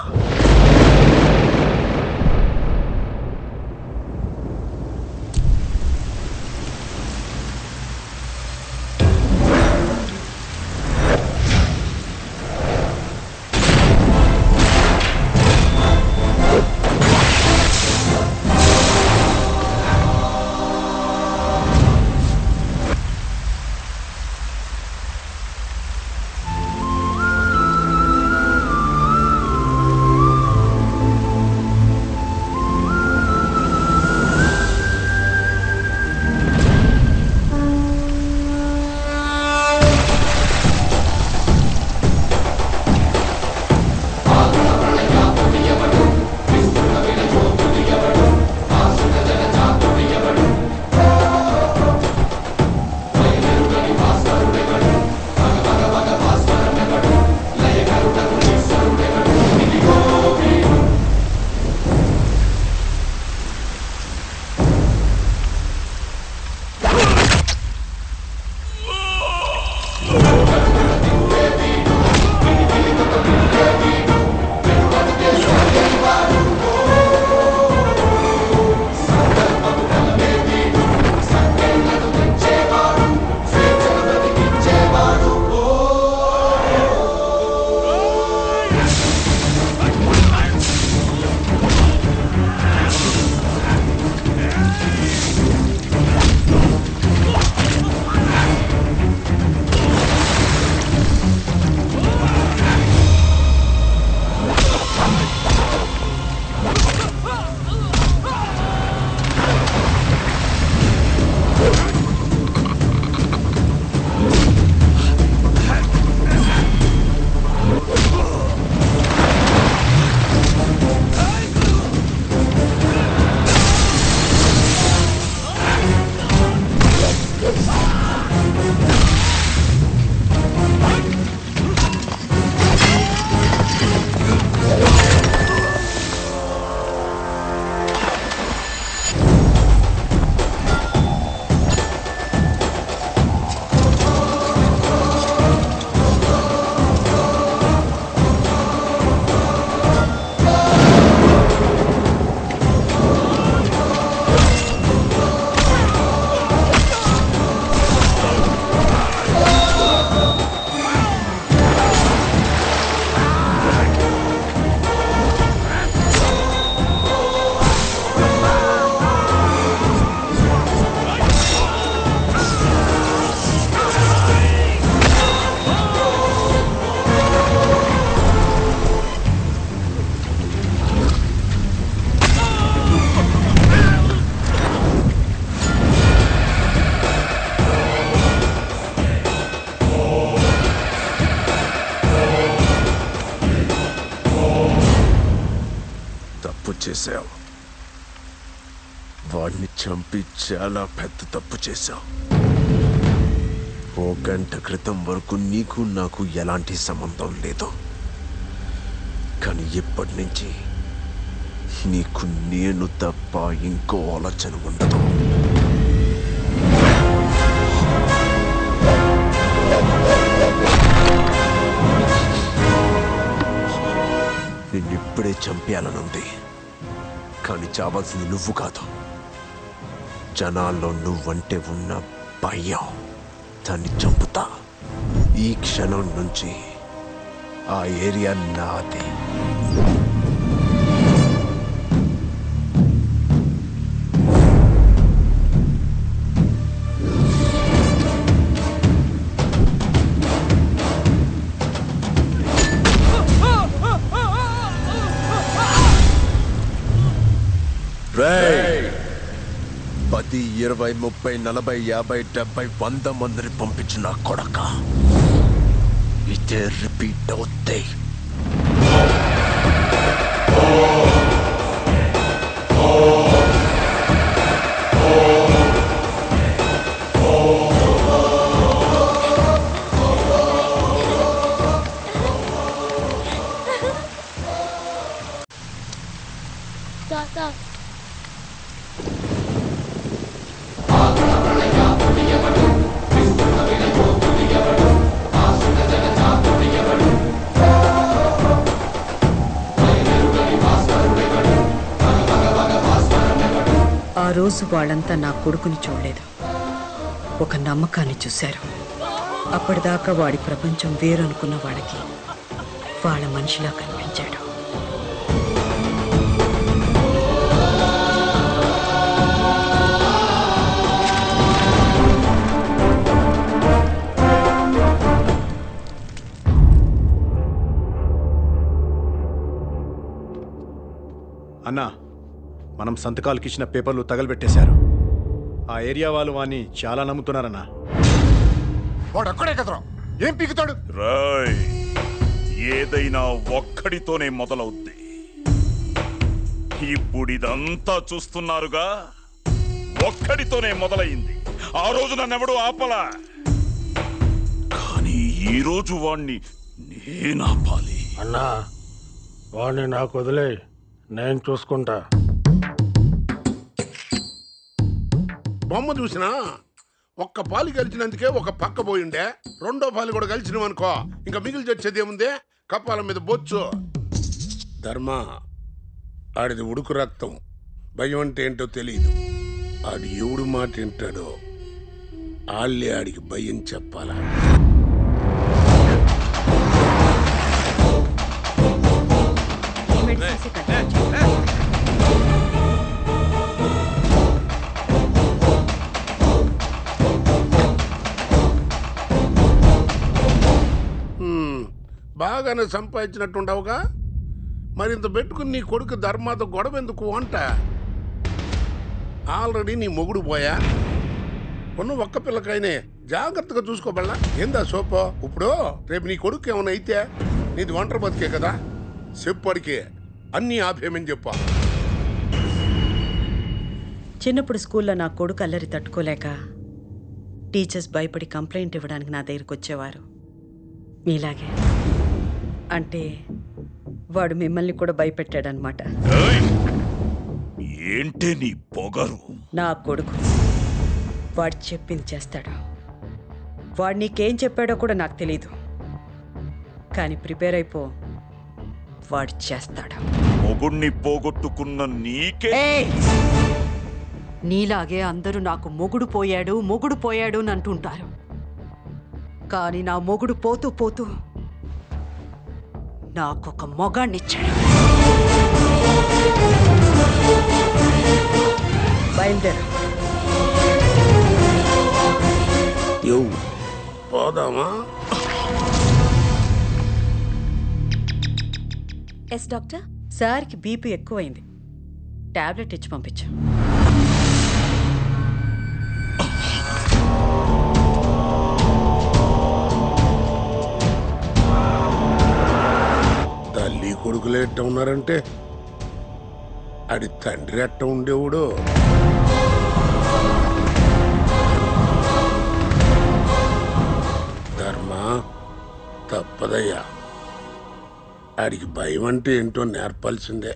చేశావు. వాడిని చంపి చాలా పెద్ద తప్పు చేశావు. ఓ గంట క్రితం వరకు నీకు నాకు ఎలాంటి సంబంధం లేదు. కానీ ఇప్పటి నుంచి నీకు నేను తప్ప ఇంకో ఆలోచన ఉండదు. నిన్నిప్పుడే చంపేయాలనుంది. కానీ చావాల్సింది నువ్వు కాదు. జనాల్లో నువ్వంటే ఉన్న భయం. దాన్ని చంపుతా. ఈ క్షణం నుంచి ఆ ఏరియా నాది. రేయ్ 10, 20, 30, 40, 50, 70, 100 మందిని పంపించిన కొడక ఇదే రిపీట్ అవుతాయి. ఆ రోజు వాళ్ళంతా నా కొడుకుని చూడలేదు, ఒక నమ్మకాన్ని చూశారు. అప్పటిదాకా వాడి ప్రపంచం వేరనుకున్న వాళ్ళకి వాళ్ళ మనిషిలా కనిపించాడు. అన్నా, మనం సంతకాలకు ఇచ్చిన పేపర్లు తగలబెట్టేశారు. ఆ ఏరియా వాళ్ళు వాణ్ణి చాలా నమ్ముతున్నారన్నా. వాడు అక్కడే కదరా, ఏం పీకుతాడు? రాయ్, ఏదైనా ఒక్కడితోనే మొదలవుద్ది. ఇప్పుడు ఇదంతా చూస్తున్నారుగా, ఒక్కడితోనే మొదలైంది. ఆ రోజు నన్నెవడూ ఆపలా, కానీ ఈ రోజు వాణ్ణి నేనాపాలి. అన్నా, వాడిని నాకు వదిలే, నేను చూసుకుంటా. బొమ్మ చూసినా ఒక్క పాలు గెలిచినందుకే ఒక పక్క పోయిండే, రెండో పాలు కూడా గెలిచినవనుకో ఇంకా మిగిలి వచ్చేది ఏముంది? కపాల మీద బొచ్చు. ధర్మ, ఆడిది ఉడుకు రక్తం. భయం అంటే ఏంటో తెలియదు. ఆడు ఎవడు మాట వింటాడో ఆళ్ళే ఆడికి భయం చెప్పాలా. బాగానే సంపాదించినట్టుండవుగా, మరింత పెట్టుకుని నీ కొడుకు ధర్మాతో గొడవ ఎందుకు అంట? ఆల్రెడీ నీ మొగుడు పోయా, ఉన్న ఒక్క పిల్లకైనే జాగ్రత్తగా చూసుకోబల్లా. ఏందా సోపో? ఇప్పుడు రేపు నీ కొడుకు ఏమైనా అయితే నీది ఒంటరి బతికే కదా, చెప్పడికే అన్నీ ఆపేమని చెప్పా. చిన్నప్పుడు స్కూల్లో నా కొడుకు అల్లరి తట్టుకోలేక టీచర్స్ భయపడి కంప్లైంట్ ఇవ్వడానికి నా దగ్గరికి వచ్చేవారు. మీలాగే. అంటే వాడు మిమ్మల్ని కూడా భయపెట్టాడనమాట. ఏంటే నీ పొగరు? నా కొడుకు వాడు చెప్పింది చేస్తాడు. వాడు నీకేం చెప్పాడో కూడా నాకు తెలీదు, కానీ ప్రిపేర్ అయిపో, వాడు చేస్తాడు. మొగుణ్ణి పోగొట్టుకున్న నీకే. నీలాగే అందరూ నాకు మొగుడు పోయాడు అని అంటుంటారు, కానీ నా మొగుడు పోతూ పోతూ నాకొక మొగాన్నిచ్చాడు. బయలుదేరు. పోదామా? Yes doctor. సార్కి బీపీ ఎక్కువైంది, టాబ్లెట్ ఇచ్చి పంపించు. తల్లి కొడుకులు ఎట్ట ఉన్నారంటే అడి తండ్రి ఎట్ట ఉండేవాడు. ధర్మ తప్పదయ్యా, ఆడికి భయం అంటే ఏంటో నేర్పాల్సిందే.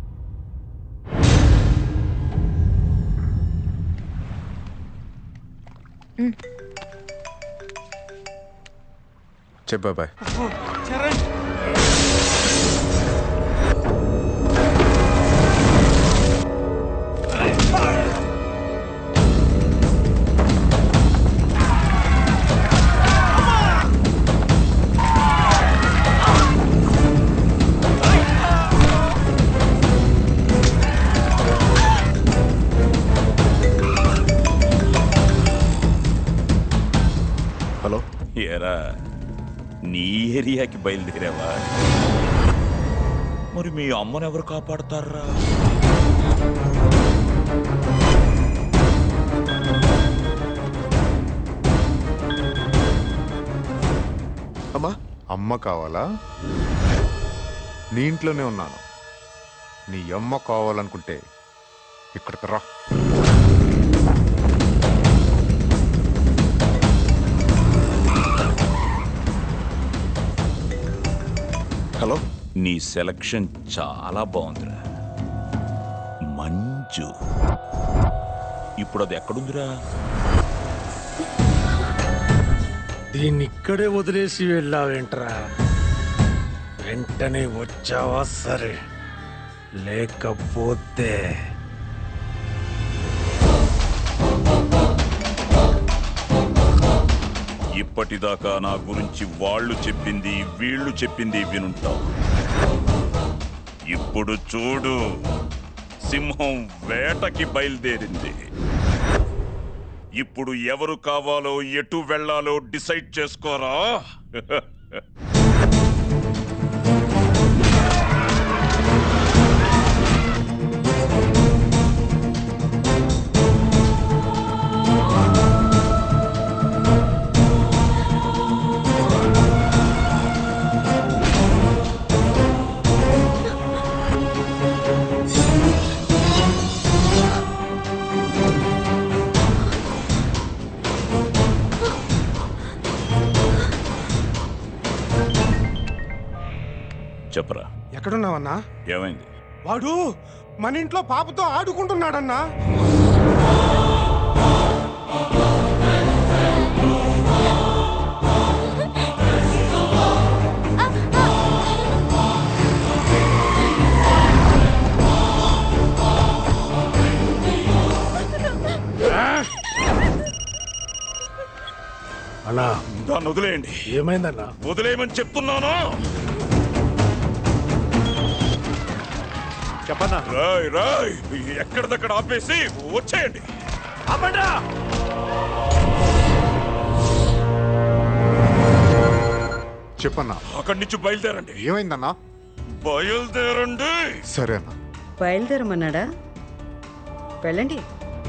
చెప్పాబాయ్. చరణ్ హలో. ఏరా నీ ఏరియాకి బయలుదేరావా? మరి మీ అమ్మను ఎవరు కాపాడతారా? అమ్మా. అమ్మ కావాలా? నీ ఇంట్లోనే ఉన్నాను. నీ అమ్మ కావాలనుకుంటే ఇక్కడికి రా. హలో. నీ సెలక్షన్ చాలా బాగుందిరా, మంజు. ఇప్పుడు అది ఎక్కడుందిరా? దీన్ని ఇక్కడే వదిలేసి వెళ్ళావేంట్రా? వెంటనే వచ్చావా సరే, లేకపోతే ఇప్పటిదాకా నా గురించి వాళ్ళు చెప్పింది వీళ్ళు చెప్పింది వినుంటావు. ఇప్పుడు చూడు, సింహం వేటకి బయలుదేరింది. ఇప్పుడు ఎవరు కావాలో ఎటు వెళ్ళాలో డిసైడ్ చేసుకోరా. చెప్పరా, ఎక్కడున్నావన్నా? ఏమైంది? వాడు మన ఇంట్లో పాపతో ఆడుకుంటున్నాడన్నా. అన్నా దాన్ని వదిలేయండి. ఏమైందన్నా? వదిలేయమని చెప్తున్నాను. చెప్పన్నా. రాయ్ రాయ్, ఎక్కడిదక్కడ ఆపేసి వచ్చేయండి. ఆపండా. చెప్పన్నా. అక్కడి నుంచి బయలుదేరండి. ఏమైందన్నా? బయలుదేరండి. సరే అన్నా. బయలుదేరమన్నాడా? వెళ్ళండి.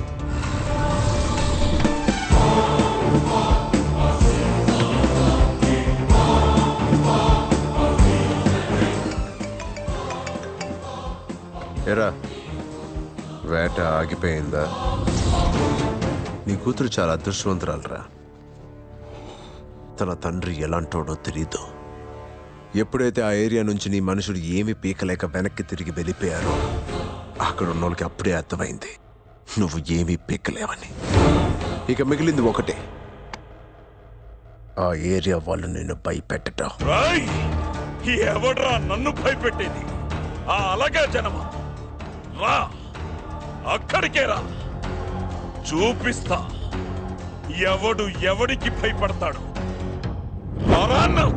ఎరా, వేట ఆగిపోయిందా? నీ కూతురు చాలా అదృష్టవంతురాలరా. తన తండ్రి ఎలాంటోడో తెలీదు. ఎప్పుడైతే ఆ ఏరియా నుంచి నీ మనుషులు ఏమి పీకలేక వెనక్కి తిరిగి వెళ్ళిపోయారో అక్కడ ఉన్నోళ్ళకి అప్పుడే అర్థమైంది నువ్వు ఏమీ పీకలేవని. ఇక మిగిలింది ఒకటే, ఆ ఏరియా వాళ్ళు నిన్ను భయపెట్టడం. ఎవడ్రా నన్ను భయపెట్టేది? ఆ అలాగే జనమా, రా అక్కడికే రా, చూపిస్తా ఎవడు ఎవడికి భయపడతాడు. రారా అన్నావు.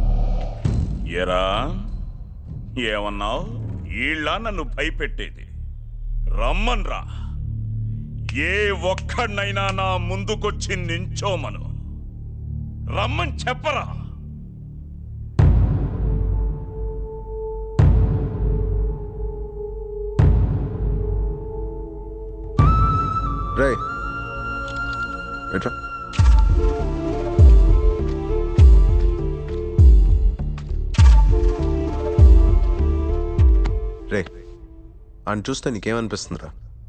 ఏరా, ఏమన్నావు? ఈళ్ళ నన్ను భయపెట్టేది? రమ్మన్రా. ఏ ఒక్కడినైనా నా ముందుకొచ్చి నించోమను. రమ్మని చెప్పరా. రే ఎట్రా రే అని చూస్తే నీకేమనిపిస్తుందిరా?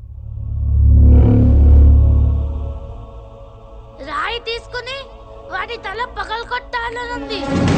రాయి తీసుకుని వాడి తల పగలగొట్టాలనుంది.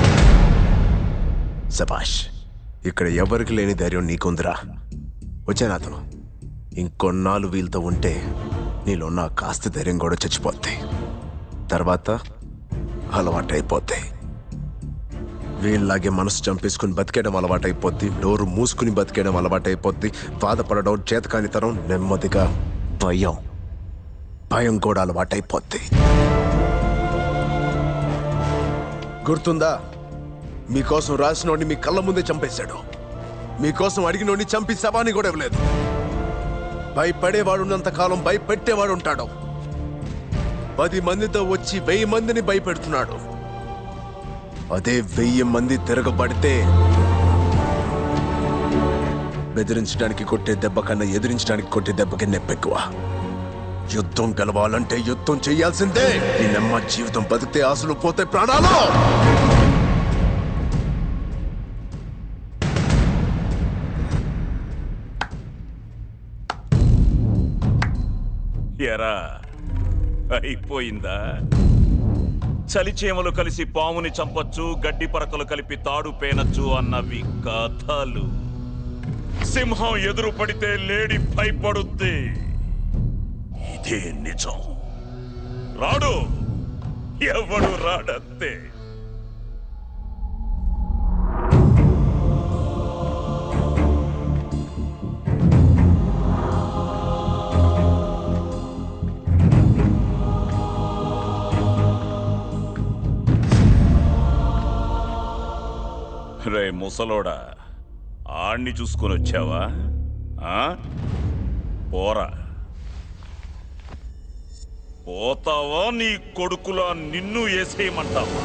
సబాష్, ఇక్కడ ఎవరికి లేని ధైర్యం నీకుందిరా. వచ్చే నాతో. ఇంకొన్నాళ్ళు వీళ్ళతో ఉంటే నీలో ఉన్న కాస్త ధైర్యం కూడా చచ్చిపోద్ది. తర్వాత అలవాటైపోతాయి. వీళ్ళలాగే మనసు చంపేసుకుని బతికేయడం అలవాటైపోద్ది. నోరు మూసుకుని బతికేయడం అలవాటైపోద్ది. బాధపడడం, చేతకానితనం, నెమ్మదిగా భయం కూడా అలవాటైపోద్ది. గుర్తుందా? మీకోసం రాసినోడిని మీ కళ్ళ ముందే చంపేశాడు. మీకోసం అడిగినోడిని చంపి శవాన్ని కూడా ఇవ్వలేదు. భయపడేవాడున్నంత కాలం భయపెట్టేవాడు ఉంటాడు. 10 మందితో వచ్చి 1000 మందిని భయపెడుతున్నాడు. అదే 1000 మంది తిరగబడితే బెదిరించడానికి కొట్టే దెబ్బ కన్నా ఎదిరించడానికి కొట్టే దెబ్బకి నొప్పెక్కువ. యుద్ధం గెలవాలంటే యుద్ధం చెయ్యాల్సిందే. ఈ నమ్మ జీవితం బతికితే ఆశలు పోతే ప్రాణాలు. ఎరా అయిపోయిందా? చలిచేమలు కలిసి పాముని చంపొచ్చు, గడ్డి పరకలు కలిపి తాడు పేనచ్చు అన్నవి కథలు. సింహం ఎదురు పడితే లేడి భయపడుద్ది. ఇదే నిజం. రాడు ఎవడు రాడంతే. రే ముసలోడా, ఆణ్ణి చూసుకొని వచ్చావా? పోరా. పోతావా నీ కొడుకులా నిన్ను వేసేయమంటావా?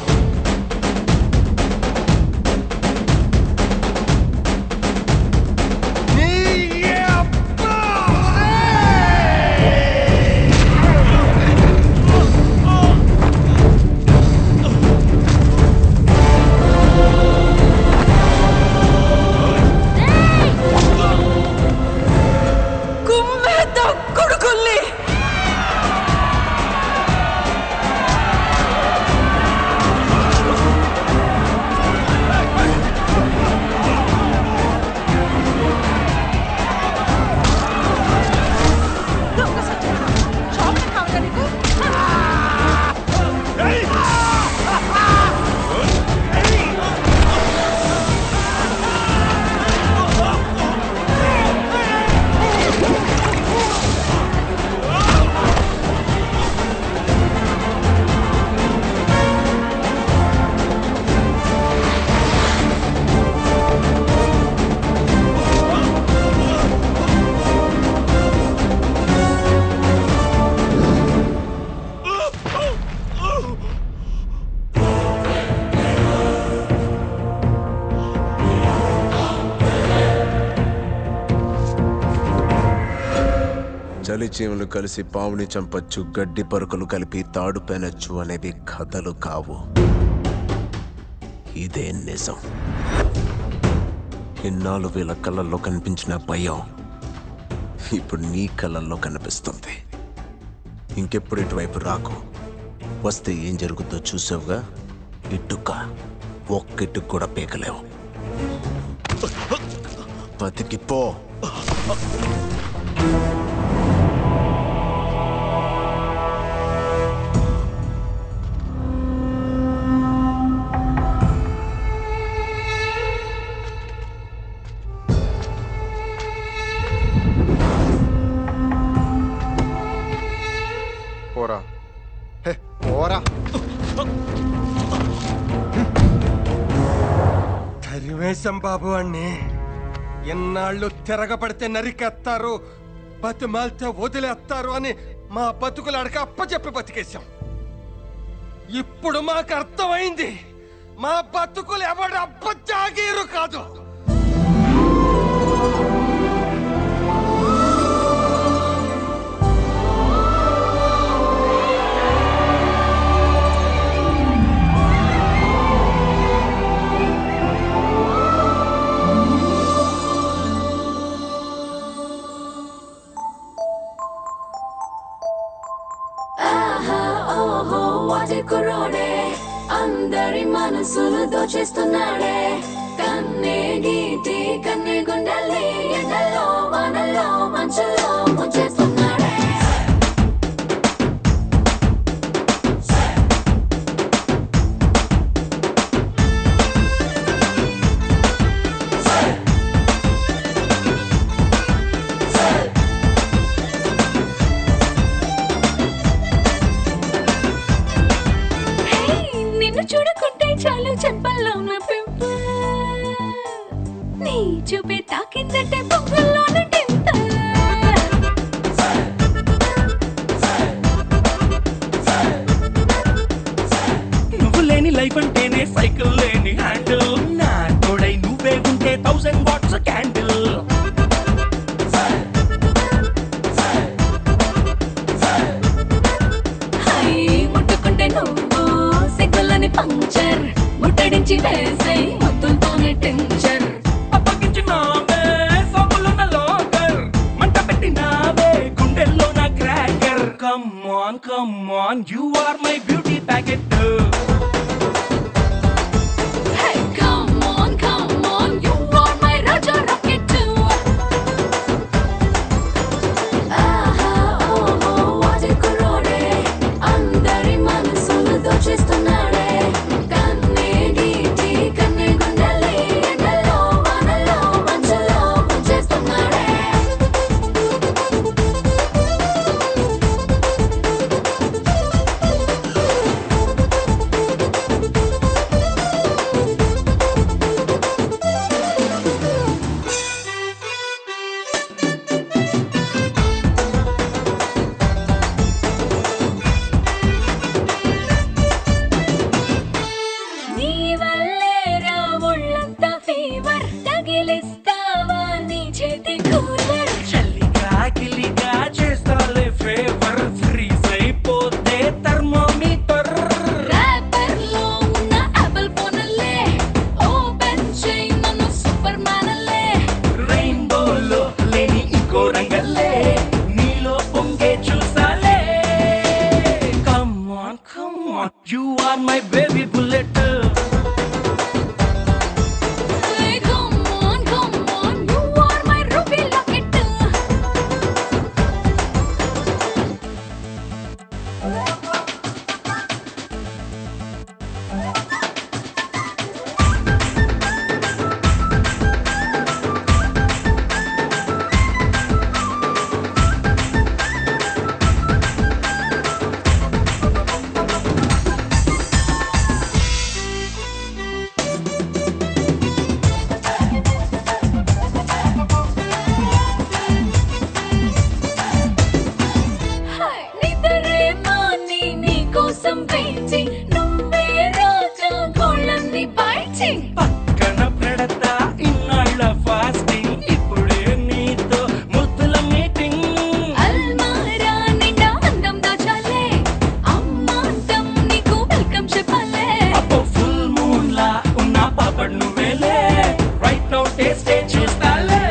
చలిచీమలు కలిసి పావుని చంపచ్చు, గడ్డి పరుకలు కలిపి తాడు పెనచ్చు అనేవి కథలు కావు. ఇదే నిజం. ఇన్నాళ్ళు వీళ్ళ కళ్ళల్లో కనిపించిన భయం ఇప్పుడు నీ కళ్ళల్లో కనిపిస్తుంది. ఇంకెప్పుడు ఇటువైపు రాకు. వస్తే ఏం జరుగుతుందో చూసావుగా. ఇటుక ఒక్కిట్టుకు కూడా పీకలేవు. బతికిపో. పోరా. పోరా. తరివేశం బాబు అన్ని. ఎన్నాళ్ళు తిరగబడితే నరికేస్తారు, బతిమాలితే వదిలేస్తారు అని మా బతుకులు అడక అప్పచెప్పి బతికేశాం. ఇప్పుడు మాకు అర్థమైంది, మా బతుకులు ఎవడు అబ్బ జాగీరు కాదు. అందరి మనసులు దోచేస్తున్నాడే, కన్నే గీటి కన్నే గుండెల్ని ఎండల్లో వానల్లో మంచుల్లో ముంచేస్తున్నాడే. చూడకుంటే చాలు చెంపల్లో ఉన్న పింపుల్, నీ చూపే తాకిందంటే పొంగల్లోన టింపుల్. నువ్వు లేని లైఫ్ అంటేనే సైకిల్ లేని హ్యాండిల్, నా తోడై నువ్వే ఉంటే 1000 వాట్స్ క్యాండిల్. ముట్టుకుంటే నువ్వు సిగ్గులని పంక్చర్, ముట్టడించి వేసే ముద్దులతోనే టెన్షన్. అప్పగించినావే సోకులున్న లోకర్, మంట పెట్టినావే గుండెల్లో నా cracker. Come on you are my beauty packet. Come on, you are my Raja Rocket. ఆహా ఓహో వాజే కుర్రోడే, అందరి మనసులు దోచేస్తున్నాడే, కన్నే గీటి కన్నే గుండెల్ని ఎండల్లో వానల్లో మంచుల్లో ముంచేస్తున్నాడే. నీ వల్లే రా ఒళ్ళంతా ఫీవర్, తగిలిస్తావా నీ చేతి కూలర్. చల్లిగా గిల్లిగా చేస్తాలే ఫేవర్, ఫ్రీజ్ అయిపోతే థర్మోమీటర్. ర్యాపర్లో ఉన్న యాపిల్ ఫోన్లే ఓపెన్ చేయి నన్ను సూపర్ మ్యాన్లే. రెయిన్బోలో లేని ఇంకో రంగల్లే, నీలో పొంగే చూసాలే. Come on you are my baby bullet. Come on, you are my ruby locket. నిద్రేమో నీ కోసం వేచి, నువ్వే రాజా గోళ్ళన్ని బయచి. పక్కన పెడతా ఇన్నాళ్ళ ఫాస్టింగ్, ఇప్పుడే నీతో ముద్దుల మీటింగ్. అల్మారా నిండా అందం దాచాలే, అమ్మాంతం నీకు వెల్కమ్ చెప్పాలే. అబ్బో ఫుల్ మూన్ లా ఉన్న పాపడ్ నువ్వేలే, రైట్ నౌ టేస్ట్ చూస్తాలే.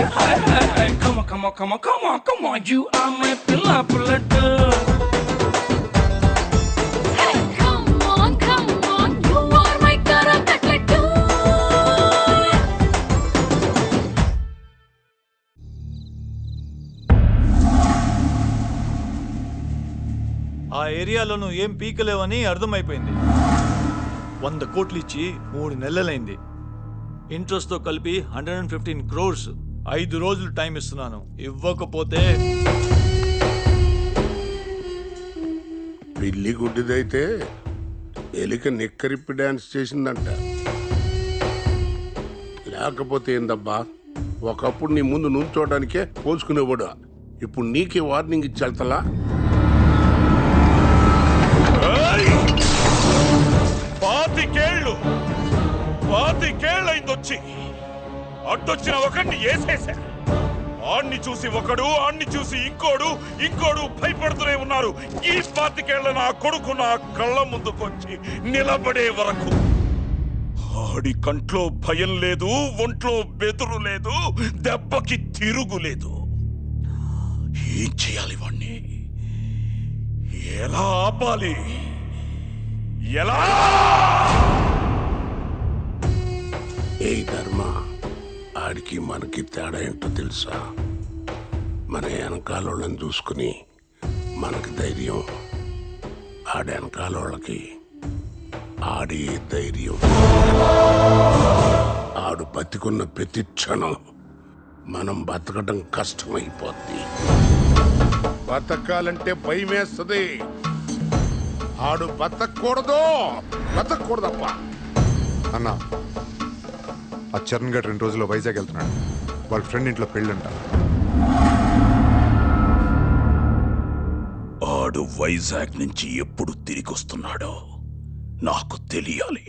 Come on, you are my పిల్ల పుల్లట్. Come on, you are my kara cutlet. ఆ ఏరియాలో నువ్వు ఏం పీకలేవని అర్థమైపోయింది. 100 కోట్లు ఇచ్చి 3 నెలలైంది. ఇంట్రెస్ట్తో కలిపి 115 crores. 5 రోజులు టైం ఇస్తున్నాను, ఇవ్వకపోతే పిల్లి గుడ్డిదైతే ఎలిక నిక్కరిప్పి డాన్స్ చేసిందంట. లేకపోతే ఏందబ్బా, ఒకప్పుడు నీ ముందు నుంచోడానికే పోల్చుకునేవాడు. ఇప్పుడు నీకే వార్నింగ్ ఇచ్చి వెళ్తలా? పాతికేళ్ళైందొచ్చి అడ్డొచ్చిన ఒకడిని వేసేసా. ఆణ్ణి చూసి ఒకడు, ఆణ్ణి చూసి ఇంకోడు భయపడుతూనే ఉన్నారు. ఈ 25 నా కొడుకు నా కళ్ళ ముందుకొచ్చి నిలబడే వరకు ఆడి కంట్లో భయం లేదు, ఒంట్లో బెదురు లేదు, దెబ్బకి తిరుగులేదు. ఏం చేయాలి వాణ్ణి? ఎలా ఆపాలి? ఎలా? ఏ ధర్మ, ఆడికి మనకి తేడా ఏంటో తెలుసా? మన వెనకాలోళ్ళని చూసుకుని మనకి ధైర్యం, ఆడి వెనకాలోళ్ళకి ఆడే ధైర్యం. ఆడు బతికున్న ప్రతి క్షణం మనం బతకడం కష్టమైపోద్ది. బతకాలంటే భయం వేస్తుంది. ఆడు బతకూడదప్ప. అన్నా, ఆ చరణ్ గడ్ 2 రోజుల్లో వైజాగ్ వెళ్తున్నాడు. వాళ్ళ ఫ్రెండ్ ఇంట్లో పెళ్ళంట. ఆడు వైజాగ్ నుంచి ఎప్పుడు తిరిగి వస్తున్నాడో నాకు తెలియాలి.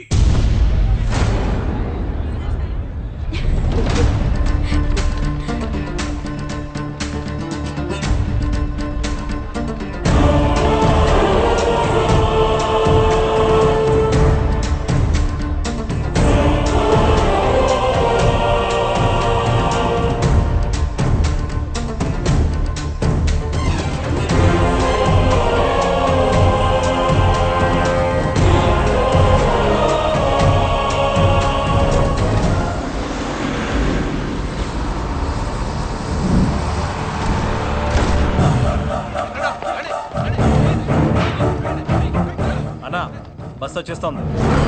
అన్నా, బస్ వచ్చేస్తోంది.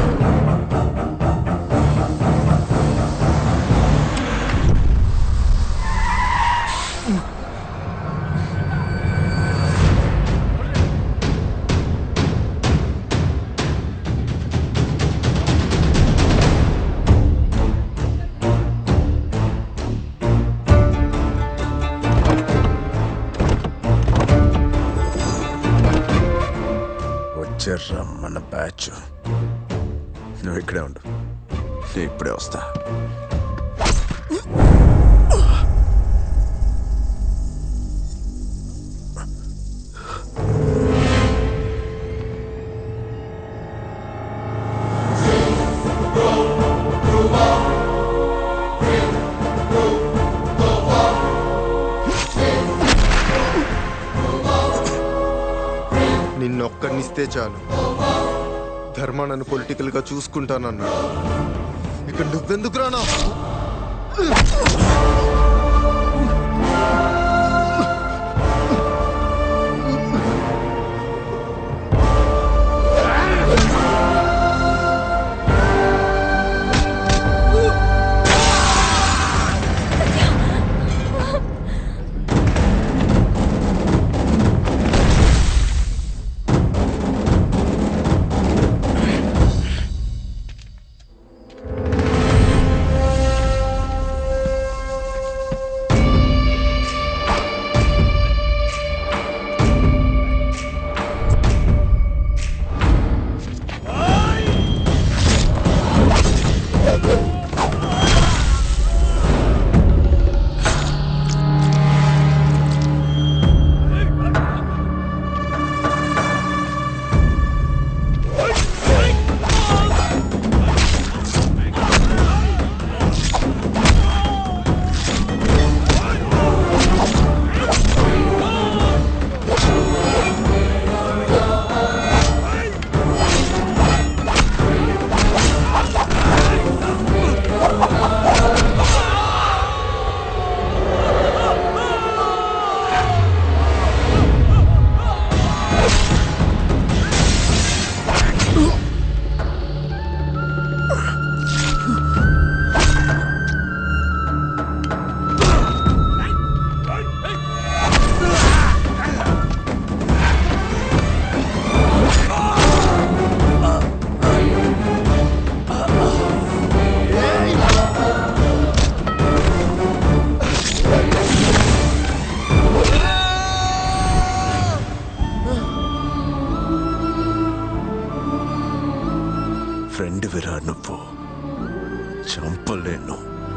వచ్చారా మన బ్యాచ్? నువ్వు ఇక్కడే ఉండు, నేను ఇప్పుడే వస్తా. నిన్నొక్కడినిస్తే చాలు, ధర్మ నన్ను పొలిటికల్గా చూసుకుంటానన్నాడు. ఇక నువ్వెందుకు రానా? ఫ్రెండ్ విరా నువ్వు చంపలేను.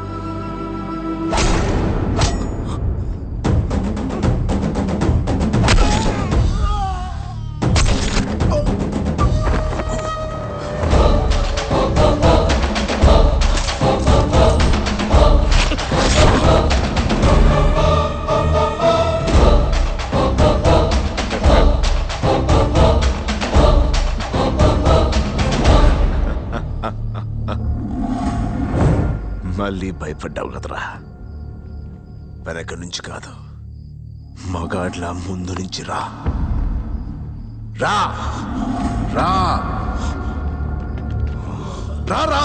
మళ్ళీ భయపడ్డావు కదరా? వెనక నుంచి కాదు, మగాడ్లా ముందు నుంచి రా రా రా రా రా.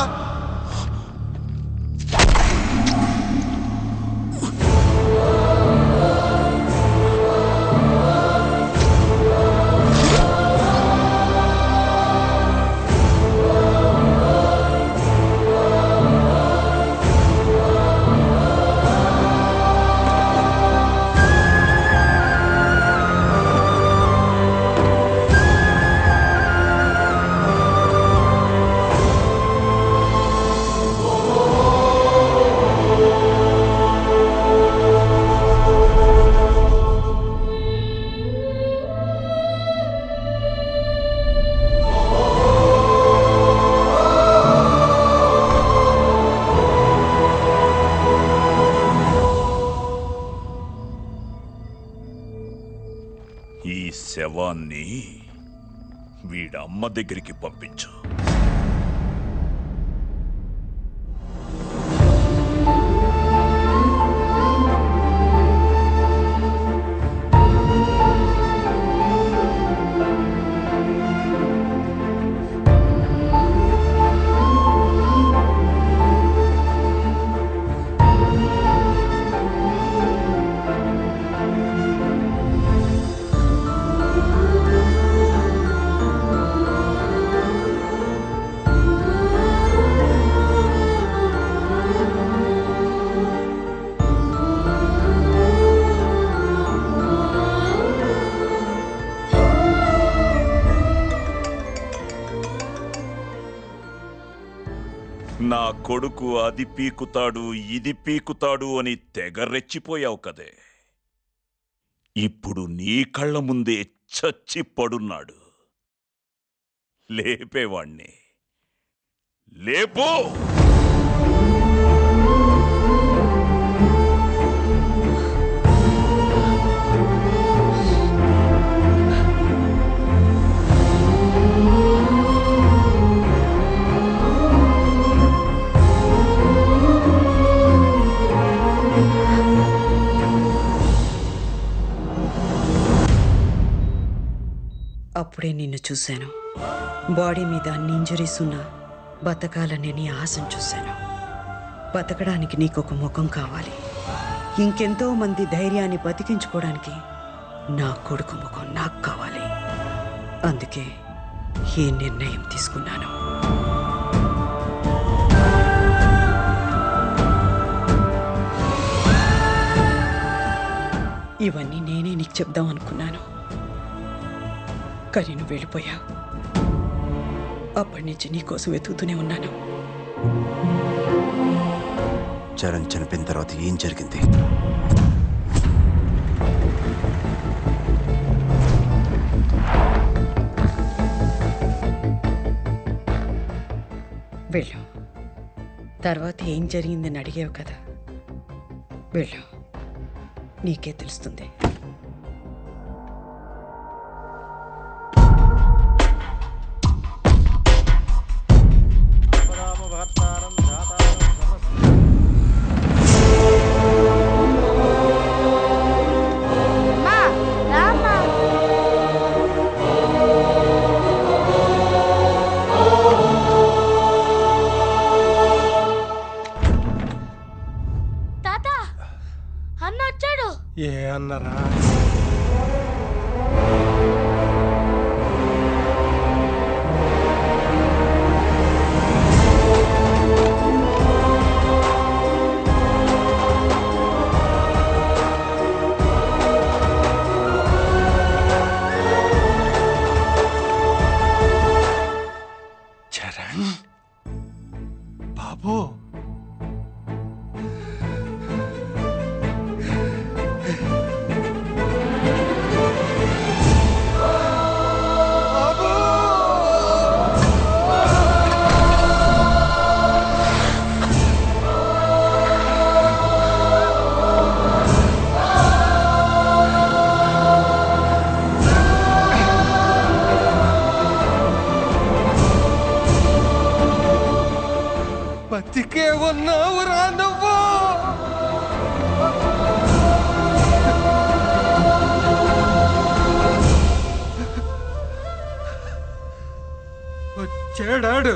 ఈ శవాన్ని వీడమ్మ దగ్గరికి పంపించు. నా కొడుకు అది పీకుతాడు ఇది పీకుతాడు అని తెగ రెచ్చిపోయావు కదే. ఇప్పుడు నీ కళ్ళ ముందే చచ్చి పడున్నాడు. లేపేవాణ్ణి లేపో. అప్పుడే నిన్ను చూశాను. బాడీ మీద అన్ని ఇంజరీస్ ఉన్నా బతకాలనే నీ ఆశను చూశాను. బతకడానికి నీకొక ముఖం కావాలి. ఇంకెంతో మంది ధైర్యాన్ని బతికించుకోవడానికి నా కొడుకు ముఖం నాకు కావాలి. అందుకే ఈ నిర్ణయం తీసుకున్నాను. ఇవన్నీ నేనే నీకు చెప్దాం అనుకున్నాను, కానీ నువ్వు వెళ్ళిపోయావు. అప్పటి నుంచి నీకోసం వెతుకుతూనే ఉన్నాను. చరణ్ చనిపోయిన తర్వాత ఏం జరిగింది? వెళ్ళు. తర్వాత ఏం జరిగిందని అడిగావు కదా, వెళ్ళు, నీకే తెలుస్తుంది. ఏ అన్నారా? ఉన్నావురా నువ్వు? వచ్చాడాడు.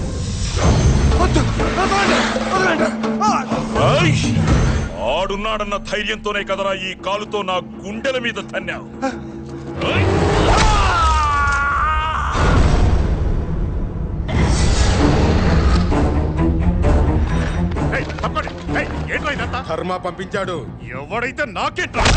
ఆడున్నాడన్న ధైర్యంతోనే కదరా ఈ కాలుతో నా గుండెల మీద తన్నావు. ధర్మ పంపించాడు. ఎవడైతే నాకేట్రా?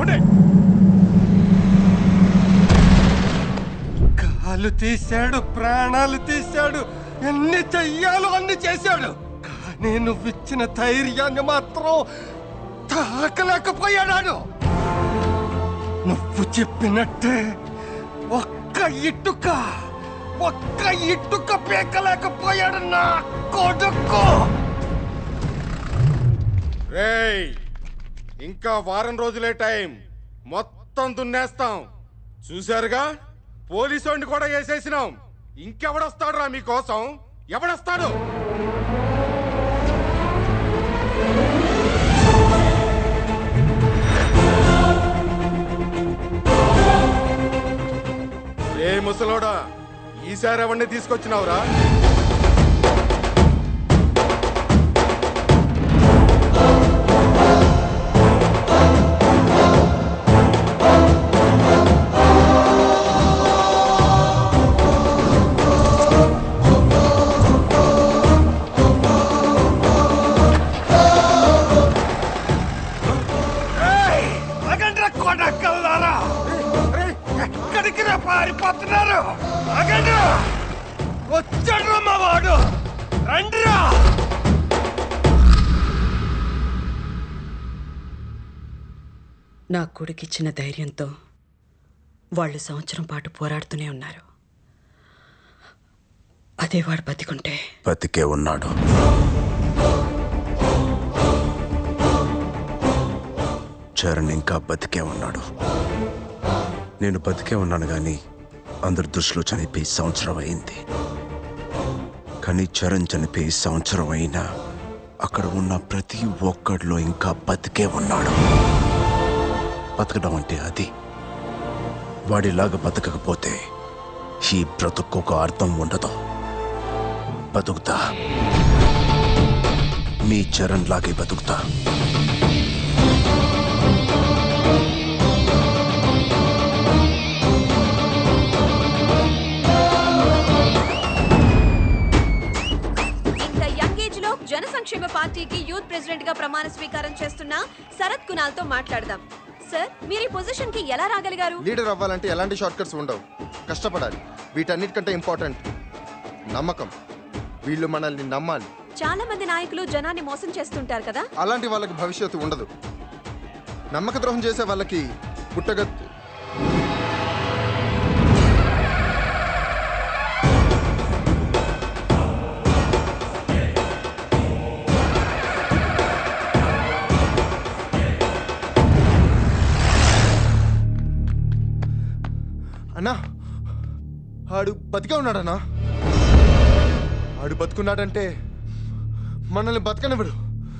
కాలు తీశాడు, ప్రాణాలు తీశాడు, ఎన్ని చెయ్యాలో అన్ని చేశాడు. కానీ నువ్విచ్చిన ధైర్యాన్ని మాత్రం తాకలేకపోయాడు. నువ్వు చెప్పినట్టే ఒక్క ఇటుక పీకలేకపోయాడు నా కొడుకు. రేయ్, ఇంకా వారం రోజులే టైం. మొత్తం దున్నేస్తాం. చూశారుగా, పోలీసు కూడా వేసేసినాం. ఇంకెవడొస్తాడు రా మీకోసం? ఎవడొస్తాడు? రే ముసలోడా, ఈసారి ఎవరిని తీసుకొచ్చినావురా? పారిపోతున్నారు. వచ్చాడు మా వాడు. రండిరా. నా కొడుకిచ్చిన ధైర్యంతో వాళ్ళు సంవత్సరం పాటు పోరాడుతూనే ఉన్నారు. అదే వాడు బతికుంటే. బతికే ఉన్నాడు. చరణ్ ఇంకా బతికే ఉన్నాడు. నేను బతికే ఉన్నాను కానీ అందరి దృష్టిలో చనిపోయి సంవత్సరం అయింది. కానీ చరణ్ చనిపోయి సంవత్సరం అయినా అక్కడ ఉన్న ప్రతి ఒక్కడిలో ఇంకా బతికే ఉన్నాడు. బతకడం అంటే అది. వాడిలాగా బతకకపోతే ఈ బ్రతుకు అర్థం ఉండదు. బతుకుతా, మీ చరణ్ లాగే బతుకుతా. జన సంక్షేమ పార్టీకి యూత్ ప్రెసిడెంట్ గా ప్రమాణ స్వీకారం చేస్తున్న శరత్ కునాల్ తో మాట్లాడదాం. సార్, మీరు ఈ పొజిషన్ కి ఎలా రాగలిగారు? లీడర్ అవ్వాలంటే ఎలాంటి షార్ట్ కట్స్ ఉండవు. కష్టపడాలి. వీటన్నిటికంటే ఇంపార్టెంట్ నమ్మకం. వీళ్ళు మనల్ని నమ్మాలి. చాలా మంది నాయకులు జనాన్ని మోసం చేస్తుంటారు కదా. అలాంటి వాళ్ళకి భవిష్యత్తు ఉండదు. నమ్మక ద్రోహం చేసే వాళ్ళకి పుట్టగత్తు. అన్నా, ఆడు బతికే ఉన్నాడన్నా. ఆడు బతుకున్నాడంటే మనల్ని బతకనివ్వడు.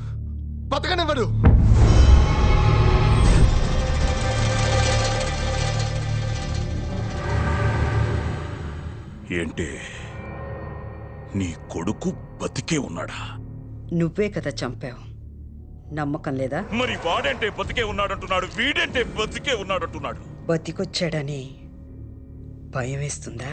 ఏంటి, నీ కొడుకు బతికే ఉన్నాడా? నువ్వే కదా చంపావు. నమ్మకం లేదా? మరి వాడంటే బతికే ఉన్నాడంటున్నాడు, వీడంటే బతికే ఉన్నాడంటున్నాడు. బతికొచ్చాడని భయం వేస్తుందా?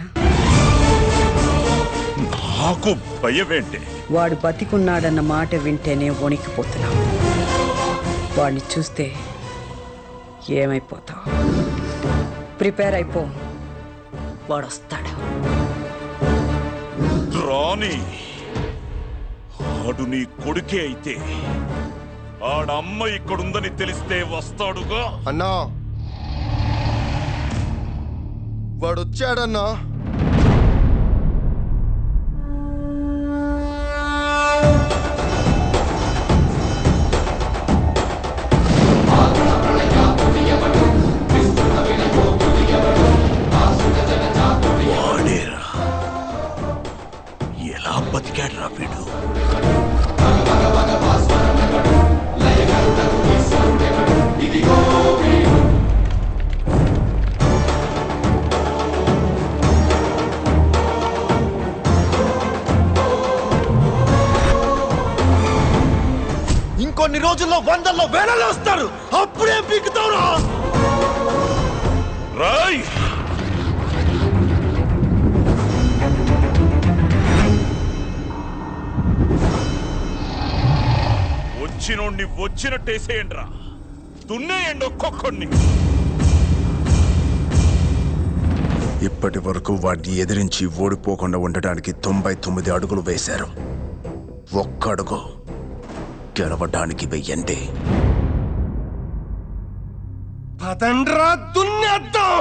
నాకు భయమేంటి? వాడు బతికున్నాడన్న మాట వింటేనే వణికిపోతున్నావు. వాడిని చూస్తే ఏమైపోతావు? ప్రిపేర్ అయిపో, వాడొస్తాడు. రాని ఆడు నీ కొడుకే అయితే ఆడమ్మ ఇక్కడుందని తెలిస్తే వస్తాడుగా. అన్నా, వాడొచ్చాడన్నా. వాడేరా, ఎలా బతికాడు రా వీడు? ఇంకొన్ని రోజుల్లో వందల్లో వేలలో వస్తారు. అప్పుడేం పీకుతావురా? రాయ్ వచ్చినోడిని వచ్చినట్టేసేయండి రా, దున్నేయండి ఒక్కొక్కడిని. ఇప్పటి వరకు వాడిని ఎదిరించి ఓడిపోకుండా ఉండటానికి 99 అడుగులు వేశారు. ఒక్క అడుగు గెలవడానికి వెయ్యండి. పదండ్రా దున్నేద్దాం.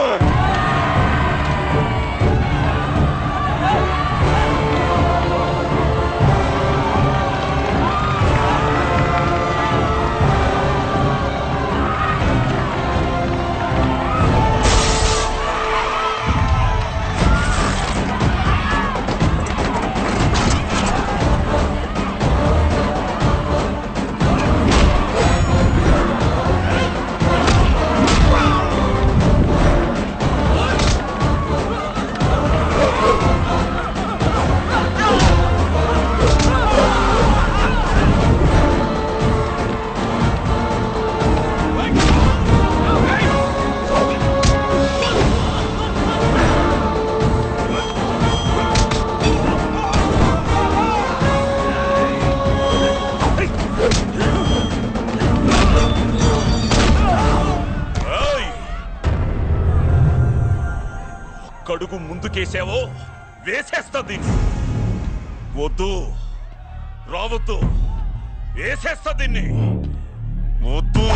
ఒక్కడుగు ముందుకేసావో వేసేస్తా దీన్ని. వద్దు రావద్దు, వేసేస్తా దీన్ని. వద్దు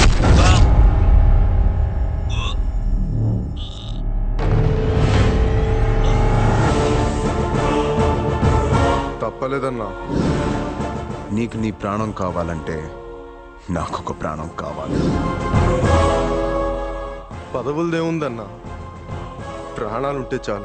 తప్పలేదన్నా. నీకు నీ ప్రాణం కావాలంటే నాకొక ప్రాణం కావాలి. పదవులదేముందన్నా, ప్రాణాలుంటే చాలు.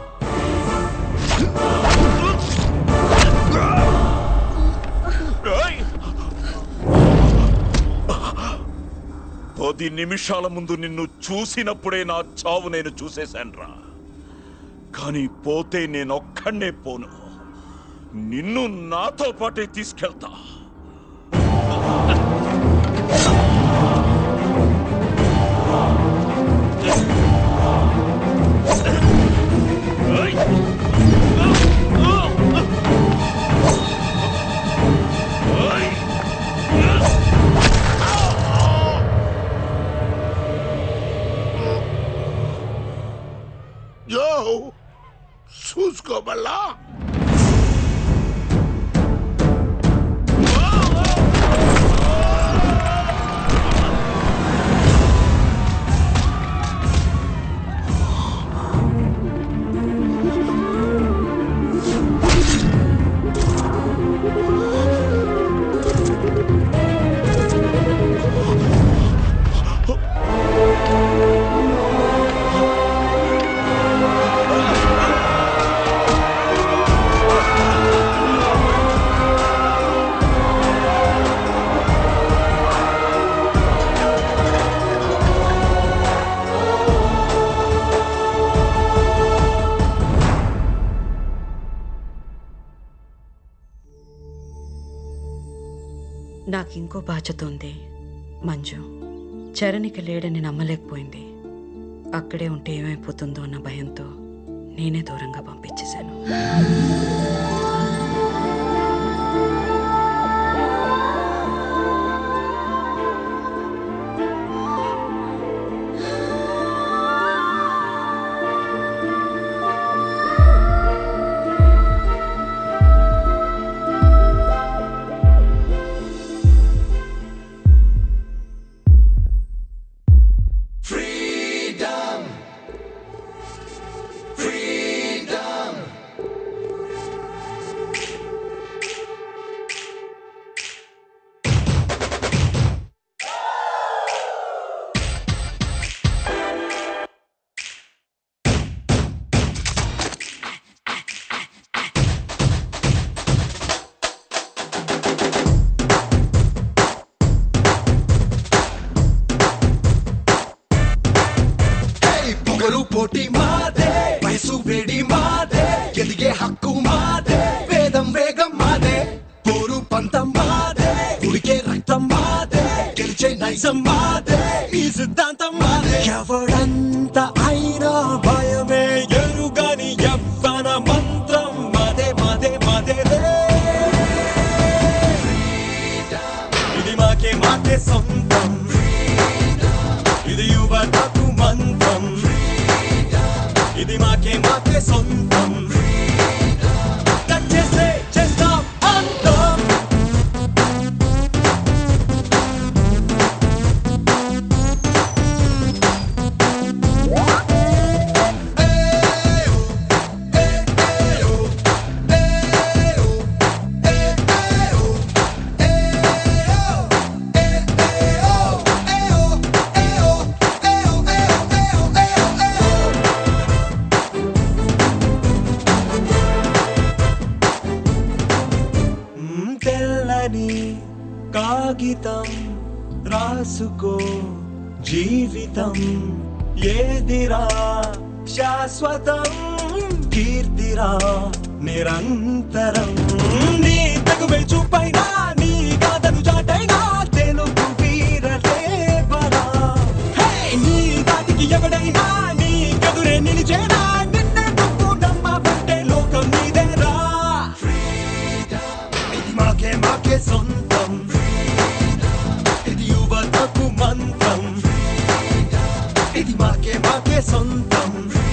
పది నిమిషాల ముందు నిన్ను చూసినప్పుడే నా చావు నేను చూసేశాన్రా. కానీ పోతే నేనొక్కడే పోను, నిన్ను నాతో పాటే తీసుకెళ్తా. యో చూసుకోబల్లా. నాకింకో బాధ్యత ఉంది మంజు. చరణిక లేడని నమ్మలేకపోయింది. అక్కడే ఉంటే ఏమైపోతుందో అన్న భయంతో నేనే దూరంగా పంపించేశాను. సొంతం కట్ చేస్తే చేస్తాం అంతం తెల్లని కాగితం రాసుకో జీవితం ఏదిరా శాశ్వతం కీర్తిరా నిరంతరం నీ తగువే చూపైనా నీ గాథను చాటైనా తెలుగు వీరలేవరా నీ దాటికి ఎవడైనా నీ కదురే నిలిచేనా నిన్నే నువ్వు నమ్మబట్టే లోకం నీదేరా ఇది మాకే మాకే సొంతం ఇది యువతకు మంత్రం ఇది మాకే మాకే సొంతం